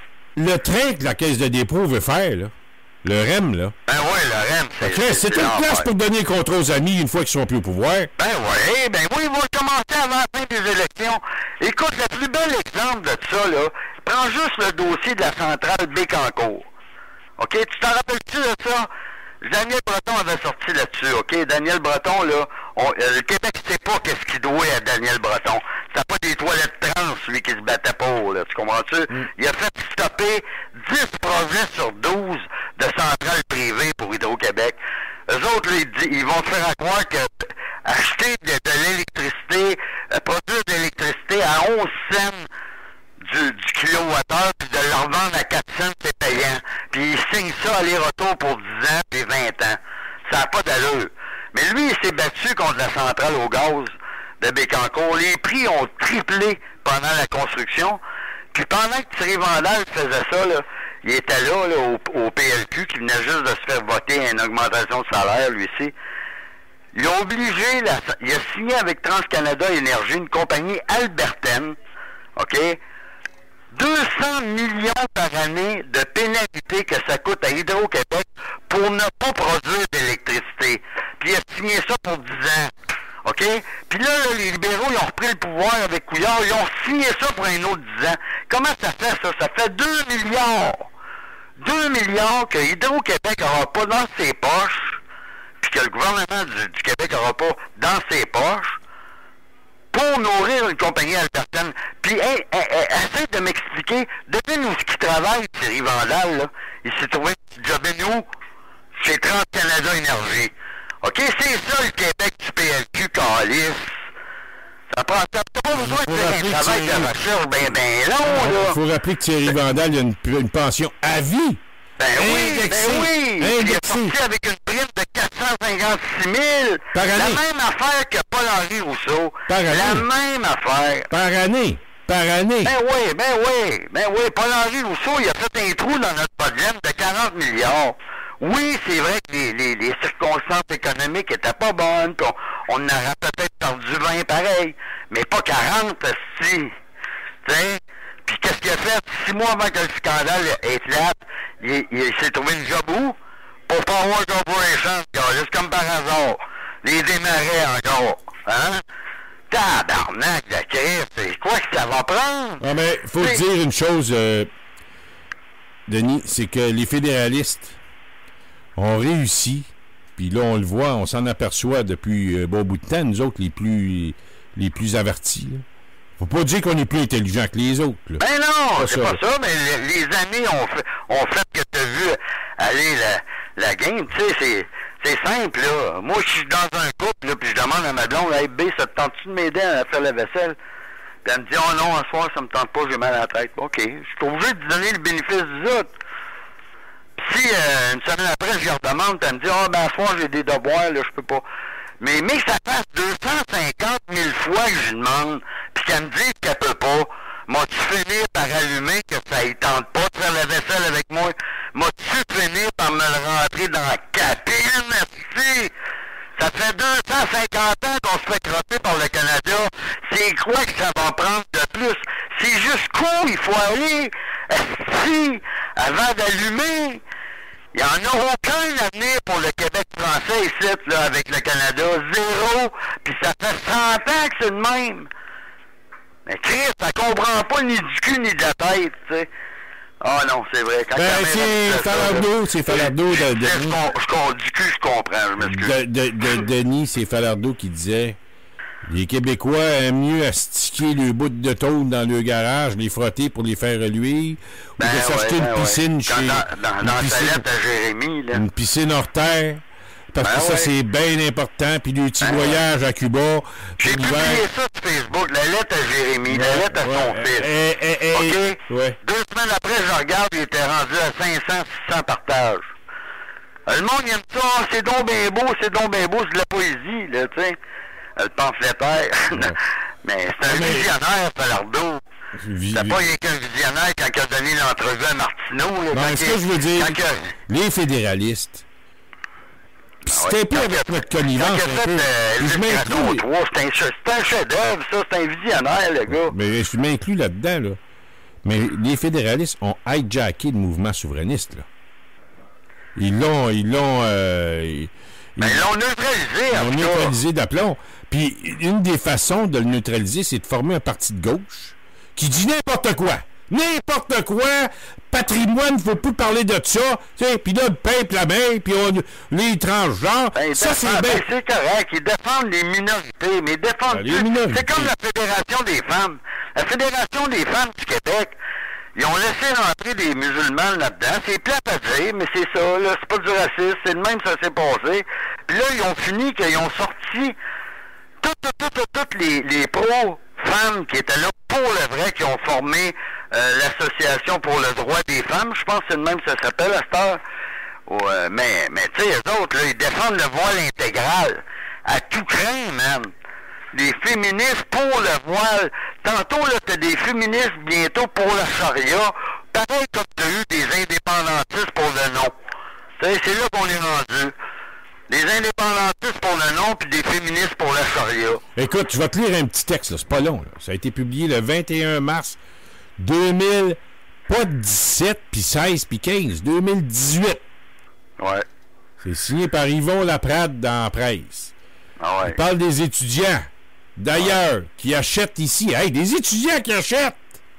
le train que la Caisse de dépôt veut faire, là, le R E M, là. Ben oui, le R E M, c'est... Okay, c'est une place ouais. pour donner contre aux amis une fois qu'ils sont plus au pouvoir. Ben oui, ben oui, ils vont commencer avant la fin des élections. Écoute, le plus bel exemple de ça, là, prends juste le dossier de la centrale Bécancour. OK, tu t'en rappelles-tu de ça? Daniel Breton avait sorti là-dessus, OK? Daniel Breton, là, on, euh, le Québec sait pas qu'est-ce qu'il doit à Daniel Breton. C'est pas des toilettes trans, lui, qui se battait pour, là, tu comprends-tu? Mm. Il a fait stopper dix projets sur douze de centrales privées pour Hydro-Québec. Eux autres, là, ils, ils vont te faire croire que acheter de, de l'électricité, euh, produire de l'électricité à onze cents du, du kilowattheure, puis de leur vendre à quatre cents, c'est payant. Puis ils signent ça aller-retour pour dix ans, puis vingt ans. Ça n'a pas d'allure. Mais lui, il s'est battu contre la centrale au gaz de Bécancour. Les prix ont triplé pendant la construction. Puis pendant que Thierry Vandal faisait ça, là, il était là, là au, au P L Q, qui venait juste de se faire voter une augmentation de salaire, lui aussi. Il a obligé, la, il a signé avec TransCanada Énergie, une compagnie albertaine, OK, deux cents millions par année de pénalités que ça coûte à Hydro-Québec pour ne pas produire d'électricité. Puis il a signé ça pour dix ans. OK? Puis là, là, les libéraux, ils ont repris le pouvoir avec Couillard, ils ont signé ça pour un autre dix ans. Comment ça fait ça? Ça fait deux milliards. deux milliards que Hydro-Québec n'aura pas dans ses poches, puis que le gouvernement du, du Québec n'aura pas dans ses poches, pour nourrir une compagnie albertaine. Puis, hey, hey, hey, essaie de m'expliquer, devine où ce qui travaille, Thierry Vandal, là. Il s'est trouvé un job et nous, chez TransCanada Énergie. OK, c'est ça le Québec du P L Q, calice. Ça prend, t'as pas besoin de faire un travail de recherche ben, ben long, là. Il faut rappeler que Thierry Vandal, il a une, une pension à vie. Ben oui, indexé, ben oui. indexé. Il est sorti avec une prime de quatre cent cinquante-six mille. Par année. La même affaire que Paul-Henri Rousseau. Par année. La même affaire. Par année. Par année. Ben oui, ben oui. Ben oui, Paul-Henri Rousseau, il a fait un trou dans notre podium de quarante milliards. Oui, c'est vrai que les, les, les circonstances économiques étaient pas bonnes, qu'on on aurait peut-être perdu vingt pareil, mais pas quarante, si. Tu sais? Puis qu'est-ce qu'il a fait? Six mois avant que le scandale éclate, il, il s'est trouvé une job où? Pour Power Corporation, juste comme par hasard. Les démarrais encore. Hein? Tabarnak de Christ, c'est quoi que ça va prendre? Ah, mais faut te dire une chose, euh, Denis, c'est que les fédéralistes ont réussi, puis là, on le voit, on s'en aperçoit depuis un bon bout de temps, nous autres, les plus, les plus avertis, là. Faut pas dire qu'on est plus intelligent que les autres. Là. Ben non, pas c'est ça. pas ça, mais les, les années ont fait, ont fait que t'as vu aller la, la game, tu sais, c'est, c'est simple, là. Moi, je suis dans un couple, là, puis je demande à ma blonde, hey, B, ça te tente-tu de m'aider à faire la vaisselle? Puis elle me dit, oh non, un soir, ça me tente pas, j'ai mal à la tête. OK, je suis obligé de donner le bénéfice du doute. Puis si, euh, une semaine après, je lui redemande, puis elle me dit, oh, ben, un soir, j'ai des devoirs, là, je peux pas. Mais, mais que ça fasse deux cent cinquante mille fois que je lui demande, puis qu'elle me dise qu'elle peut pas, m'as-tu fini par allumer que ça y tente pas de faire la vaisselle avec moi? M'as-tu fini par me le rentrer dans la cabine, merci? Ça fait deux cent cinquante ans qu'on se fait crotter par le Canada. C'est quoi que ça va prendre de plus? C'est jusqu'où il faut aller, si, avant d'allumer. Il n'y en a aucun avenir pour le Québec français ici, là, avec le Canada. Zéro. Puis ça fait cent ans que c'est de même. Mais Christ, ça comprend pas ni du cul ni de la tête, tu sais. Ah non, c'est vrai. Quand ben, c'est Falardeau, c'est Falardeau. De, de, de, je, du cul, je comprends, je m'excuse. De, de, de, Denis, c'est Falardeau qui disait les Québécois aiment mieux astiquer le bout de tôle dans le garage, les frotter pour les faire reluire, ben ou de s'acheter ouais, ben une piscine ouais. chez... Dans, dans, dans piscine, sa lettre à Jérémy, là. Une piscine hors terre, parce ben que ça, ouais. c'est bien important, puis le petit ben voyage ouais. à Cuba. J'ai publié ça sur Facebook, la lettre à Jérémy, ouais, la lettre à ouais, son fils. Eh, eh, eh, OK? Ouais. Deux semaines après, je regarde, il était rendu à cinq cents, six cents partages. Le monde, il aime ça, oh, c'est donc bien beau, c'est donc bien beau, c'est de la poésie, là, tu sais. Le pamphlétaire. Ouais. Mais c'est un mais... visionnaire, Falardeau. Vi... C'est pas rien qu'un visionnaire quand il a donné l'entrevue à Martineau. Là, ben, ce que je veux dire, que... les fédéralistes, pis c'était ah, un peu avec notre connivence. Je m'inclus. C'est un, un chef-d'œuvre, ça, c'est un visionnaire, le gars. Mais je m'inclus là-dedans, là. Mais les fédéralistes ont hijacké le mouvement souverainiste, là. Ils l'ont, ils l'ont... Euh, ils... Ben, ils l'ont neutralisé, Ils l'ont neutralisé d'aplomb. Puis, une des façons de le neutraliser, c'est de former un parti de gauche qui dit n'importe quoi. N'importe quoi. Patrimoine, il ne faut plus parler de ça. Puis là, le peuple la main, puis les transgenres. Ben, ça, c'est bien. Ben, c'est correct. Ils défendent les minorités, mais ils défendent ben, les minorités. C'est comme la Fédération des femmes. La Fédération des femmes du Québec, ils ont laissé rentrer des musulmans là-dedans. C'est plate à dire, mais c'est ça, là. C'est pas du racisme. C'est de même que ça s'est passé. Puis là, ils ont fini qu'ils ont sorti toutes, toutes, toutes, toutes les, les pro-femmes qui étaient là pour le vrai, qui ont formé euh, l'Association pour le droit des femmes. Je pense que c'est le même que ça s'appelle à cette heure. Ouais, mais, mais tu sais, les autres, là, ils défendent le voile intégral. À tout craint, man. Les féministes pour le voile. Tantôt, là, t'as des féministes bientôt pour la charia. Pareil comme t'as eu des indépendantistes pour le non. T'sais, c'est là qu'on est rendu. Des indépendantistes pour le non, puis des féministes pour la charia. Écoute, je vais te lire un petit texte, là. C'est pas long, là. Ça a été publié le vingt et un mars deux mille, pas dix-sept, puis seize, puis quinze, deux mille dix-huit. Ouais. C'est signé par Yvon Laprade dans la presse. Ah ouais. Il parle des étudiants, d'ailleurs, ouais. qui achètent ici. Hey, des étudiants qui achètent!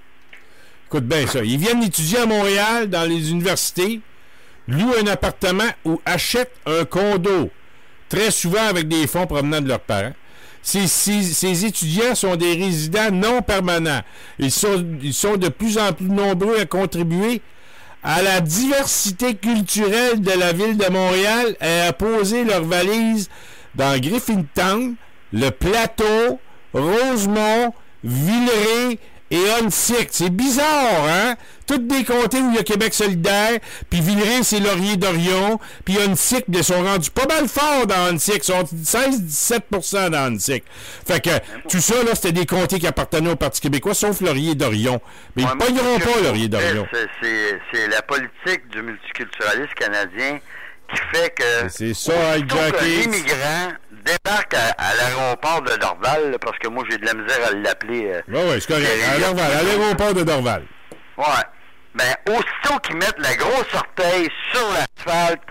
Écoute bien ça. Ils viennent étudier à Montréal, dans les universités, louent un appartement ou achètent un condo, très souvent avec des fonds provenant de leurs parents. Ces, ces, ces étudiants sont des résidents non permanents. Ils sont, ils sont de plus en plus nombreux à contribuer à la diversité culturelle de la ville de Montréal et à poser leurs valises dans Griffintown, le Plateau, Rosemont, Villeray et Onsic. C'est bizarre, hein? Toutes des comtés où il y a Québec solidaire, puis Villeray, c'est Laurier-Dorion, puis Onsic, ils sont rendus pas mal forts dans Onsic. Ils sont seize à dix-sept pour cent dans Onsic. Fait que tout ça, là, c'était des comtés qui appartenaient au Parti québécois, sauf Laurier-Dorion. Mais ouais, ils ne pogneront pas Laurier-Dorion. C'est la politique du multiculturalisme canadien qui fait que... C'est ça, que les immigrants débarquent à, à l'aéroport de Dorval, là, parce que moi, j'ai de la misère à l'appeler... Euh, oui, oui, c'est correct. À Dorval, à l'aéroport de Dorval. Ouais. Ben, aussitôt qu'ils mettent la grosse orteil sur l'asphalte,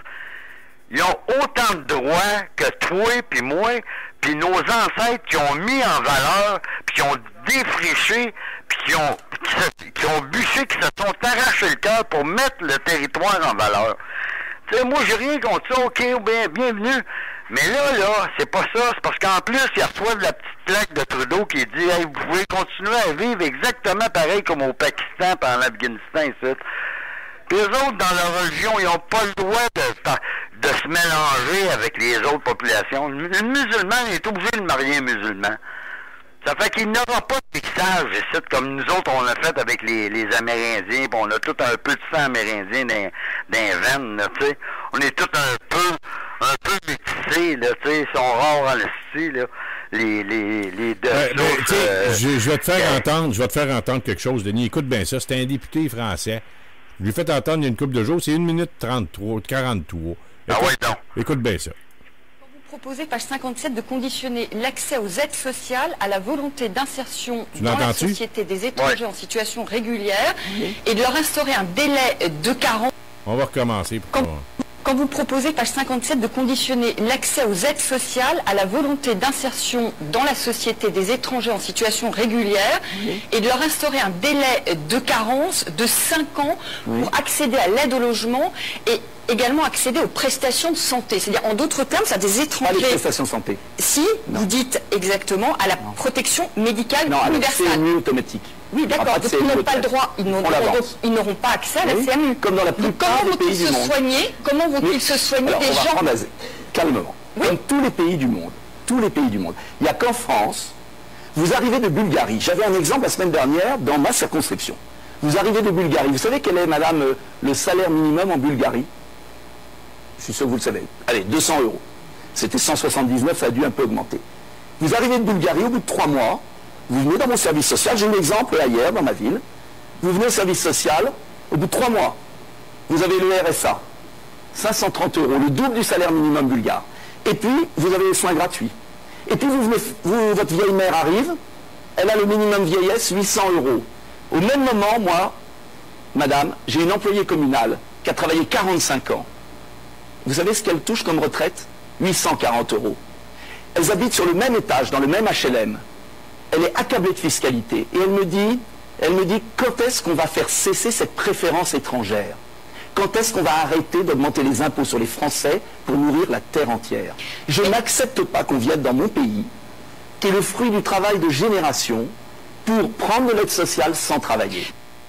ils ont autant de droits que toi puis moi, puis nos ancêtres qui ont mis en valeur, puis qui ont défriché, puis qui ont, qui, se, qui ont bûché, qui se sont arrachés le cœur pour mettre le territoire en valeur. Tu sais, moi, j'ai rien contre ça, ok, bien, bienvenue. Mais là, là, c'est pas ça. C'est parce qu'en plus, il reçoit de la petite plaque de Trudeau qui dit hey, vous pouvez continuer à vivre exactement pareil comme au Pakistan et en Afghanistan, ici. Puis eux autres, dans leur religion, ils n'ont pas le droit de, de se mélanger avec les autres populations. Une musulmane est obligé de marier un musulman. Ça fait qu'il n'aura pas de mixage ici, comme nous autres, on a fait avec les, les Amérindiens, puis on a tout un peu de sang amérindien dans, dans les veines, là, tu sais. On est tout un peu, un peu métissés, là, tu sais, ils sont rares en esti, là, les, les, les deux ouais, sources, euh, je, je vais te faire euh, entendre, je vais te faire entendre quelque chose, Denis. Écoute bien ça, c'est un député français. Je lui ai fait entendre il y a une couple de jours, c'est une minute trente-trois, quarante-trois. Écoute, ah oui, donc. Écoute bien ça. Proposez, page cinquante-sept, de conditionner l'accès aux aides sociales à la volonté d'insertion dans la société des étrangers ouais. en situation régulière oui. et de leur instaurer un délai de carence. On va recommencer. Pour quand, quand vous proposez, page cinquante-sept, de conditionner l'accès aux aides sociales à la volonté d'insertion dans la société des étrangers en situation régulière oui. et de leur instaurer un délai de carence de cinq ans oui. pour accéder à l'aide au logement et également accéder aux prestations de santé. C'est-à-dire, en d'autres termes, ça des étrangers... Pas les prestations de santé. Si, non. Vous dites exactement à la non. protection médicale non, universelle. Non, C M U automatique. Oui, d'accord. Donc, ils n'ont pas le droit, ils n'auront pas accès à la oui, C M U. Comme dans la plupart des pays du monde. Soigner, comment vont-ils oui. se soigner Alors, des on va gens prendre calmement. Oui. Comme tous les pays du monde. Tous les pays du monde. Il n'y a qu'en France, vous arrivez de Bulgarie. J'avais un exemple la semaine dernière dans ma circonscription. Vous arrivez de Bulgarie. Vous savez quel est, madame, le salaire minimum en Bulgarie? Je suis sûr que vous le savez. Allez, deux cents euros. C'était cent soixante-dix-neuf, ça a dû un peu augmenter. Vous arrivez de Bulgarie, au bout de trois mois, vous venez dans mon service social, j'ai eu l'exemple là hier dans ma ville, vous venez au service social, au bout de trois mois, vous avez le R S A, cinq cent trente euros, le double du salaire minimum bulgare. Et puis, vous avez les soins gratuits. Et puis, vous venez, vous, votre vieille mère arrive, elle a le minimum vieillesse, huit cents euros. Au même moment, moi, madame, j'ai une employée communale qui a travaillé quarante-cinq ans. Vous savez ce qu'elle touche comme retraite? huit cent quarante euros. Elles habitent sur le même étage, dans le même H L M. Elle est accablée de fiscalité. Et elle me dit, elle me dit, quand est-ce qu'on va faire cesser cette préférence étrangère? Quand est-ce qu'on va arrêter d'augmenter les impôts sur les Français pour nourrir la terre entière? Je n'accepte pas qu'on vienne dans mon pays, qui est le fruit du travail de génération, pour prendre de l'aide sociale sans travailler.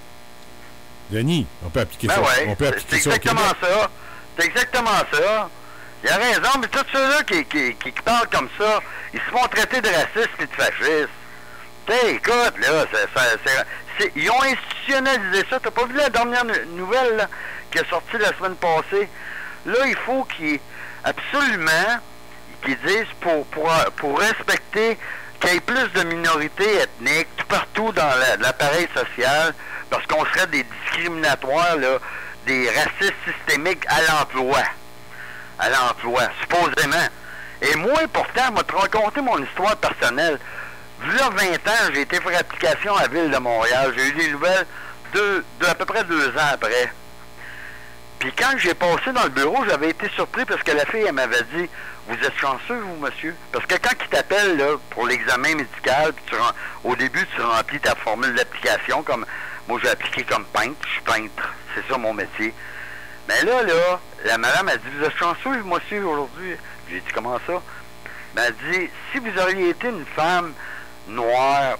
Denis, on peut appliquer ben ça. Ouais, on peut appliquer ça au Québec. C'est exactement ça. C'est exactement ça. Il a raison, mais tous ceux-là qui, qui, qui, qui parlent comme ça, ils se font traiter de racistes et de fascistes. T'sais, écoute, là, c'est, c'est, c'est, ils ont institutionnalisé ça. T'as pas vu la dernière nouvelle là, qui est sortie la semaine passée? Là, il faut qu'ils, absolument, qu'ils disent pour, pour, pour respecter qu'il y ait plus de minorités ethniques tout partout dans la, l'appareil social, parce qu'on serait des discriminatoires, là, des racistes systémiques à l'emploi. À l'emploi, supposément. Et moi, pourtant, je vais te raconter mon histoire personnelle. Là, vingt ans, j'ai été faire application à la Ville de Montréal. J'ai eu des nouvelles de, de à peu près deux ans après. Puis quand j'ai passé dans le bureau, j'avais été surpris parce que la fille, elle m'avait dit « Vous êtes chanceux, vous, monsieur? » Parce que quand ils t'appellent là, pour l'examen médical, puis tu rem... au début, tu remplis ta formule d'application, comme moi, j'ai appliqué comme peintre, je suis peintre, c'est ça mon métier. Mais là, là, la madame a dit « Vous êtes chanceux, monsieur, aujourd'hui? » J'ai dit « Comment ça? » Elle m'a dit « Si vous auriez été une femme noire,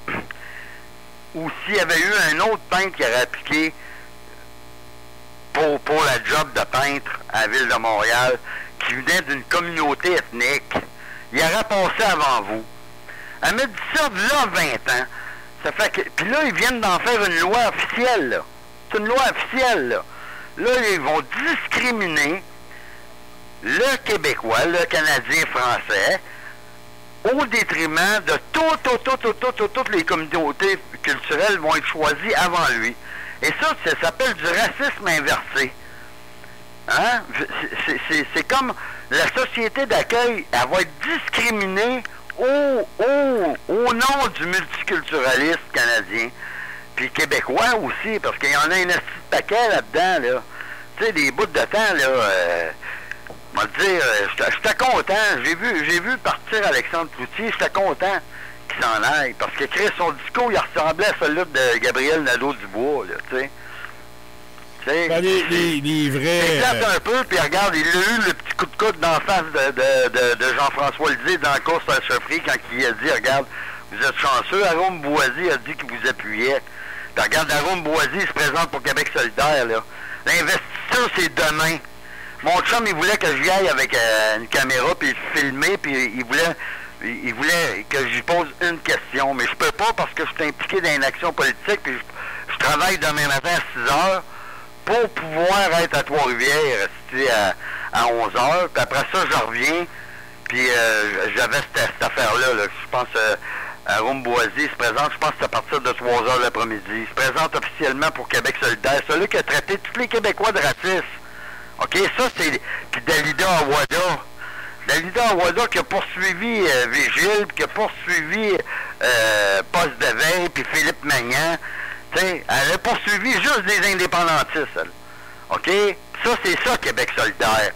ou s'il y avait eu un autre peintre qui aurait appliqué Pour, pour la job de peintre à la Ville de Montréal, qui venait d'une communauté ethnique, il aurait passé avant vous. » Elle m'a dit ça, là, vingt ans. Ça fait que... Puis là, ils viennent d'en faire une loi officielle, là. C'est une loi officielle, là. Là, ils vont discriminer le Québécois, le Canadien français, au détriment de tout, tout, tout, tout, tout, tout, toutes les communautés culturelles vont être choisies avant lui. Et ça, ça s'appelle du racisme inversé. Hein? C'est comme la société d'accueil, elle va être discriminée au, au, au nom du multiculturalisme canadien. Puis québécois aussi, parce qu'il y en a un petit paquet là-dedans, là. Tu sais, des bouts de temps, là. Euh, on va te dire, j'étais content. J'ai vu, j'ai vu partir Alexandre Cloutier, j'étais content qu'il s'en aille. Parce que Chris, son discours, il ressemblait à celui de Gabriel Nadeau-Dubois, là, tu sais. Ben, les, les, les vrais... Il éclate un peu, puis regarde, il a eu le petit coup de coude d'en face de, de, de, de Jean-François Lisée dans la course à la chefferie quand il a dit, regarde, vous êtes chanceux, Arôme Boisy a dit qu'il vous appuyait. Puis regarde, Arôme Boisy, il se présente pour Québec solidaire, là. L'investiture, c'est demain. Mon chum, il voulait que j'y aille avec euh, une caméra, puis filmer, puis il voulait... Il voulait que j'y pose une question, mais je peux pas parce que je suis impliqué dans une action politique, puis je, je travaille demain matin à six heures pour pouvoir être à Trois-Rivières, rester à, à onze heures, puis après ça, je reviens, puis euh, j'avais cette, cette affaire-là, là, je pense, euh, à Rome-Boisy, il se présente, je pense que c'est à partir de trois heures l'après-midi, il se présente officiellement pour Québec solidaire, celui qui a traité tous les Québécois de racistes. OK, ça, c'est... Puis Dalida Awada, Dalida Awada qui a poursuivi euh, Vigile, puis qui a poursuivi euh, Poste de Veille, puis Philippe Magnan. T'sais, elle a poursuivi juste des indépendantistes, elle. OK? Ça, c'est ça, Québec solidaire.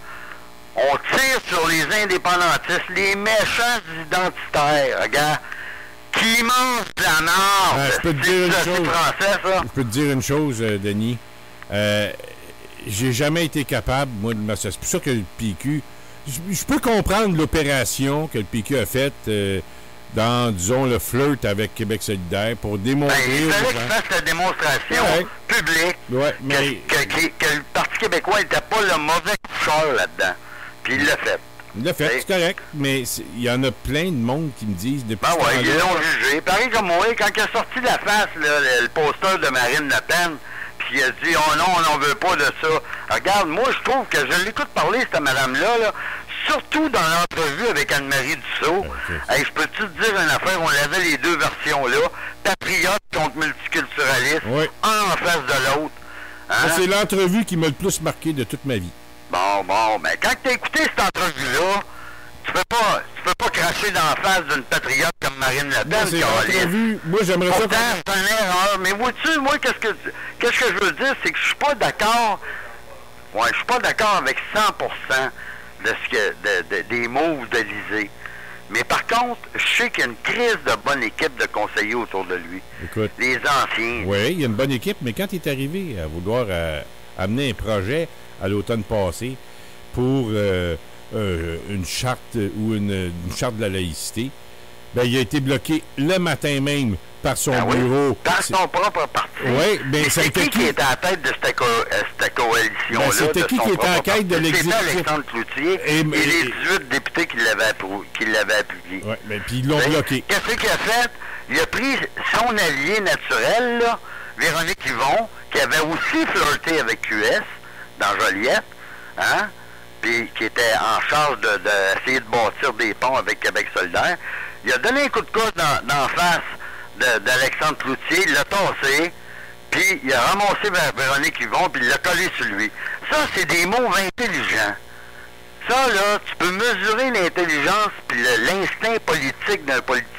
On tire sur les indépendantistes, les méchants identitaires, regarde, qui mangent de la mort. Ben, je peux te dire une ça, chose. Français, ça. Je peux te dire une chose, euh, Denis. Euh, j'ai jamais été capable, moi, de m'associer. C'est pour ça que le P Q... Je peux comprendre l'opération que le P Q a faite euh, dans, disons, le flirt avec Québec solidaire pour démontrer... Ben, il fallait qu'il fasse la démonstration ouais. publique ouais, mais... que, que, que, que le Parti québécois n'était pas le mauvais coucheur là-dedans. Puis il l'a fait. Il l'a fait, c'est correct. Mais il y en a plein de monde qui me disent depuis ben ce ouais, ils là l'ont jugé. Pareil comme moi, quand il a sorti de la face, là, le, le poster de Marine Le Pen, puis il a dit « Oh non, on n'en veut pas de ça ». Regarde, moi, je trouve que je l'écoute parler, cette madame-là, là, surtout dans l'entrevue avec Anne-Marie Dussault. Okay. Hey, je peux-tu te dire une affaire? On avait les deux versions-là. Patriote contre multiculturaliste, oui. un en face de l'autre. Hein? C'est l'entrevue qui m'a le plus marqué de toute ma vie. Bon, bon, mais quand tu as écouté cette entrevue-là, tu peux pas tu peux pas cracher dans la face d'une patriote comme Marine Le Pen. C'est l'entrevue. Moi, j'aimerais ça... Pourtant, c'est une erreur. Mais vois-tu, moi, qu'est-ce que qu'est-ce que je veux dire, c'est que je suis pas d'accord... Ouais, je suis pas d'accord avec cent pour cent de ce que de, de, des moves de l'Élysée. Mais par contre, je sais qu'il y a une crise de bonne équipe de conseillers autour de lui. Écoute, les anciens. Oui, il y a une bonne équipe, mais quand il est arrivé à vouloir euh, amener un projet à l'automne passé pour euh, euh, une charte ou une, une charte de la laïcité, ben, il a été bloqué le matin même par son ah bureau. Oui, par son propre parti. Oui, mais c'est qui qui était à la tête de cette, co cette coalition-là? Ben, c'était qui qui était à la tête de l'exécutif? C'était Alexandre Cloutier et, et, et les dix-huit députés qui l'avaient appuyé. Oui, mais puis ils l'ont bloqué. Qu'est-ce qu'il a fait? Il a pris son allié naturel, là, Véronique Yvon, qui avait aussi flirté avec Q S dans Joliette, hein? Puis qui était en charge d'essayer de, de, de bâtir des ponts avec Québec solidaire. Il a donné un coup de coude dans, dans la face d'Alexandre Cloutier, il l'a tassé, puis il a ramassé vers Véronique Yvon, puis il l'a collé sur lui. Ça, c'est des mots intelligents. Ça, là, tu peux mesurer l'intelligence puis l'instinct politique d'un politicien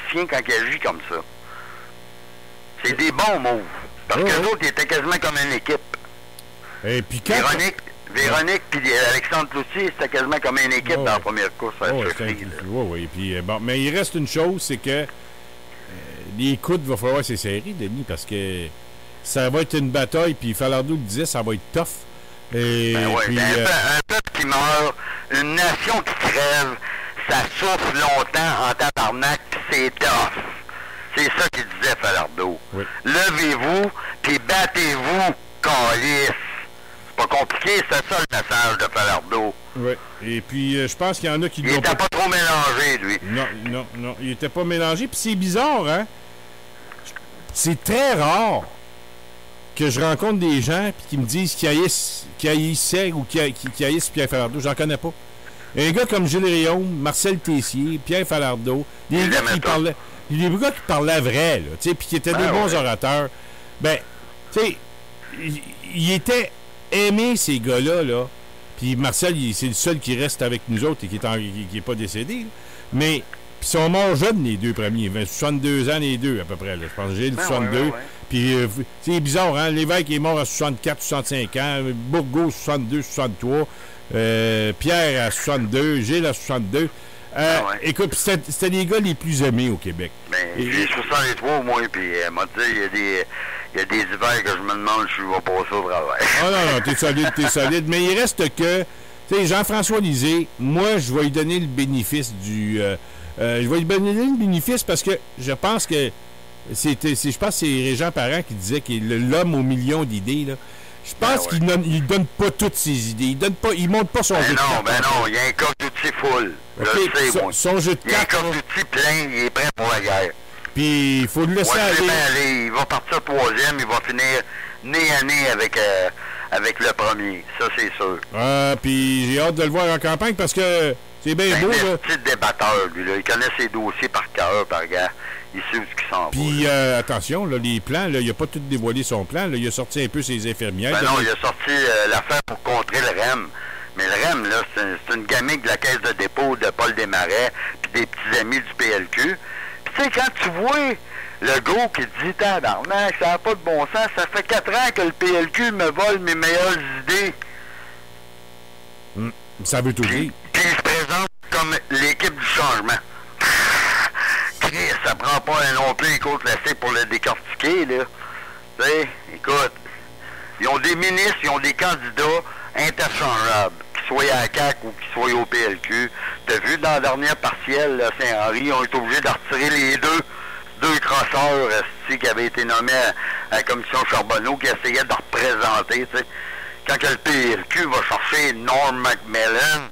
politicien quand il agit comme ça. C'est des bons moves. Parce oh, que les autres, ils étaient quasiment comme une équipe. Et puis quand... Véronique, Véronique puis Alexandre Cloutier, c'était quasiment comme une équipe oh, dans la première course. Oui, oh, oui, oui. Puis, euh, bon, mais il reste une chose, c'est que euh, les coudes, il va falloir ces séries, Denis, parce que ça va être une bataille, puis Falardeau le disait, ça va être tough. Et, ben oui, puis, ben, euh... un peuple qui meurt, une nation qui crève, ça souffle longtemps en tabarnak, puis c'est tough. C'est ça qu'il disait, Falardeau. Oui. Levez-vous, puis battez-vous, calice. C'est pas compliqué, c'est ça le message de Falardeau. Oui. Et puis, euh, je pense qu'il y en a qui... Il était pas... pas trop mélangé, lui. Non, non, non. Il était pas mélangé. Puis c'est bizarre, hein? C'est très rare que je rencontre des gens puis qui me disent qu'ils haïssent, qu'ils haïssaient ou qu'ils qui haïssent Pierre Falardeau. J'en connais pas. Un gars comme Gilles Réaume, Marcel Tessier, Pierre Falardeau, des gars qui parlaient... Des gars qui parlaient vrai, là, tu sais, puis qui étaient ben des bons ouais. orateurs. Ben, tu sais, ils il étaient aimés, ces gars-là, là. Puis Marcel, c'est le seul qui reste avec nous autres et qui n'est pas décédé. Là. Mais, puis ils sont morts jeunes, les deux premiers. vingt, soixante-deux ans, les deux, à peu près. Là. Je pense que j'ai le ben soixante-deux. Ouais, ouais, ouais. Puis, euh, c'est bizarre, hein? L'évêque est mort à soixante-quatre, soixante-cinq ans. Bourgault, soixante-deux, soixante-trois. Euh, Pierre à soixante-deux. Gilles à soixante-deux. Euh, ah ouais. Écoute, c'était les gars les plus aimés au Québec. Ben, j'ai soixante-trois au moins, puis elle m'a dit, il y a des... Il y a des hivers que je me demande si je vais passer au travail. Ah non, non, t'es solide, t'es solide. Mais il reste que, tu sais, Jean-François Lisée, moi, je vais lui donner le bénéfice du... Euh, euh, je vais lui donner le bénéfice parce que je pense que c'était... Je pense que c'est Régent Parent qui disait qu'il est l'homme aux millions d'idées, là. Je pense ben ouais. qu'il ne donne pas toutes ses idées. Il donne pas, il monte pas son ben jeu non, de cartes. Ben non, il y a un coq d'outils full. Okay, je le sais, son, moi. Son jeu de cartes... Il y a un coq d'outils plein, il est prêt pour la guerre. Puis il faut le laisser aller. aller. Il va partir troisième, il va finir nez à nez avec, euh, avec le premier. Ça, c'est sûr. Ah, puis j'ai hâte de le voir en campagne parce que c'est bien beau, là. C'est un petit débatteur, lui, là. Il connaît ses dossiers par cœur, par gars. Il sait où ce qui s'en va. Puis, euh, attention, là, les plans, là, il n'a pas tout dévoilé son plan. Là. Il a sorti un peu ses infirmières. Ben non, il a sorti euh, l'affaire pour contrer le R E M. Mais le R E M, là, c'est un, une gamique de la caisse de dépôt de Paul Desmarais puis des petits amis du P L Q. Tu sais, quand tu vois le gros qui dit « Tabarnak, ça n'a pas de bon sens, ça fait quatre ans que le P L Q me vole mes meilleures idées. Mmh, » Ça veut tout dire. Puis il se présente comme l'équipe du changement. Chris, ça prend pas un long plein côte classé pour le décortiquer, là. Tu sais, écoute, ils ont des ministres, ils ont des candidats interchangeables. Soit à la C A Q ou qu'ils soient au P L Q. T'as vu dans la dernière partielle, là, Saint-Henri, on est obligé de retirer les deux, deux crosseurs euh, qui avaient été nommés à, à la commission Charbonneau qui essayaient de représenter. T'sais. Quand que le P L Q va chercher Norm Macmillan,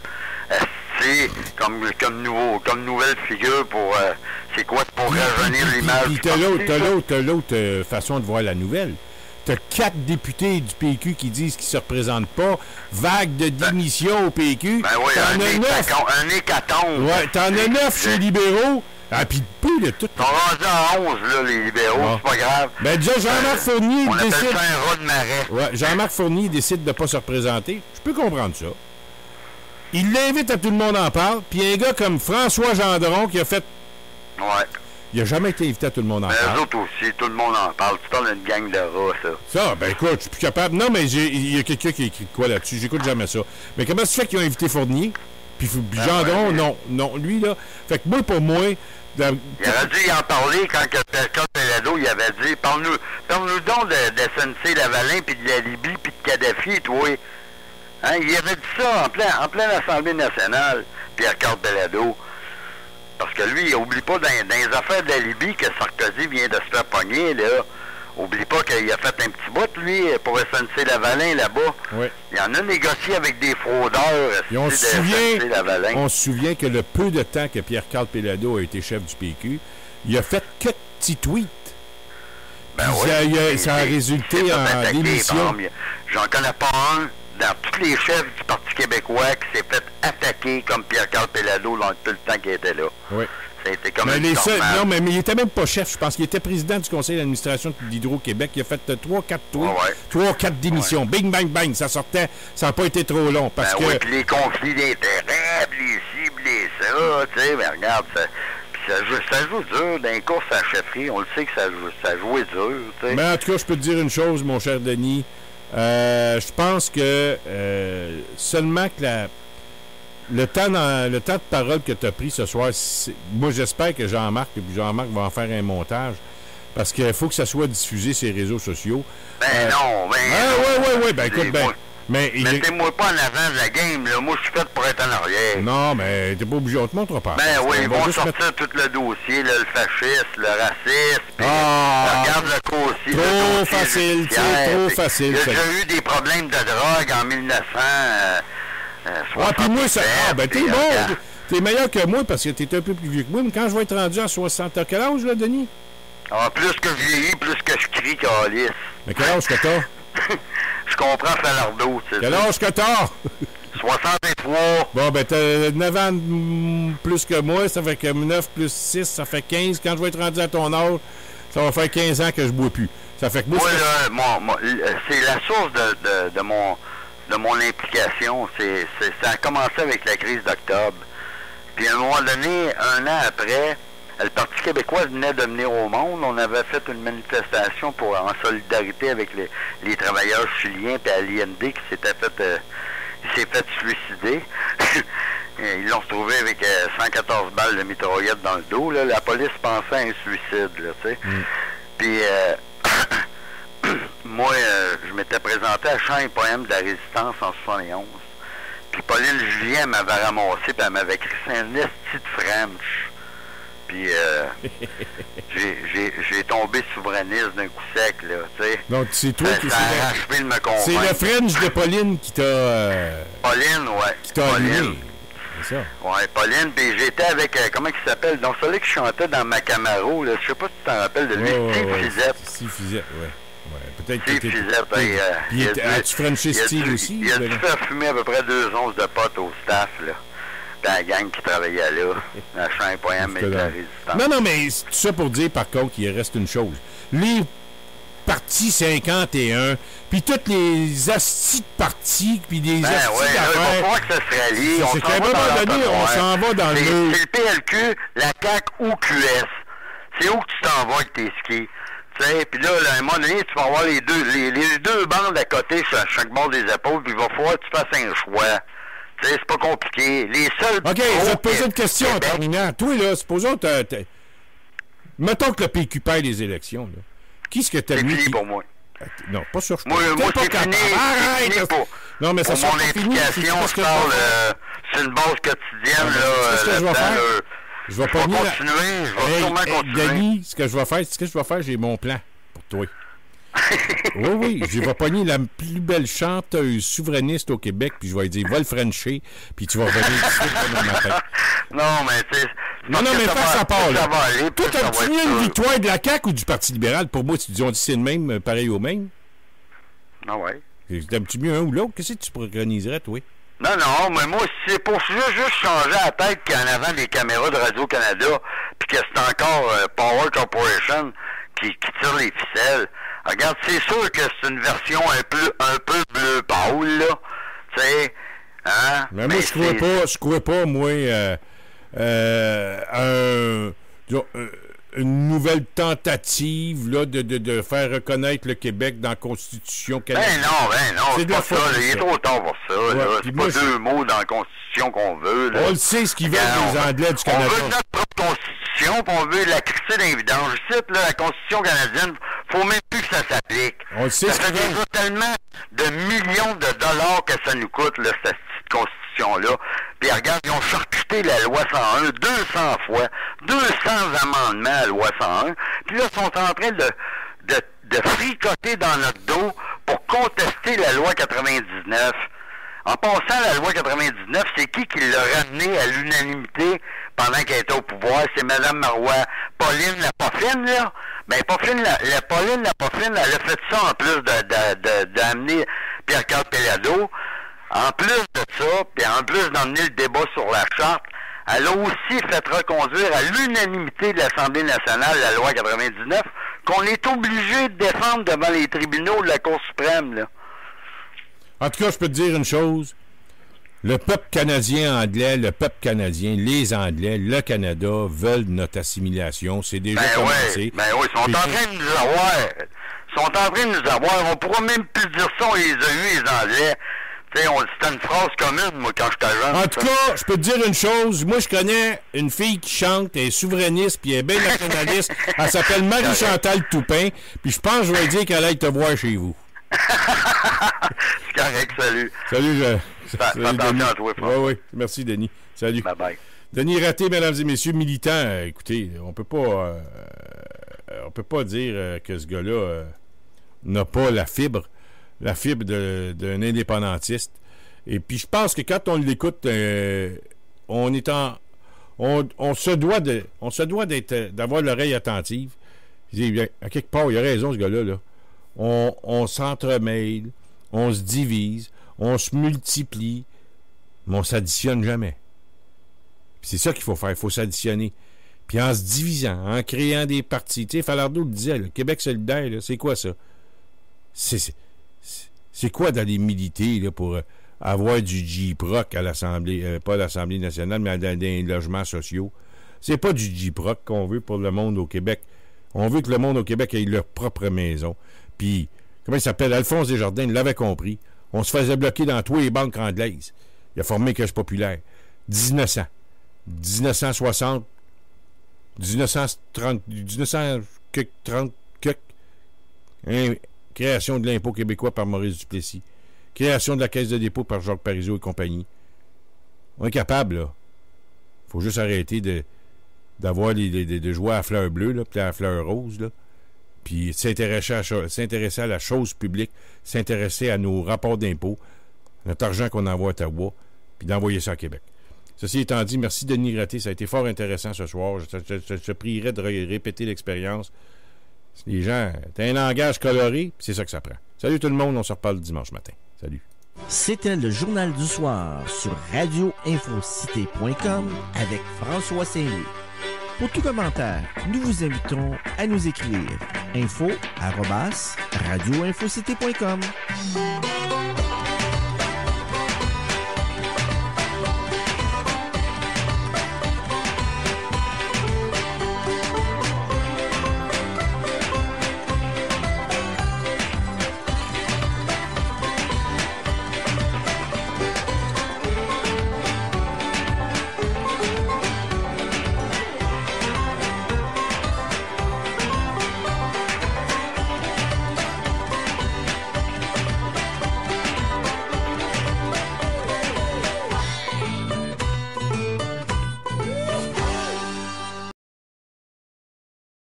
euh, comme, comme, nouveau, comme nouvelle figure pour... Euh, c'est quoi? Pour rajeunir l'image. Puis t'as l'autre, t'as l'autre, t'as l'autre euh, façon de voir la nouvelle. T'as quatre députés du P Q qui disent qu'ils ne se représentent pas. Vague de démission au P Q. Ben oui, t'en un, as neuf. un hécatombe. Ouais, t'en as neuf chez les libéraux. Ah, puis peu de tout. Ils sont rendus à onze, là, les libéraux, ah. C'est pas grave. Ben déjà, Jean-Marc euh, Fournier on décide... appelle ça un rat de marais. Ouais, Jean-Marc Fournier décide de ne pas se représenter. Je peux comprendre ça. Il l'invite à tout le monde en parle. Puis un gars comme François Gendron qui a fait... Ouais. Il n'a jamais été invité à tout le monde en mais parle. Les autres aussi, tout le monde en parle. Tu parles d'une gang de rats, ça. Ça, ben écoute, je suis plus capable. Non, mais il y a quelqu'un qui a écrit quoi là-dessus. J'écoute jamais ça. Mais comment ça fait qu'ils ont invité Fournier? Puis ben Gendron, ouais, mais... non. Non, lui, là. Fait que moi, pour moi... Dans... Il aurait dû y en parler quand Pierre Pelado, il avait dit « Parle-nous parle donc de, de S N C-Lavalin, puis de la Libye, puis de Kadhafi, toi. » Hein? Il avait dit ça en plein, en plein Assemblée nationale, Pierre Pelado. Parce que lui, il oublie pas dans, dans les affaires de la Libye que Sarkozy vient de se faire pogner, là. Oublie pas qu'il a fait un petit bout, lui, pour S N C-Lavalin, là-bas. Oui. Il en a négocié avec des fraudeurs. Et on, se souvient, on se souvient que le peu de temps que Pierre-Carl Pelado a été chef du P Q, il a fait que petits tweets. Ben oui, ça, il a, ça a résulté en démission. J'en connais pas un dans tous les chefs du Parti québécois qui s'est fait attaquer comme Pierre-Carl Pelado dans tout le temps qu'il était là. Oui. Ça a été comme mais les seuls, non, mais, mais il était même pas chef. Je pense qu'il était président du conseil d'administration d'Hydro-Québec. Il a fait trois quatre tweets, trois ouais. quatre démissions. Ouais. Bing, bang, bang. Ça sortait. Ça n'a pas été trop long. Parce ben que... oui, puis les conflits d'intérêts, puis les ci, puis les ça, tu sais, mais regarde, ça... ça joue, ça joue dur. Dans les courses à la chefferie, on le sait que ça, joue, ça jouait dur. T'sais. Mais en tout cas, je peux te dire une chose, mon cher Denis. Euh, je pense que euh, seulement que la, le, temps dans, le temps de parole que tu as pris ce soir, moi j'espère que Jean-Marc et Jean-Marc va en faire un montage. Parce qu'il faut que ça soit diffusé sur les réseaux sociaux. Ben euh, non, ben... Ah, oui, oui, oui, ben écoute, ben... Mais mettez-moi pas en avant de la game, là. Moi, je suis fait pour être en arrière. Non, mais t'es pas obligé, on te montre pas. Ben oui, ils vont sortir mettre... tout le dossier, là, le fascisme, le racisme, puis ah, regarde le côté. Trop facile, c'est trop facile. Il y a déjà eu des problèmes de drogue en mille neuf cent soixante-sept. Ah, puis moi, ça... Ah, ben t'es bon, t'es meilleur que moi, parce que t'es un peu plus vieux que moi, mais quand je vais être rendu à soixante, t'as quel âge, là, Denis? Ah, plus que je vieillis, plus que je crie, calice. Mais quel âge que t'as? Je comprends Falardeau, tu sais. Quel âge que t'as? soixante-trois. Bon, ben, t'as neuf ans plus que moi, ça fait que neuf plus six, ça fait quinze. Quand je vais être rendu à ton âge, ça va faire quinze ans que je bois plus. Ça fait que moi, moi là, mon, mon, c'est la source de, de, de, mon, de mon implication. C'est, c'est, ça a commencé avec la crise d'octobre. Puis à un moment donné, un an après, le Parti québécois venait de venir au monde. On avait fait une manifestation pour en solidarité avec les, les travailleurs chiliens et à l'I N D qui s'était fait, euh, s'est fait suicider. Ils l'ont retrouvé avec euh, cent quatorze balles de mitraillette dans le dos. Là. La police pensait à un suicide, là, tu sais. Mm. Puis euh, moi, euh, je m'étais présenté à Chant et Poème de la Résistance en soixante et onze. Puis Pauline Julien m'avait ramassé et elle m'avait crissé un esti de French. Puis, euh, j'ai tombé souverainiste d'un coup sec, là, tu sais. Donc, c'est toi ça, qui... Ça a achevé de me convaincre. C'est le French de Pauline qui t'a... Euh, Pauline, ouais. Qui t'a allumé. C'est ça. Ouais, Pauline, puis j'étais avec... Euh, comment il s'appelle? Donc, celui que je chantais dans ma Camaro, là, je sais pas si tu t'en rappelles de lui, ouais, Steve ouais, Fizette. Steve Fizette, ouais. Ouais, peut-être que Steve Fizette, hey, euh, Puis, as-tu Frenché Steve aussi? Il a dû faire fumer à peu près deux onces de potes au staff, là. Dans la gang qui travaillait là, à Chant et Poème et la Résistance. Non, non, mais tout ça pour dire, par contre, qu'il reste une chose. Les partis cinquante et un, puis toutes les astis de partis, puis les ben astis ouais, d'affaires... il va falloir que ça se rallie. C'est qu'à un moment donné, on s'en va dans le... C'est le P L Q, la C A Q ou Q S. C'est où que tu t'en vas avec tes skis. Puis là, là, à un moment donné, tu vas avoir les deux, les, les deux bandes à côté sur chaque bord des épaules, puis il va falloir que tu fasses un choix. C'est pas compliqué. Les seuls... OK, je vais te poser une question en terminant. Toi, là, supposons que t'as... Mettons que le P Q perd les élections, là. Qui est-ce que t'as mis... C'est fini qui... pour moi. Non, pas sûr. Moi, moi c'est fini. Arrête! Fini pour, non, mais ça pour mon implication, je parle euh, sur une base quotidienne, ah, là. Ce que je vais faire, là, je vais pas continuer, je vais hey, sûrement hey, continuer. Denis, ce que je vais faire, ce que je vais faire, j'ai mon plan pour toi. oui, oui, je vais pogner la plus belle chanteuse souverainiste au Québec, puis je vais lui dire, va le Frencher, puis tu vas revenir ici pendant ma fête. Non, mais tu sais... Non, non, mais face à part, là. Aller, toi, t'as-tu mis une victoire de la C A Q ou du Parti libéral? Pour moi, tu dis, on dit c'est le même, pareil au même. Ah ouais. T'aimes-tu mieux un ou l'autre? Qu'est-ce que tu préconiserais, toi? Non, non, mais moi, c'est pour juste, juste changer la tête qu'en avant des caméras de Radio-Canada, puis que c'est encore euh, Power Corporation qui, qui tire les ficelles. Regarde, c'est sûr que c'est une version un peu, un peu bleu pâle, là. Tu sais, hein? Mais, mais moi, je crois pas, je crois pas, moi, euh, euh, un, disons, euh, une nouvelle tentative, là, de, de, de faire reconnaître le Québec dans la Constitution canadienne. Ben non, ben non, c'est pas ça, là, il est trop tard pour ça, ouais, là. C'est pas deux je... mots dans la Constitution qu'on veut, là. On le sait, ce qu'ils veulent, les Anglais du Canada. On veut notre propre Constitution, puis on veut la crisser dans les vidanges. Je cite, là, la Constitution canadienne, faut même plus que ça s'applique. On le sait, ça fait déjà tellement de millions de dollars que ça nous coûte, là, cette petite Constitution-là. Puis regarde, ils ont charcuté la loi cent un deux cents fois, deux cents amendements à la loi cent un, puis là, ils sont en train de, de, de fricoter dans notre dos pour contester la loi quatre-vingt-dix-neuf. En passant, la loi quatre-vingt-dix-neuf, c'est qui qui l'a ramené à l'unanimité pendant qu'elle était au pouvoir? C'est Mme Marois. Pauline la Poffine, là? Ben, Poffine, la, la Pauline la Poffine, elle a fait ça en plus d'amener de, de, de, Pierre-Carl Péladeau. En plus de ça, puis en plus d'emmener le débat sur la charte, elle a aussi fait reconduire à l'unanimité de l'Assemblée nationale la loi quatre-vingt-dix-neuf, qu'on est obligé de défendre devant les tribunaux de la Cour suprême, là. En tout cas, je peux te dire une chose. Le peuple canadien anglais, le peuple canadien, les Anglais, le Canada veulent notre assimilation. C'est déjà ben commencé. Ouais, ben oui, ils sont Puis, en train de nous avoir. Ils sont en train de nous avoir. On pourra même plus dire ça, on les a eu, les Anglais. Tu sais, c'était une phrase commune, moi, quand j'étais jeune. En tout cas, je peux te dire une chose. Moi, je connais une fille qui chante, elle est souverainiste, puis elle est bien nationaliste. Elle s'appelle Marie-Chantal Toupin. Puis je pense que je vais dire qu'elle aille te voir chez vous. C'est correct, salut. Salut, je... Fais attention à toi, Franck. Oui, oui. Merci, Denis. Salut. Bye-bye. Denis Raté, mesdames et messieurs, militant. Euh, écoutez, on peut pas... Euh, on peut pas dire euh, que ce gars-là euh, n'a pas la fibre. La fibre de, d'un indépendantiste. Et puis, je pense que quand on l'écoute, euh, on est en... On, on se doit de... On se doit d'être, d'avoir l'oreille attentive. Je dis, bien, à quelque part, il a raison, ce gars-là, là. On, on s'entremêle, on se divise, on se multiplie, mais on s'additionne jamais. Puis c'est ça qu'il faut faire, il faut s'additionner. Puis en se divisant, en créant des partis. Tu sais, Falardeau le disait, le Québec solidaire, là, c'est quoi ça? C'est, c'est, c'est quoi d'aller militer là, pour euh, avoir du J-Proc à l'Assemblée, euh, pas à l'Assemblée nationale, mais dans des logements sociaux? C'est pas du J-Proc qu'on veut pour le monde au Québec. On veut que le monde au Québec ait leur propre maison. Puis, comment il s'appelle? Alphonse Desjardins, il l'avait compris. On se faisait bloquer dans tous les banques anglaises. Il a formé Caisse populaire. dix-neuf cents. dix-neuf cent soixante. dix-neuf cent trente. dix-neuf cent trente. Hein, création de l'impôt québécois par Maurice Duplessis. Création de la Caisse de dépôt par Jacques Parizeau et compagnie. On est capable, là. Faut juste arrêter de d'avoir les, les, de jouer à fleur bleue, là, puis à fleur rose, là. Puis s'intéresser à, s'intéresser à la chose publique, s'intéresser à nos rapports d'impôts, notre argent qu'on envoie à Ottawa, puis d'envoyer ça à Québec. Ceci étant dit, merci Denis Raté, ça a été fort intéressant ce soir. Je, je, je, je prierais de ré- répéter l'expérience. Les gens, t'as un langage coloré, puis c'est ça que ça prend. Salut tout le monde, on se reparle dimanche matin. Salut. C'était le Journal du Soir sur radio info cité point com avec François Saint-Louis. Pour tout commentaire, nous vous invitons à nous écrire info arobase radio info cité point com.